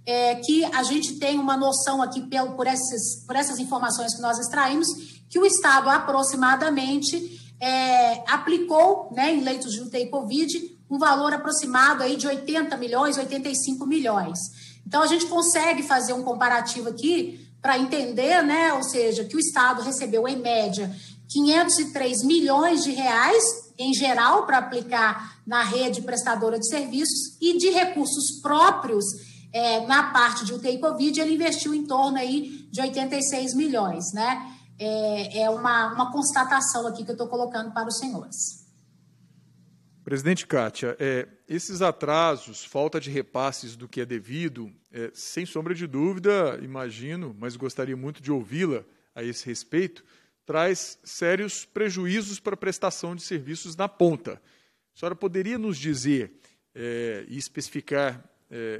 é, que a gente tem uma noção aqui, pelo, por, essas, por essas informações que nós extraímos, que o Estado aproximadamente é, aplicou, né, em leitos de U T I Covid, um valor aproximado aí de oitenta milhões, oitenta e cinco milhões. Então, a gente consegue fazer um comparativo aqui para entender, né, ou seja, que o Estado recebeu, em média, quinhentos e três milhões de reais, em geral, para aplicar na rede prestadora de serviços, e de recursos próprios, é, na parte de U T I Covid, ele investiu em torno aí de oitenta e seis milhões, né? É, é uma, uma constatação aqui que eu estou colocando para os senhores. Presidente Kátia, é, esses atrasos, falta de repasses do que é devido, é, sem sombra de dúvida, imagino, mas gostaria muito de ouvi-la a esse respeito, traz sérios prejuízos para a prestação de serviços na ponta. A senhora poderia nos dizer é, e especificar é,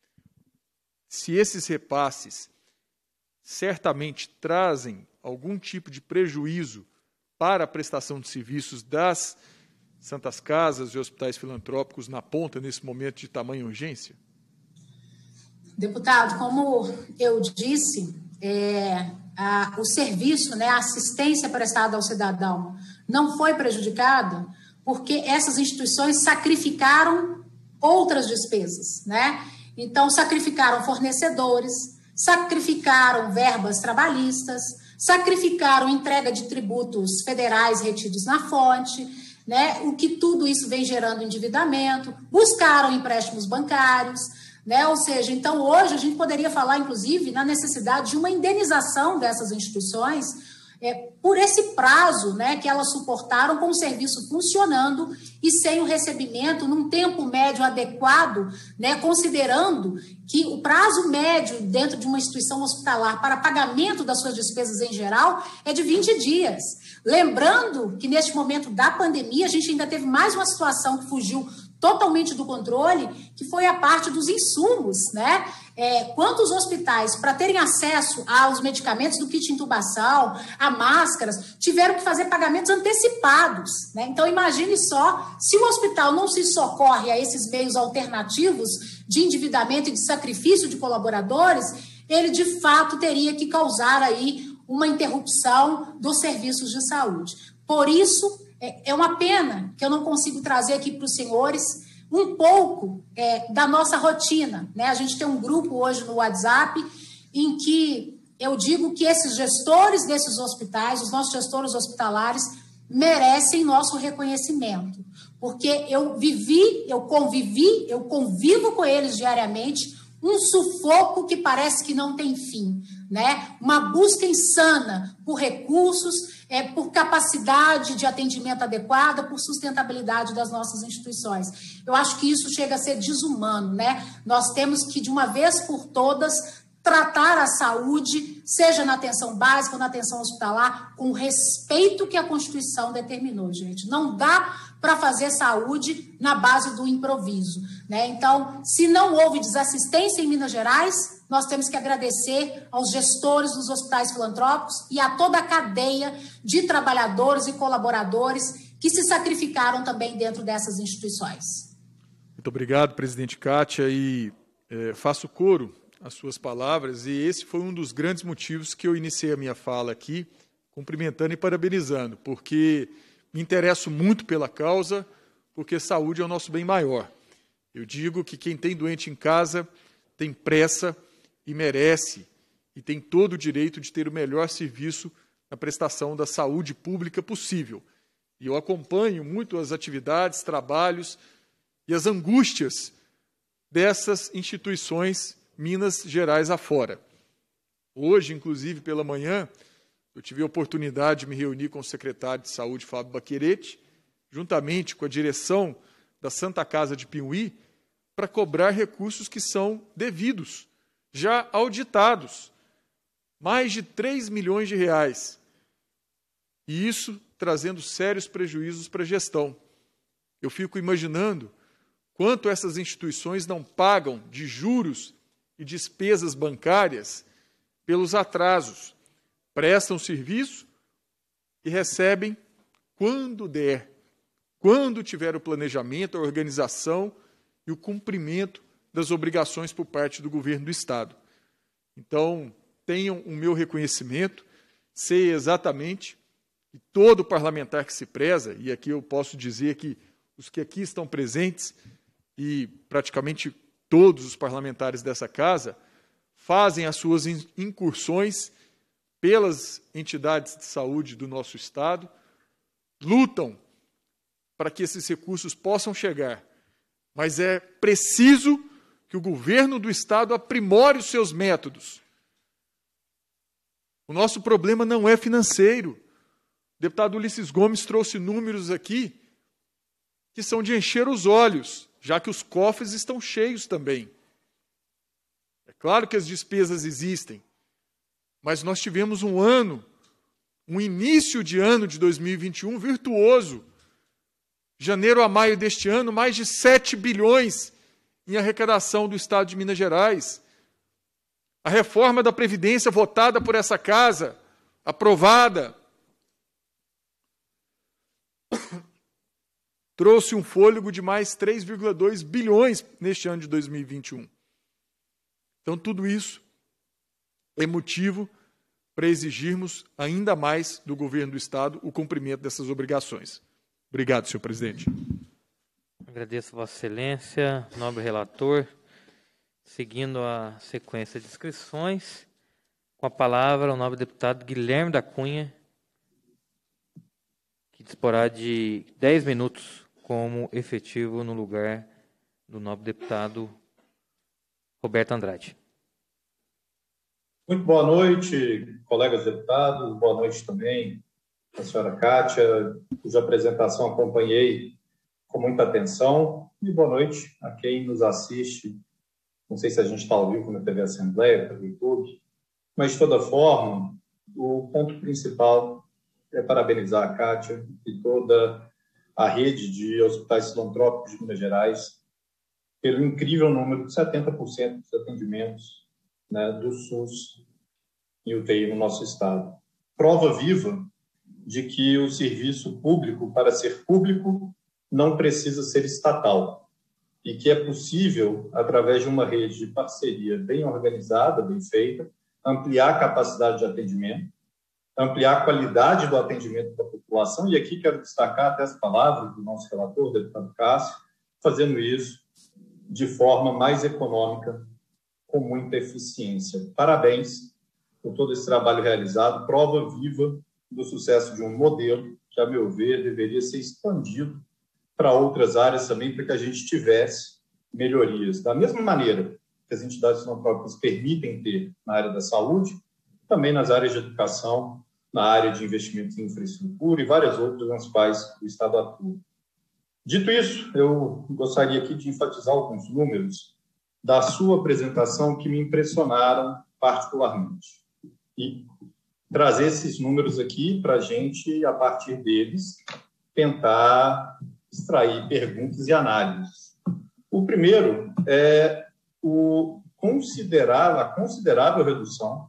se esses repasses certamente trazem algum tipo de prejuízo para a prestação de serviços das Santas Casas e hospitais filantrópicos na ponta, nesse momento de tamanha urgência? Deputado, como eu disse, é, a, o serviço, né, a assistência prestada ao cidadão não foi prejudicada porque essas instituições sacrificaram outras despesas, né? Então, sacrificaram fornecedores, sacrificaram verbas trabalhistas, sacrificaram entrega de tributos federais retidos na fonte, né, o que tudo isso vem gerando endividamento, buscaram empréstimos bancários, né, ou seja, então hoje a gente poderia falar, inclusive, na necessidade de uma indenização dessas instituições é, por esse prazo, né, que elas suportaram com o serviço funcionando e sem o recebimento num tempo médio adequado, né, considerando que o prazo médio dentro de uma instituição hospitalar para pagamento das suas despesas em geral é de vinte dias. Lembrando que neste momento da pandemia a gente ainda teve mais uma situação que fugiu totalmente do controle, que foi a parte dos insumos, né? É, quantos hospitais, para terem acesso aos medicamentos do kit de intubação, a máscaras, tiveram que fazer pagamentos antecipados, né? Então, imagine só, se o hospital não se socorre a esses meios alternativos de endividamento e de sacrifício de colaboradores, ele, de fato, teria que causar aí uma interrupção dos serviços de saúde. Por isso, é uma pena que eu não consigo trazer aqui para os senhores um pouco é, da nossa rotina, né? A gente tem um grupo hoje no WhatsApp em que eu digo que esses gestores desses hospitais, os nossos gestores hospitalares, merecem nosso reconhecimento, porque eu vivi, eu convivi, eu convivo com eles diariamente, um sufoco que parece que não tem fim, né? Uma busca insana por recursos, é, por capacidade de atendimento adequada, por sustentabilidade das nossas instituições. Eu acho que isso chega a ser desumano, né? Nós temos que, de uma vez por todas, tratar a saúde, seja na atenção básica ou na atenção hospitalar, com o respeito que a Constituição determinou, gente. Não dá para fazer saúde na base do improviso, né? Então, se não houve desassistência em Minas Gerais, nós temos que agradecer aos gestores dos hospitais filantrópicos e a toda a cadeia de trabalhadores e colaboradores que se sacrificaram também dentro dessas instituições. Muito obrigado, presidente Kátia, e é, faço coro às suas palavras, e esse foi um dos grandes motivos que eu iniciei a minha fala aqui, cumprimentando e parabenizando, porque me interesso muito pela causa, porque saúde é o nosso bem maior. Eu digo que quem tem doente em casa tem pressa e merece, e tem todo o direito de ter o melhor serviço na prestação da saúde pública possível. E eu acompanho muito as atividades, trabalhos e as angústias dessas instituições Minas Gerais afora. Hoje, inclusive, pela manhã, eu tive a oportunidade de me reunir com o secretário de Saúde, Fábio Baquerete, juntamente com a direção da Santa Casa de Piuí, para cobrar recursos que são devidos, já auditados, mais de três milhões de reais. E isso trazendo sérios prejuízos para a gestão. Eu fico imaginando quanto essas instituições não pagam de juros e despesas bancárias pelos atrasos. Prestam serviço e recebem quando der, quando tiver o planejamento, a organização e o cumprimento das obrigações por parte do governo do Estado. Então, tenham o meu reconhecimento, sei exatamente que todo parlamentar que se preza, e aqui eu posso dizer que os que aqui estão presentes, e praticamente todos os parlamentares dessa casa, fazem as suas incursões pelas entidades de saúde do nosso Estado, lutam para que esses recursos possam chegar. Mas é preciso que o governo do Estado aprimore os seus métodos. O nosso problema não é financeiro. O deputado Ulisses Gomes trouxe números aqui que são de encher os olhos, já que os cofres estão cheios também. É claro que as despesas existem, mas nós tivemos um ano, um início de ano de dois mil e vinte e um virtuoso. Janeiro a maio deste ano, mais de sete bilhões em arrecadação do Estado de Minas Gerais. A reforma da Previdência votada por essa casa, aprovada, trouxe um fôlego de mais três vírgula dois bilhões neste ano de dois mil e vinte e um. Então, tudo isso é motivo para exigirmos ainda mais do governo do Estado o cumprimento dessas obrigações. Obrigado, senhor presidente. Agradeço, Vossa Excelência, nobre relator. Seguindo a sequência de inscrições, com a palavra o nobre deputado Guilherme da Cunha, que disporá de dez minutos como efetivo no lugar do nobre deputado Roberto Andrade. Muito boa noite, colegas deputados. Boa noite também à senhora Kátia, cuja apresentação acompanhei com muita atenção. E boa noite a quem nos assiste. Não sei se a gente está ao vivo na T V Assembleia, pelo YouTube, mas, de toda forma, o ponto principal é parabenizar a Kátia e toda a rede de hospitais filantrópicos de Minas Gerais pelo incrível número de setenta por cento dos atendimentos, né, do SUS e U T I no nosso estado. Prova viva de que o serviço público, para ser público, não precisa ser estatal e que é possível, através de uma rede de parceria bem organizada, bem feita, ampliar a capacidade de atendimento, ampliar a qualidade do atendimento da população, e aqui quero destacar até as palavras do nosso relator, o deputado Cássio, fazendo isso de forma mais econômica, com muita eficiência. Parabéns por todo esse trabalho realizado, prova viva do sucesso de um modelo que, a meu ver, deveria ser expandido para outras áreas também, para que a gente tivesse melhorias. Da mesma maneira que as entidades filantrópicas permitem ter na área da saúde, também nas áreas de educação, na área de investimentos em infraestrutura e várias outras nas quais o Estado atua. Dito isso, eu gostaria aqui de enfatizar alguns números da sua apresentação que me impressionaram particularmente. E trazer esses números aqui para a gente, a partir deles, tentar extrair perguntas e análises. O primeiro é o considerar, a considerável redução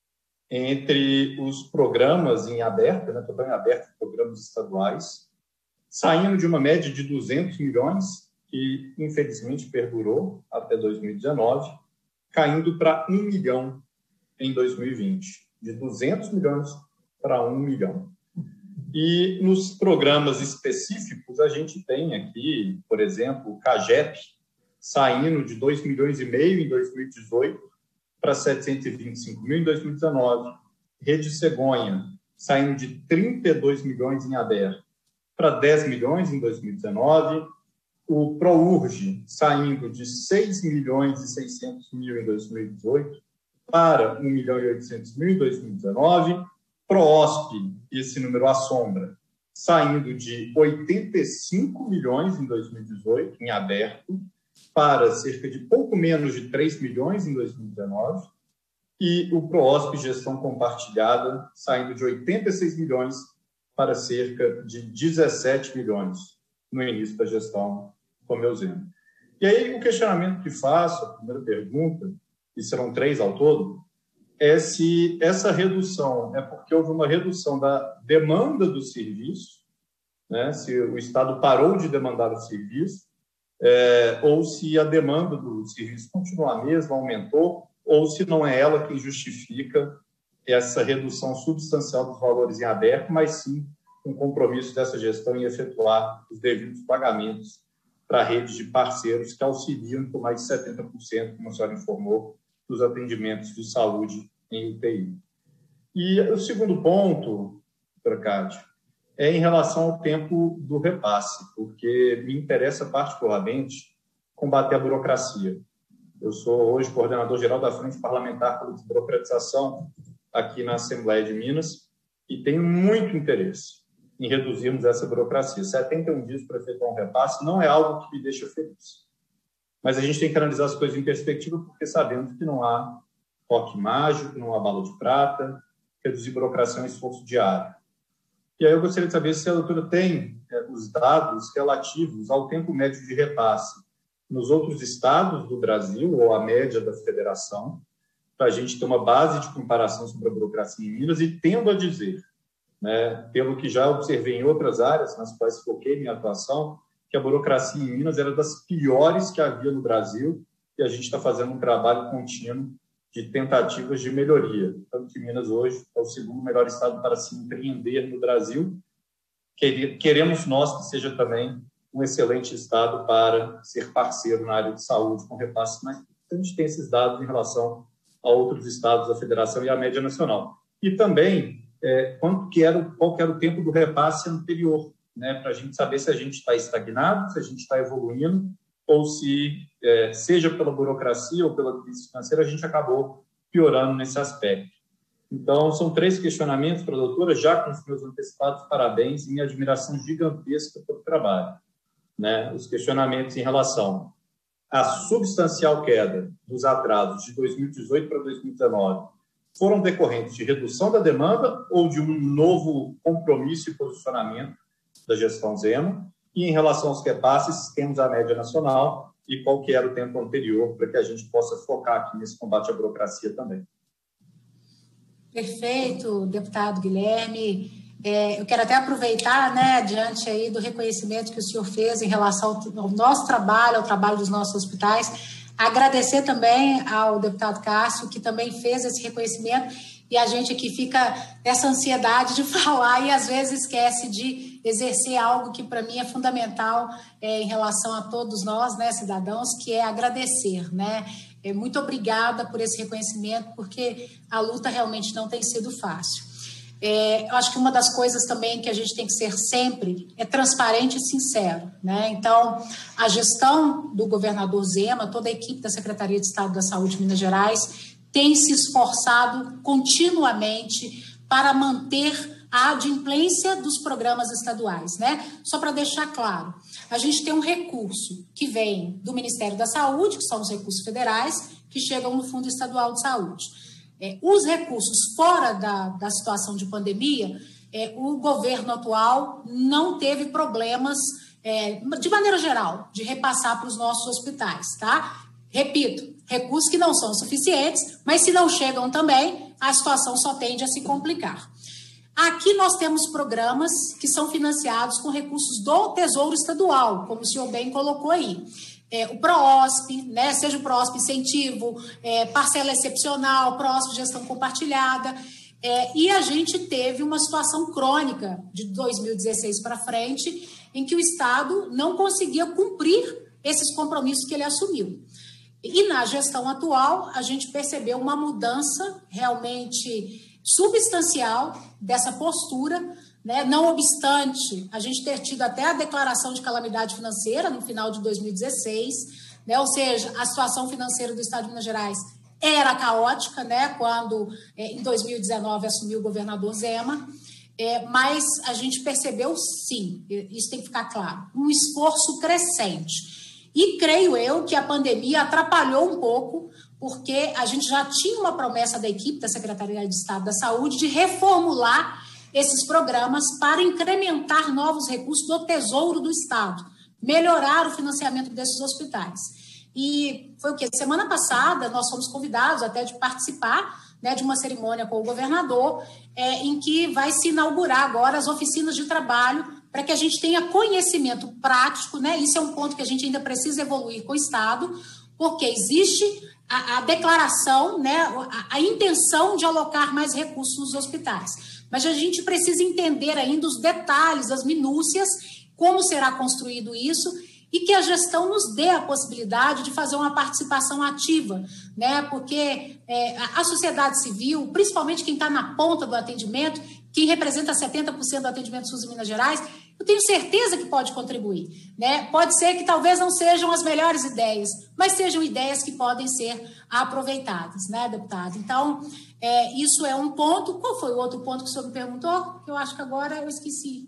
entre os programas em aberto, né, total em aberto, programas estaduais, saindo de uma média de duzentos milhões, que infelizmente perdurou até dois mil e dezenove, caindo para um milhão em dois mil e vinte, de duzentos milhões para um milhão. E nos programas específicos, a gente tem aqui, por exemplo, o CAGEP, saindo de dois milhões e meio em dois mil e dezoito para setecentos e vinte e cinco mil em dois mil e dezenove. Rede Cegonha, saindo de trinta e dois milhões em aberto para dez milhões em dois mil e dezenove. O ProUrge, saindo de seis milhões e seiscentos mil em dois mil e dezoito para um milhão e oitocentos mil em dois mil e dezenove. ProOSP, esse número assombra, saindo de oitenta e cinco milhões em dois mil e dezoito, em aberto, para cerca de pouco menos de três milhões em dois mil e dezenove, e o ProOSP Gestão Compartilhada, saindo de oitenta e seis milhões para cerca de dezessete milhões no início da gestão Tomeuziano. E aí o questionamento que faço, a primeira pergunta, e serão três ao todo, é se essa redução é porque houve uma redução da demanda do serviço, né? Se o Estado parou de demandar o serviço, é, ou se a demanda do serviço continua a mesma, aumentou, ou se não é ela quem justifica essa redução substancial dos valores em aberto, mas sim um compromisso dessa gestão em efetuar os devidos pagamentos para redes de parceiros que auxiliam com mais de setenta por cento, como a senhora informou, dos atendimentos de saúde em U T I. E o segundo ponto, doutora Cátia, é em relação ao tempo do repasse, porque me interessa particularmente combater a burocracia. Eu sou hoje coordenador-geral da Frente Parlamentar pela Desburocratização aqui na Assembleia de Minas e tenho muito interesse em reduzirmos essa burocracia. setenta e um dias para efetuar um repasse não é algo que me deixa feliz. Mas a gente tem que analisar as coisas em perspectiva porque sabemos que não há toque mágico, não há bala de prata, reduzir burocracia é um esforço diário. E aí eu gostaria de saber se a doutora tem é, os dados relativos ao tempo médio de repasse nos outros estados do Brasil, ou a média da federação, para a gente ter uma base de comparação sobre a burocracia em Minas, e tendo a dizer, né, pelo que já observei em outras áreas nas quais foquei minha atuação, que a burocracia em Minas era das piores que havia no Brasil, e a gente está fazendo um trabalho contínuo de tentativas de melhoria. Tanto que Minas hoje é o segundo melhor estado para se empreender no Brasil. Queremos nós que seja também um excelente estado para ser parceiro na área de saúde com repasse, mas a gente tem esses dados em relação a outros estados da federação e à média nacional. E também é, quanto que era, qual que era o tempo do repasse anterior, né, para a gente saber se a gente está estagnado, se a gente está evoluindo, ou se, é, seja pela burocracia ou pela crise financeira, a gente acabou piorando nesse aspecto. Então, são três questionamentos para a doutora, já com os meus antecipados parabéns e minha admiração gigantesca pelo trabalho. Né? Os questionamentos em relação à substancial queda dos atrasos de dois mil e dezoito para dois mil e dezenove foram decorrentes de redução da demanda ou de um novo compromisso e posicionamento da gestão Zema? E em relação aos repasses, temos a média nacional e qual que era o tempo anterior para que a gente possa focar aqui nesse combate à burocracia também. Perfeito, deputado Guilherme. É, eu quero até aproveitar, né, diante aí do reconhecimento que o senhor fez em relação ao nosso trabalho, ao trabalho dos nossos hospitais, agradecer também ao deputado Cássio, que também fez esse reconhecimento, e a gente aqui fica nessa ansiedade de falar e às vezes esquece de exercer algo que para mim é fundamental é, em relação a todos nós, né, cidadãos, que é agradecer, né? É, muito obrigada por esse reconhecimento, porque a luta realmente não tem sido fácil. É, eu acho que uma das coisas também que a gente tem que ser sempre é transparente e sincero, né? Então, a gestão do governador Zema, toda a equipe da Secretaria de Estado da Saúde de Minas Gerais, tem se esforçado continuamente para manter a adimplência dos programas estaduais, né? Só para deixar claro, a gente tem um recurso que vem do Ministério da Saúde, que são os recursos federais, que chegam no Fundo Estadual de Saúde. É, os recursos fora da, da situação de pandemia, é, o governo atual não teve problemas, é, de maneira geral, de repassar para os nossos hospitais, tá? Repito, recursos que não são suficientes, mas se não chegam também, a situação só tende a se complicar. Aqui nós temos programas que são financiados com recursos do Tesouro Estadual, como o senhor bem colocou aí. É, o PROOSP, né, seja o PROOSP incentivo, é, parcela excepcional, PROOSP gestão compartilhada, é, e a gente teve uma situação crônica de dois mil e dezesseis para frente, em que o Estado não conseguia cumprir esses compromissos que ele assumiu. E na gestão atual, a gente percebeu uma mudança realmente substancial dessa postura, né? Não obstante a gente ter tido até a declaração de calamidade financeira no final de dois mil e dezesseis, né? Ou seja, a situação financeira do Estado de Minas Gerais era caótica, né? Quando é, em dois mil e dezenove assumiu o governador Zema, é, mas a gente percebeu sim, isso tem que ficar claro, um esforço crescente. E creio eu que a pandemia atrapalhou um pouco, porque a gente já tinha uma promessa da equipe da Secretaria de Estado da Saúde de reformular esses programas para incrementar novos recursos do Tesouro do Estado, melhorar o financiamento desses hospitais. E foi o quê? Semana passada nós fomos convidados até de participar, né, de uma cerimônia com o governador, é, em que vai se inaugurar agora as oficinas de trabalho para que a gente tenha conhecimento prático, né? Isso é um ponto que a gente ainda precisa evoluir com o Estado, porque existe a, a declaração, né? A, a intenção de alocar mais recursos nos hospitais, mas a gente precisa entender ainda os detalhes, as minúcias, como será construído isso, e que a gestão nos dê a possibilidade de fazer uma participação ativa, né? Porque é, a sociedade civil, principalmente quem está na ponta do atendimento, quem representa setenta por cento do atendimento SUS em Minas Gerais, eu tenho certeza que pode contribuir, né? Pode ser que talvez não sejam as melhores ideias, mas sejam ideias que podem ser aproveitadas, né, deputado? Então, é, isso é um ponto. Qual foi o outro ponto que o senhor me perguntou? Eu acho que agora eu esqueci.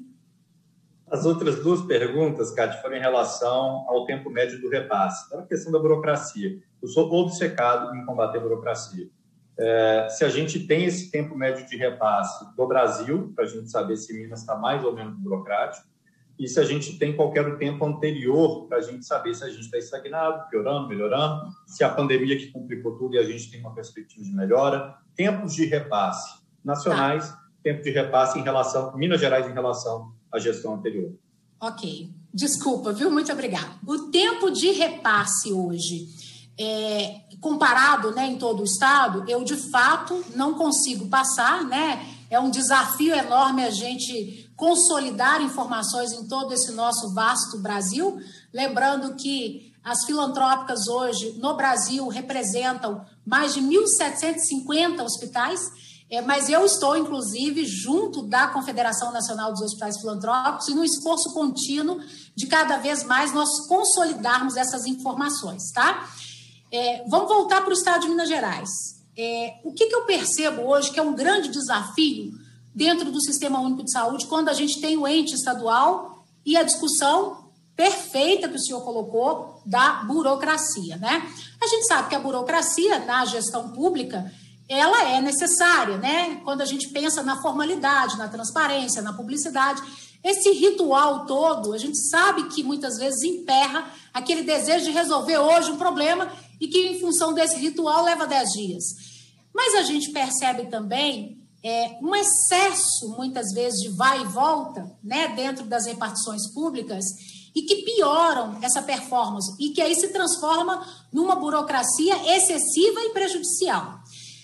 As outras duas perguntas, Cátia, foram em relação ao tempo médio do repasse. É uma questão da burocracia. Eu sou obcecado em combater a burocracia. É, se a gente tem esse tempo médio de repasse do Brasil, para a gente saber se Minas está mais ou menos burocrático, e se a gente tem qualquer tempo anterior para a gente saber se a gente está estagnado, piorando, melhorando, se a pandemia que complicou tudo e a gente tem uma perspectiva de melhora. Tempos de repasse nacionais, tá. Tempo de repasse em relação, Minas Gerais em relação à gestão anterior. Ok. Desculpa, viu? Muito obrigada. O tempo de repasse hoje, é, comparado, né, em todo o estado, eu de fato não consigo passar, né? É um desafio enorme a gente consolidar informações em todo esse nosso vasto Brasil. Lembrando que as filantrópicas hoje no Brasil representam mais de mil setecentos e cinquenta hospitais. É, mas eu estou, inclusive, junto da Confederação Nacional dos Hospitais Filantrópicos e num esforço contínuo de cada vez mais nós consolidarmos essas informações, tá? É, vamos voltar para o estado de Minas Gerais. É, o que, que eu percebo hoje que é um grande desafio dentro do Sistema Único de Saúde quando a gente tem o ente estadual e a discussão perfeita que o senhor colocou da burocracia, né? A gente sabe que a burocracia na gestão pública ela é necessária, né? Quando a gente pensa na formalidade, na transparência, na publicidade, esse ritual todo, a gente sabe que muitas vezes emperra aquele desejo de resolver hoje um problema e que, em função desse ritual, leva dez dias. Mas a gente percebe também é, um excesso, muitas vezes, de vai e volta, né, dentro das repartições públicas e que pioram essa performance e que aí se transforma numa burocracia excessiva e prejudicial.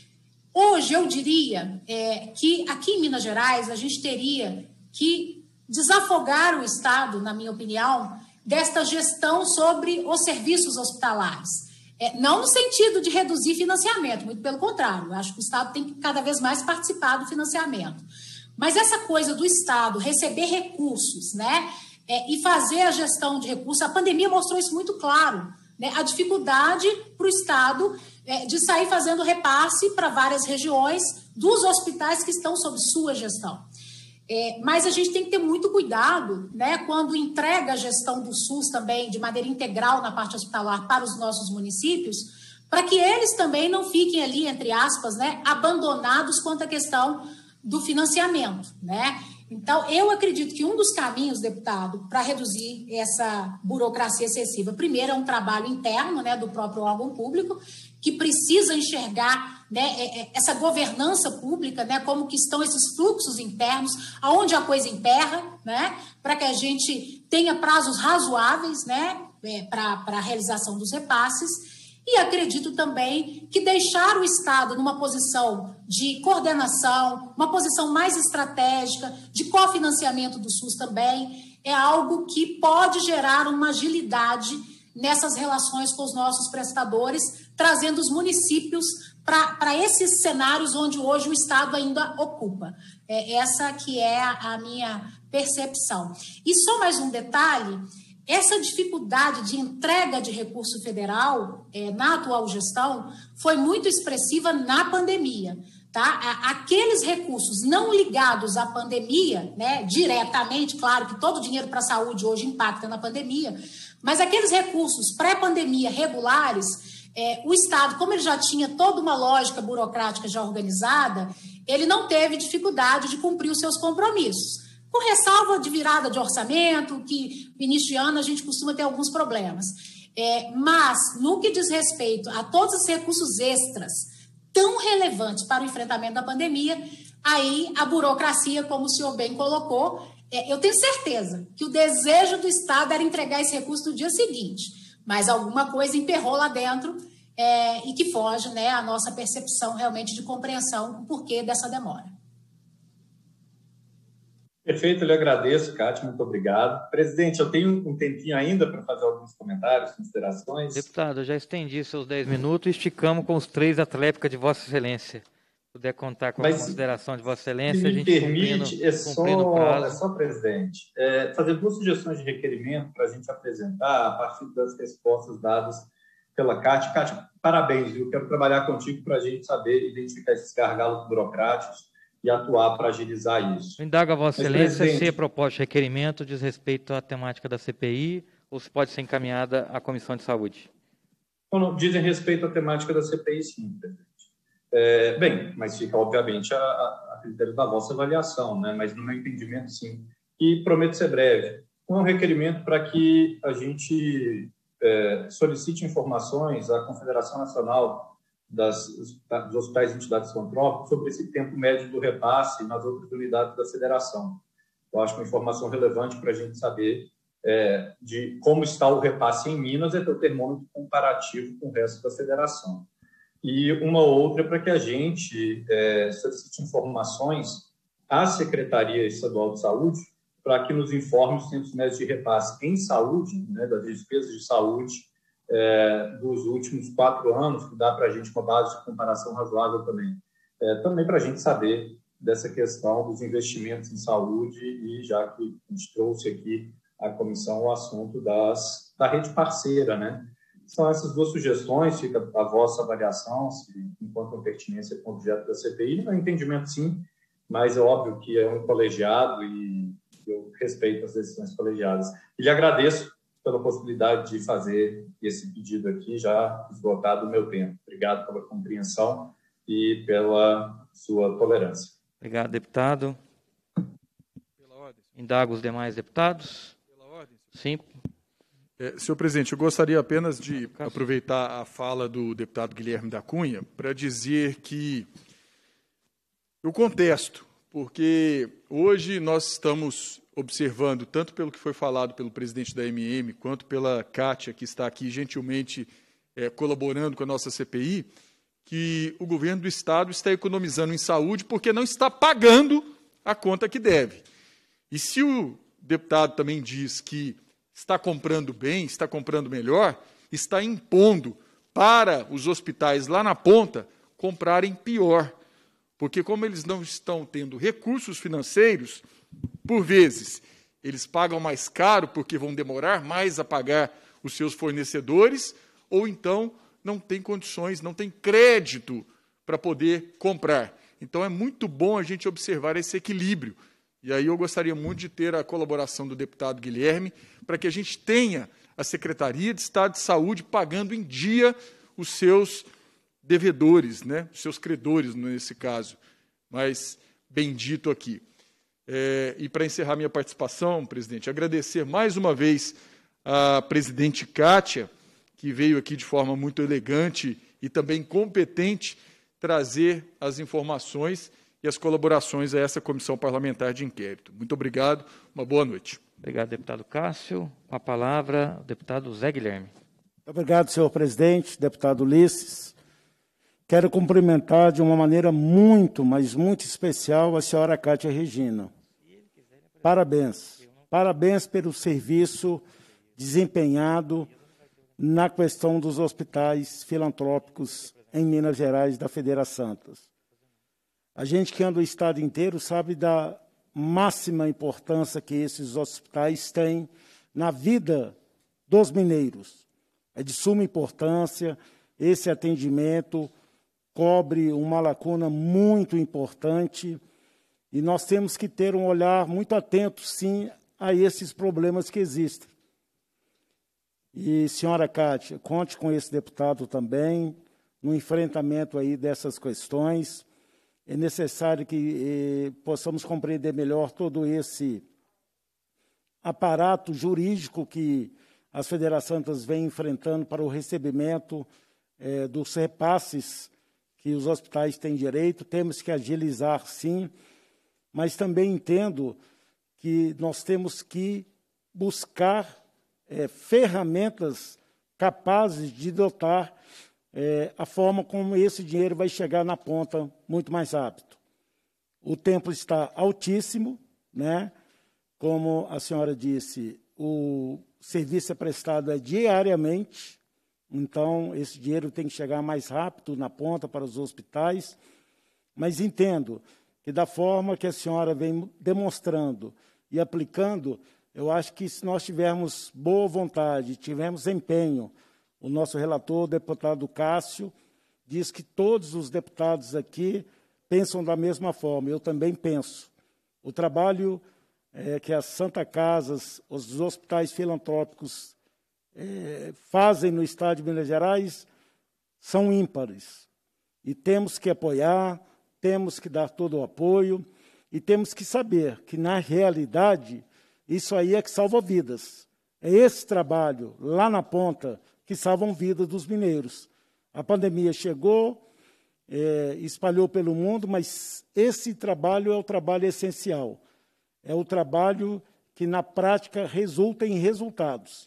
Hoje, eu diria é, que aqui em Minas Gerais a gente teria que desafogar o Estado, na minha opinião, desta gestão sobre os serviços hospitalares. É, não no sentido de reduzir financiamento, muito pelo contrário, eu acho que o Estado tem que cada vez mais participar do financiamento. Mas essa coisa do Estado receber recursos, né, é, e fazer a gestão de recursos, a pandemia mostrou isso muito claro, né, a dificuldade para o Estado é, de sair fazendo repasse para várias regiões dos hospitais que estão sob sua gestão. É, mas a gente tem que ter muito cuidado, né, quando entrega a gestão do SUS também de maneira integral na parte hospitalar para os nossos municípios, para que eles também não fiquem ali, entre aspas, né, abandonados quanto à questão do financiamento, né? Então, eu acredito que um dos caminhos, deputado, para reduzir essa burocracia excessiva, primeiro é um trabalho interno, né, do próprio órgão público, que precisa enxergar, né, essa governança pública, né, como que estão esses fluxos internos, aonde a coisa emperra, né, para que a gente tenha prazos razoáveis, né, para a realização dos repasses. E acredito também que deixar o Estado numa posição de coordenação, uma posição mais estratégica, de cofinanciamento do SUS também, é algo que pode gerar uma agilidade nessas relações com os nossos prestadores, trazendo os municípios para esses cenários onde hoje o Estado ainda ocupa. É essa que é a, a minha percepção. E só mais um detalhe: essa dificuldade de entrega de recurso federal é, na atual gestão foi muito expressiva na pandemia. Tá? Aqueles recursos não ligados à pandemia, né, diretamente, claro que todo o dinheiro para a saúde hoje impacta na pandemia, mas aqueles recursos pré-pandemia regulares, é, o Estado, como ele já tinha toda uma lógica burocrática já organizada, ele não teve dificuldade de cumprir os seus compromissos. Com ressalva de virada de orçamento, que no início de ano a gente costuma ter alguns problemas. É, mas, no que diz respeito a todos os recursos extras tão relevantes para o enfrentamento da pandemia, aí a burocracia, como o senhor bem colocou, É, eu tenho certeza que o desejo do Estado era entregar esse recurso no dia seguinte, mas alguma coisa emperrou lá dentro é, e que foge, né, à nossa percepção realmente de compreensão do porquê dessa demora. Perfeito, eu lhe agradeço, Cátia, muito obrigado. Presidente, eu tenho um tempinho ainda para fazer alguns comentários, considerações. Deputado, eu já estendi seus dez minutos e esticamos com os três da tréplica de Vossa Excelência. Se puder contar com a Mas, consideração de Vossa Excelência, se a me gente permite, cumprindo, é só, cumprindo o prazo. é só, presidente, é, fazer duas sugestões de requerimento para a gente apresentar a partir das respostas dadas pela Cátia. Cátia, parabéns, viu? Quero trabalhar contigo para a gente saber identificar esses gargalos burocráticos e atuar para agilizar isso. Eu indago a Vossa Mas, Excelência presidente, se a proposta de requerimento diz respeito à temática da C P I ou se pode ser encaminhada à Comissão de Saúde. Não, dizem respeito à temática da C P I, sim, presidente. É, bem, mas fica, obviamente, a, a critério da vossa avaliação, né? Mas, no meu entendimento, sim. E prometo ser breve. Um é um requerimento para que a gente é, solicite informações à Confederação Nacional das, dos Hospitais e Entidades Filantrópicas sobre esse tempo médio do repasse nas outras unidades da federação. Eu acho uma informação relevante para a gente saber é, de como está o repasse em Minas e ter o termômetro comparativo com o resto da federação. E uma outra para que a gente é, solicite informações à Secretaria Estadual de Saúde para que nos informe os centros médios de repasse em saúde, né, das despesas de saúde é, dos últimos quatro anos, que dá para a gente uma base de comparação razoável também. É, também para a gente saber dessa questão dos investimentos em saúde e já que a gente trouxe aqui à comissão o assunto das, da rede parceira, né? São essas duas sugestões, fica a vossa avaliação, se enquanto pertinência com o objeto da C P I. No entendimento, sim, mas é óbvio que é um colegiado e eu respeito as decisões colegiadas. E lhe agradeço pela possibilidade de fazer esse pedido aqui, já esgotado o meu tempo. Obrigado pela compreensão e pela sua tolerância. Obrigado, deputado. Pela ordem. Indago os demais deputados. Pela ordem. Sim. É, senhor presidente, eu gostaria apenas de aproveitar a fala do deputado Guilherme da Cunha para dizer que eu contesto, porque hoje nós estamos observando, tanto pelo que foi falado pelo presidente da M M, quanto pela Cátia, que está aqui gentilmente é, colaborando com a nossa C P I, que o governo do Estado está economizando em saúde porque não está pagando a conta que deve. E se o deputado também diz que está comprando bem, está comprando melhor, está impondo para os hospitais lá na ponta comprarem pior. Porque como eles não estão tendo recursos financeiros, por vezes eles pagam mais caro porque vão demorar mais a pagar os seus fornecedores, ou então não tem condições, não tem crédito para poder comprar. Então é muito bom a gente observar esse equilíbrio. E aí eu gostaria muito de ter a colaboração do deputado Guilherme para que a gente tenha a Secretaria de Estado de Saúde pagando em dia os seus devedores, né? Os seus credores, nesse caso, mas bendito aqui. É, e para encerrar minha participação, presidente, agradecer mais uma vez a presidente Cátia, que veio aqui de forma muito elegante e também competente trazer as informações e as colaborações a essa comissão parlamentar de inquérito. Muito obrigado, uma boa noite. Obrigado, deputado Cássio. Com a palavra, o deputado Zé Guilherme. Obrigado, senhor presidente, deputado Ulisses. Quero cumprimentar de uma maneira muito, mas muito especial a senhora Cátia Regina. Parabéns. Parabéns pelo serviço desempenhado na questão dos hospitais filantrópicos em Minas Gerais da Federa Santos. A gente que anda o estado inteiro sabe da máxima importância que esses hospitais têm na vida dos mineiros. É de suma importância, esse atendimento cobre uma lacuna muito importante e nós temos que ter um olhar muito atento, sim, a esses problemas que existem. E, senhora Cátia, conte com esse deputado também no enfrentamento aí dessas questões. É necessário que eh, possamos compreender melhor todo esse aparato jurídico que as federações vêm enfrentando para o recebimento eh, dos repasses que os hospitais têm direito. Temos que agilizar, sim, mas também entendo que nós temos que buscar é, ferramentas capazes de dotar é, a forma como esse dinheiro vai chegar na ponta muito mais rápido. O tempo está altíssimo, né? Como a senhora disse, o serviço é prestado é diariamente, então esse dinheiro tem que chegar mais rápido na ponta para os hospitais, mas entendo que da forma que a senhora vem demonstrando e aplicando, eu acho que se nós tivermos boa vontade, tivermos empenho, o nosso relator, o deputado Cássio, diz que todos os deputados aqui pensam da mesma forma, eu também penso. O trabalho é, que as Santa Casas, os hospitais filantrópicos é, fazem no Estado de Minas Gerais são ímpares. E temos que apoiar, temos que dar todo o apoio e temos que saber que, na realidade, isso aí é que salva vidas. É esse trabalho, lá na ponta, que salvam vidas dos mineiros. A pandemia chegou, é, espalhou pelo mundo, mas esse trabalho é o trabalho essencial. É o trabalho que, na prática, resulta em resultados.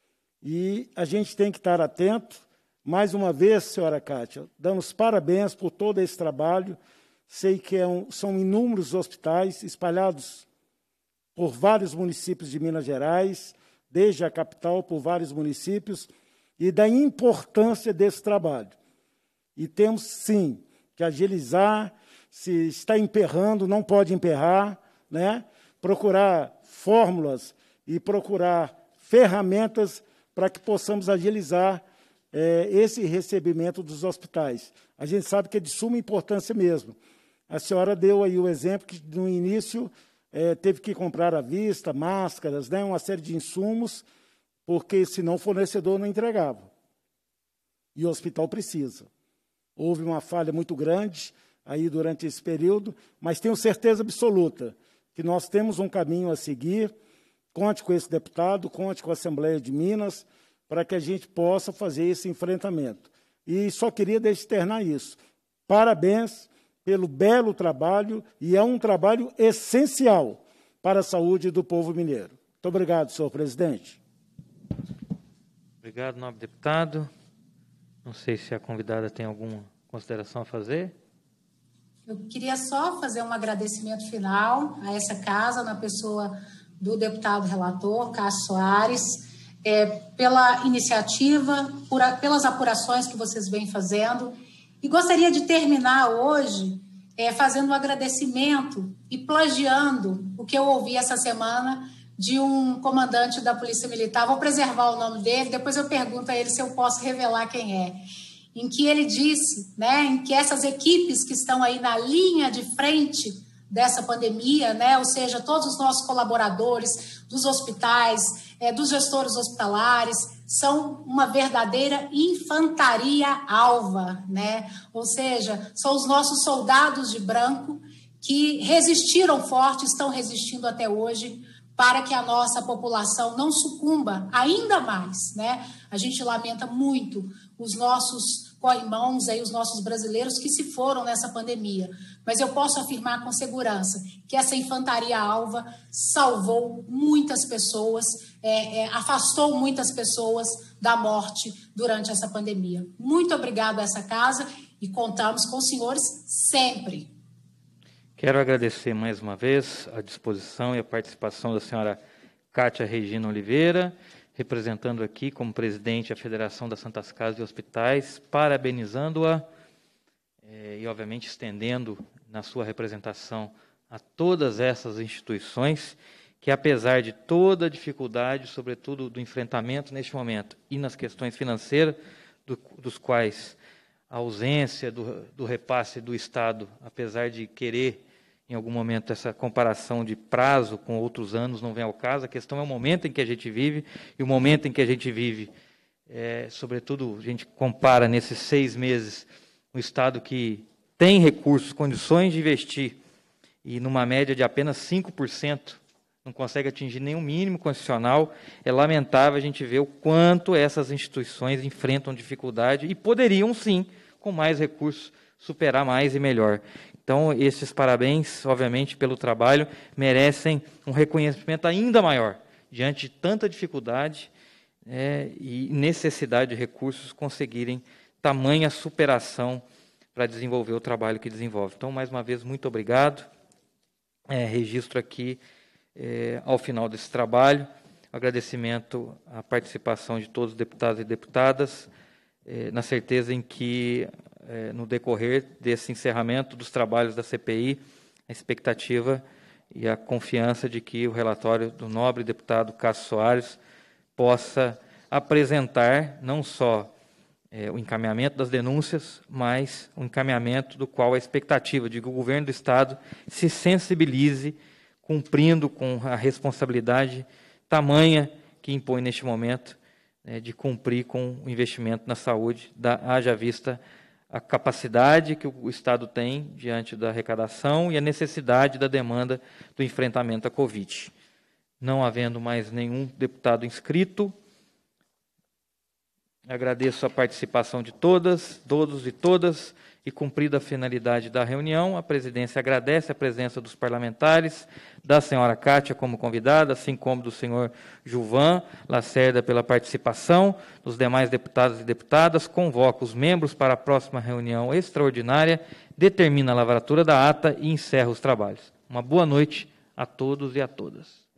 E a gente tem que estar atento. Mais uma vez, senhora Kátia, damos parabéns por todo esse trabalho. Sei que é um, são inúmeros hospitais espalhados por vários municípios de Minas Gerais, desde a capital, por vários municípios, e da importância desse trabalho. E temos, sim, que agilizar, se está emperrando, não pode emperrar, né? Procurar fórmulas e procurar ferramentas para que possamos agilizar é, esse recebimento dos hospitais. A gente sabe que é de suma importância mesmo. A senhora deu aí o exemplo que, no início, é, teve que comprar à vista, máscaras, né, uma série de insumos, porque, senão, o fornecedor não entregava. E o hospital precisa. Houve uma falha muito grande aí durante esse período, mas tenho certeza absoluta que nós temos um caminho a seguir. Conte com esse deputado, conte com a Assembleia de Minas, para que a gente possa fazer esse enfrentamento. E só queria externar isso. Parabéns pelo belo trabalho, e é um trabalho essencial para a saúde do povo mineiro. Muito obrigado, senhor presidente. Obrigado, nobre deputado. Não sei se a convidada tem alguma consideração a fazer. Eu queria só fazer um agradecimento final a essa casa, na pessoa do deputado relator, Cássio Soares, é, pela iniciativa, por, pelas apurações que vocês vêm fazendo. E gostaria de terminar hoje é, fazendo um agradecimento e plagiando o que eu ouvi essa semana de um comandante da Polícia Militar. Vou preservar o nome dele, depois eu pergunto a ele se eu posso revelar quem é. Em que ele disse, né, em que essas equipes que estão aí na linha de frente dessa pandemia, né, ou seja, todos os nossos colaboradores dos hospitais, é, dos gestores hospitalares, são uma verdadeira infantaria alva, né? Ou seja, são os nossos soldados de branco que resistiram forte, estão resistindo até hoje, para que a nossa população não sucumba ainda mais, né? A gente lamenta muito os nossos co-irmãos, aí, os nossos brasileiros que se foram nessa pandemia. Mas eu posso afirmar com segurança que essa infantaria alva salvou muitas pessoas, é, é, afastou muitas pessoas da morte durante essa pandemia. Muito obrigado a essa casa e contamos com os senhores sempre. Quero agradecer mais uma vez a disposição e a participação da senhora Kátia Regina Oliveira, representando aqui como presidente a Federação das Santas Casas e Hospitais, parabenizando-a eh, e, obviamente, estendendo na sua representação a todas essas instituições que, apesar de toda a dificuldade, sobretudo do enfrentamento neste momento e nas questões financeiras, do, dos quais a ausência do, do repasse do Estado, apesar de querer em algum momento essa comparação de prazo com outros anos não vem ao caso, a questão é o momento em que a gente vive, e o momento em que a gente vive, é, sobretudo, a gente compara nesses seis meses, um Estado que tem recursos, condições de investir, e numa média de apenas cinco por cento, não consegue atingir nenhum mínimo constitucional, é lamentável a gente ver o quanto essas instituições enfrentam dificuldade, e poderiam, sim, com mais recursos, superar mais e melhor. Então, esses parabéns, obviamente, pelo trabalho, merecem um reconhecimento ainda maior, diante de tanta dificuldade é, e necessidade de recursos, conseguirem tamanha superação para desenvolver o trabalho que desenvolve. Então, mais uma vez, muito obrigado. É, registro aqui, é, ao final desse trabalho, agradecimento à participação de todos os deputados e deputadas, é, na certeza em que, é, no decorrer desse encerramento dos trabalhos da C P I, a expectativa e a confiança de que o relatório do nobre deputado Cássio Soares possa apresentar não só é, o encaminhamento das denúncias, mas o encaminhamento do qual a expectativa de que o governo do Estado se sensibilize, cumprindo com a responsabilidade tamanha que impõe neste momento, né, de cumprir com o investimento na saúde, da, haja vista a capacidade que o Estado tem diante da arrecadação e a necessidade da demanda do enfrentamento à Covid. Não havendo mais nenhum deputado inscrito, agradeço a participação de todas, todos e todas, e cumprida a finalidade da reunião, a presidência agradece a presença dos parlamentares, da senhora Kátia como convidada, assim como do senhor Gilvan Lacerda pela participação, dos demais deputados e deputadas, convoca os membros para a próxima reunião extraordinária, determina a lavratura da ata e encerra os trabalhos. Uma boa noite a todos e a todas.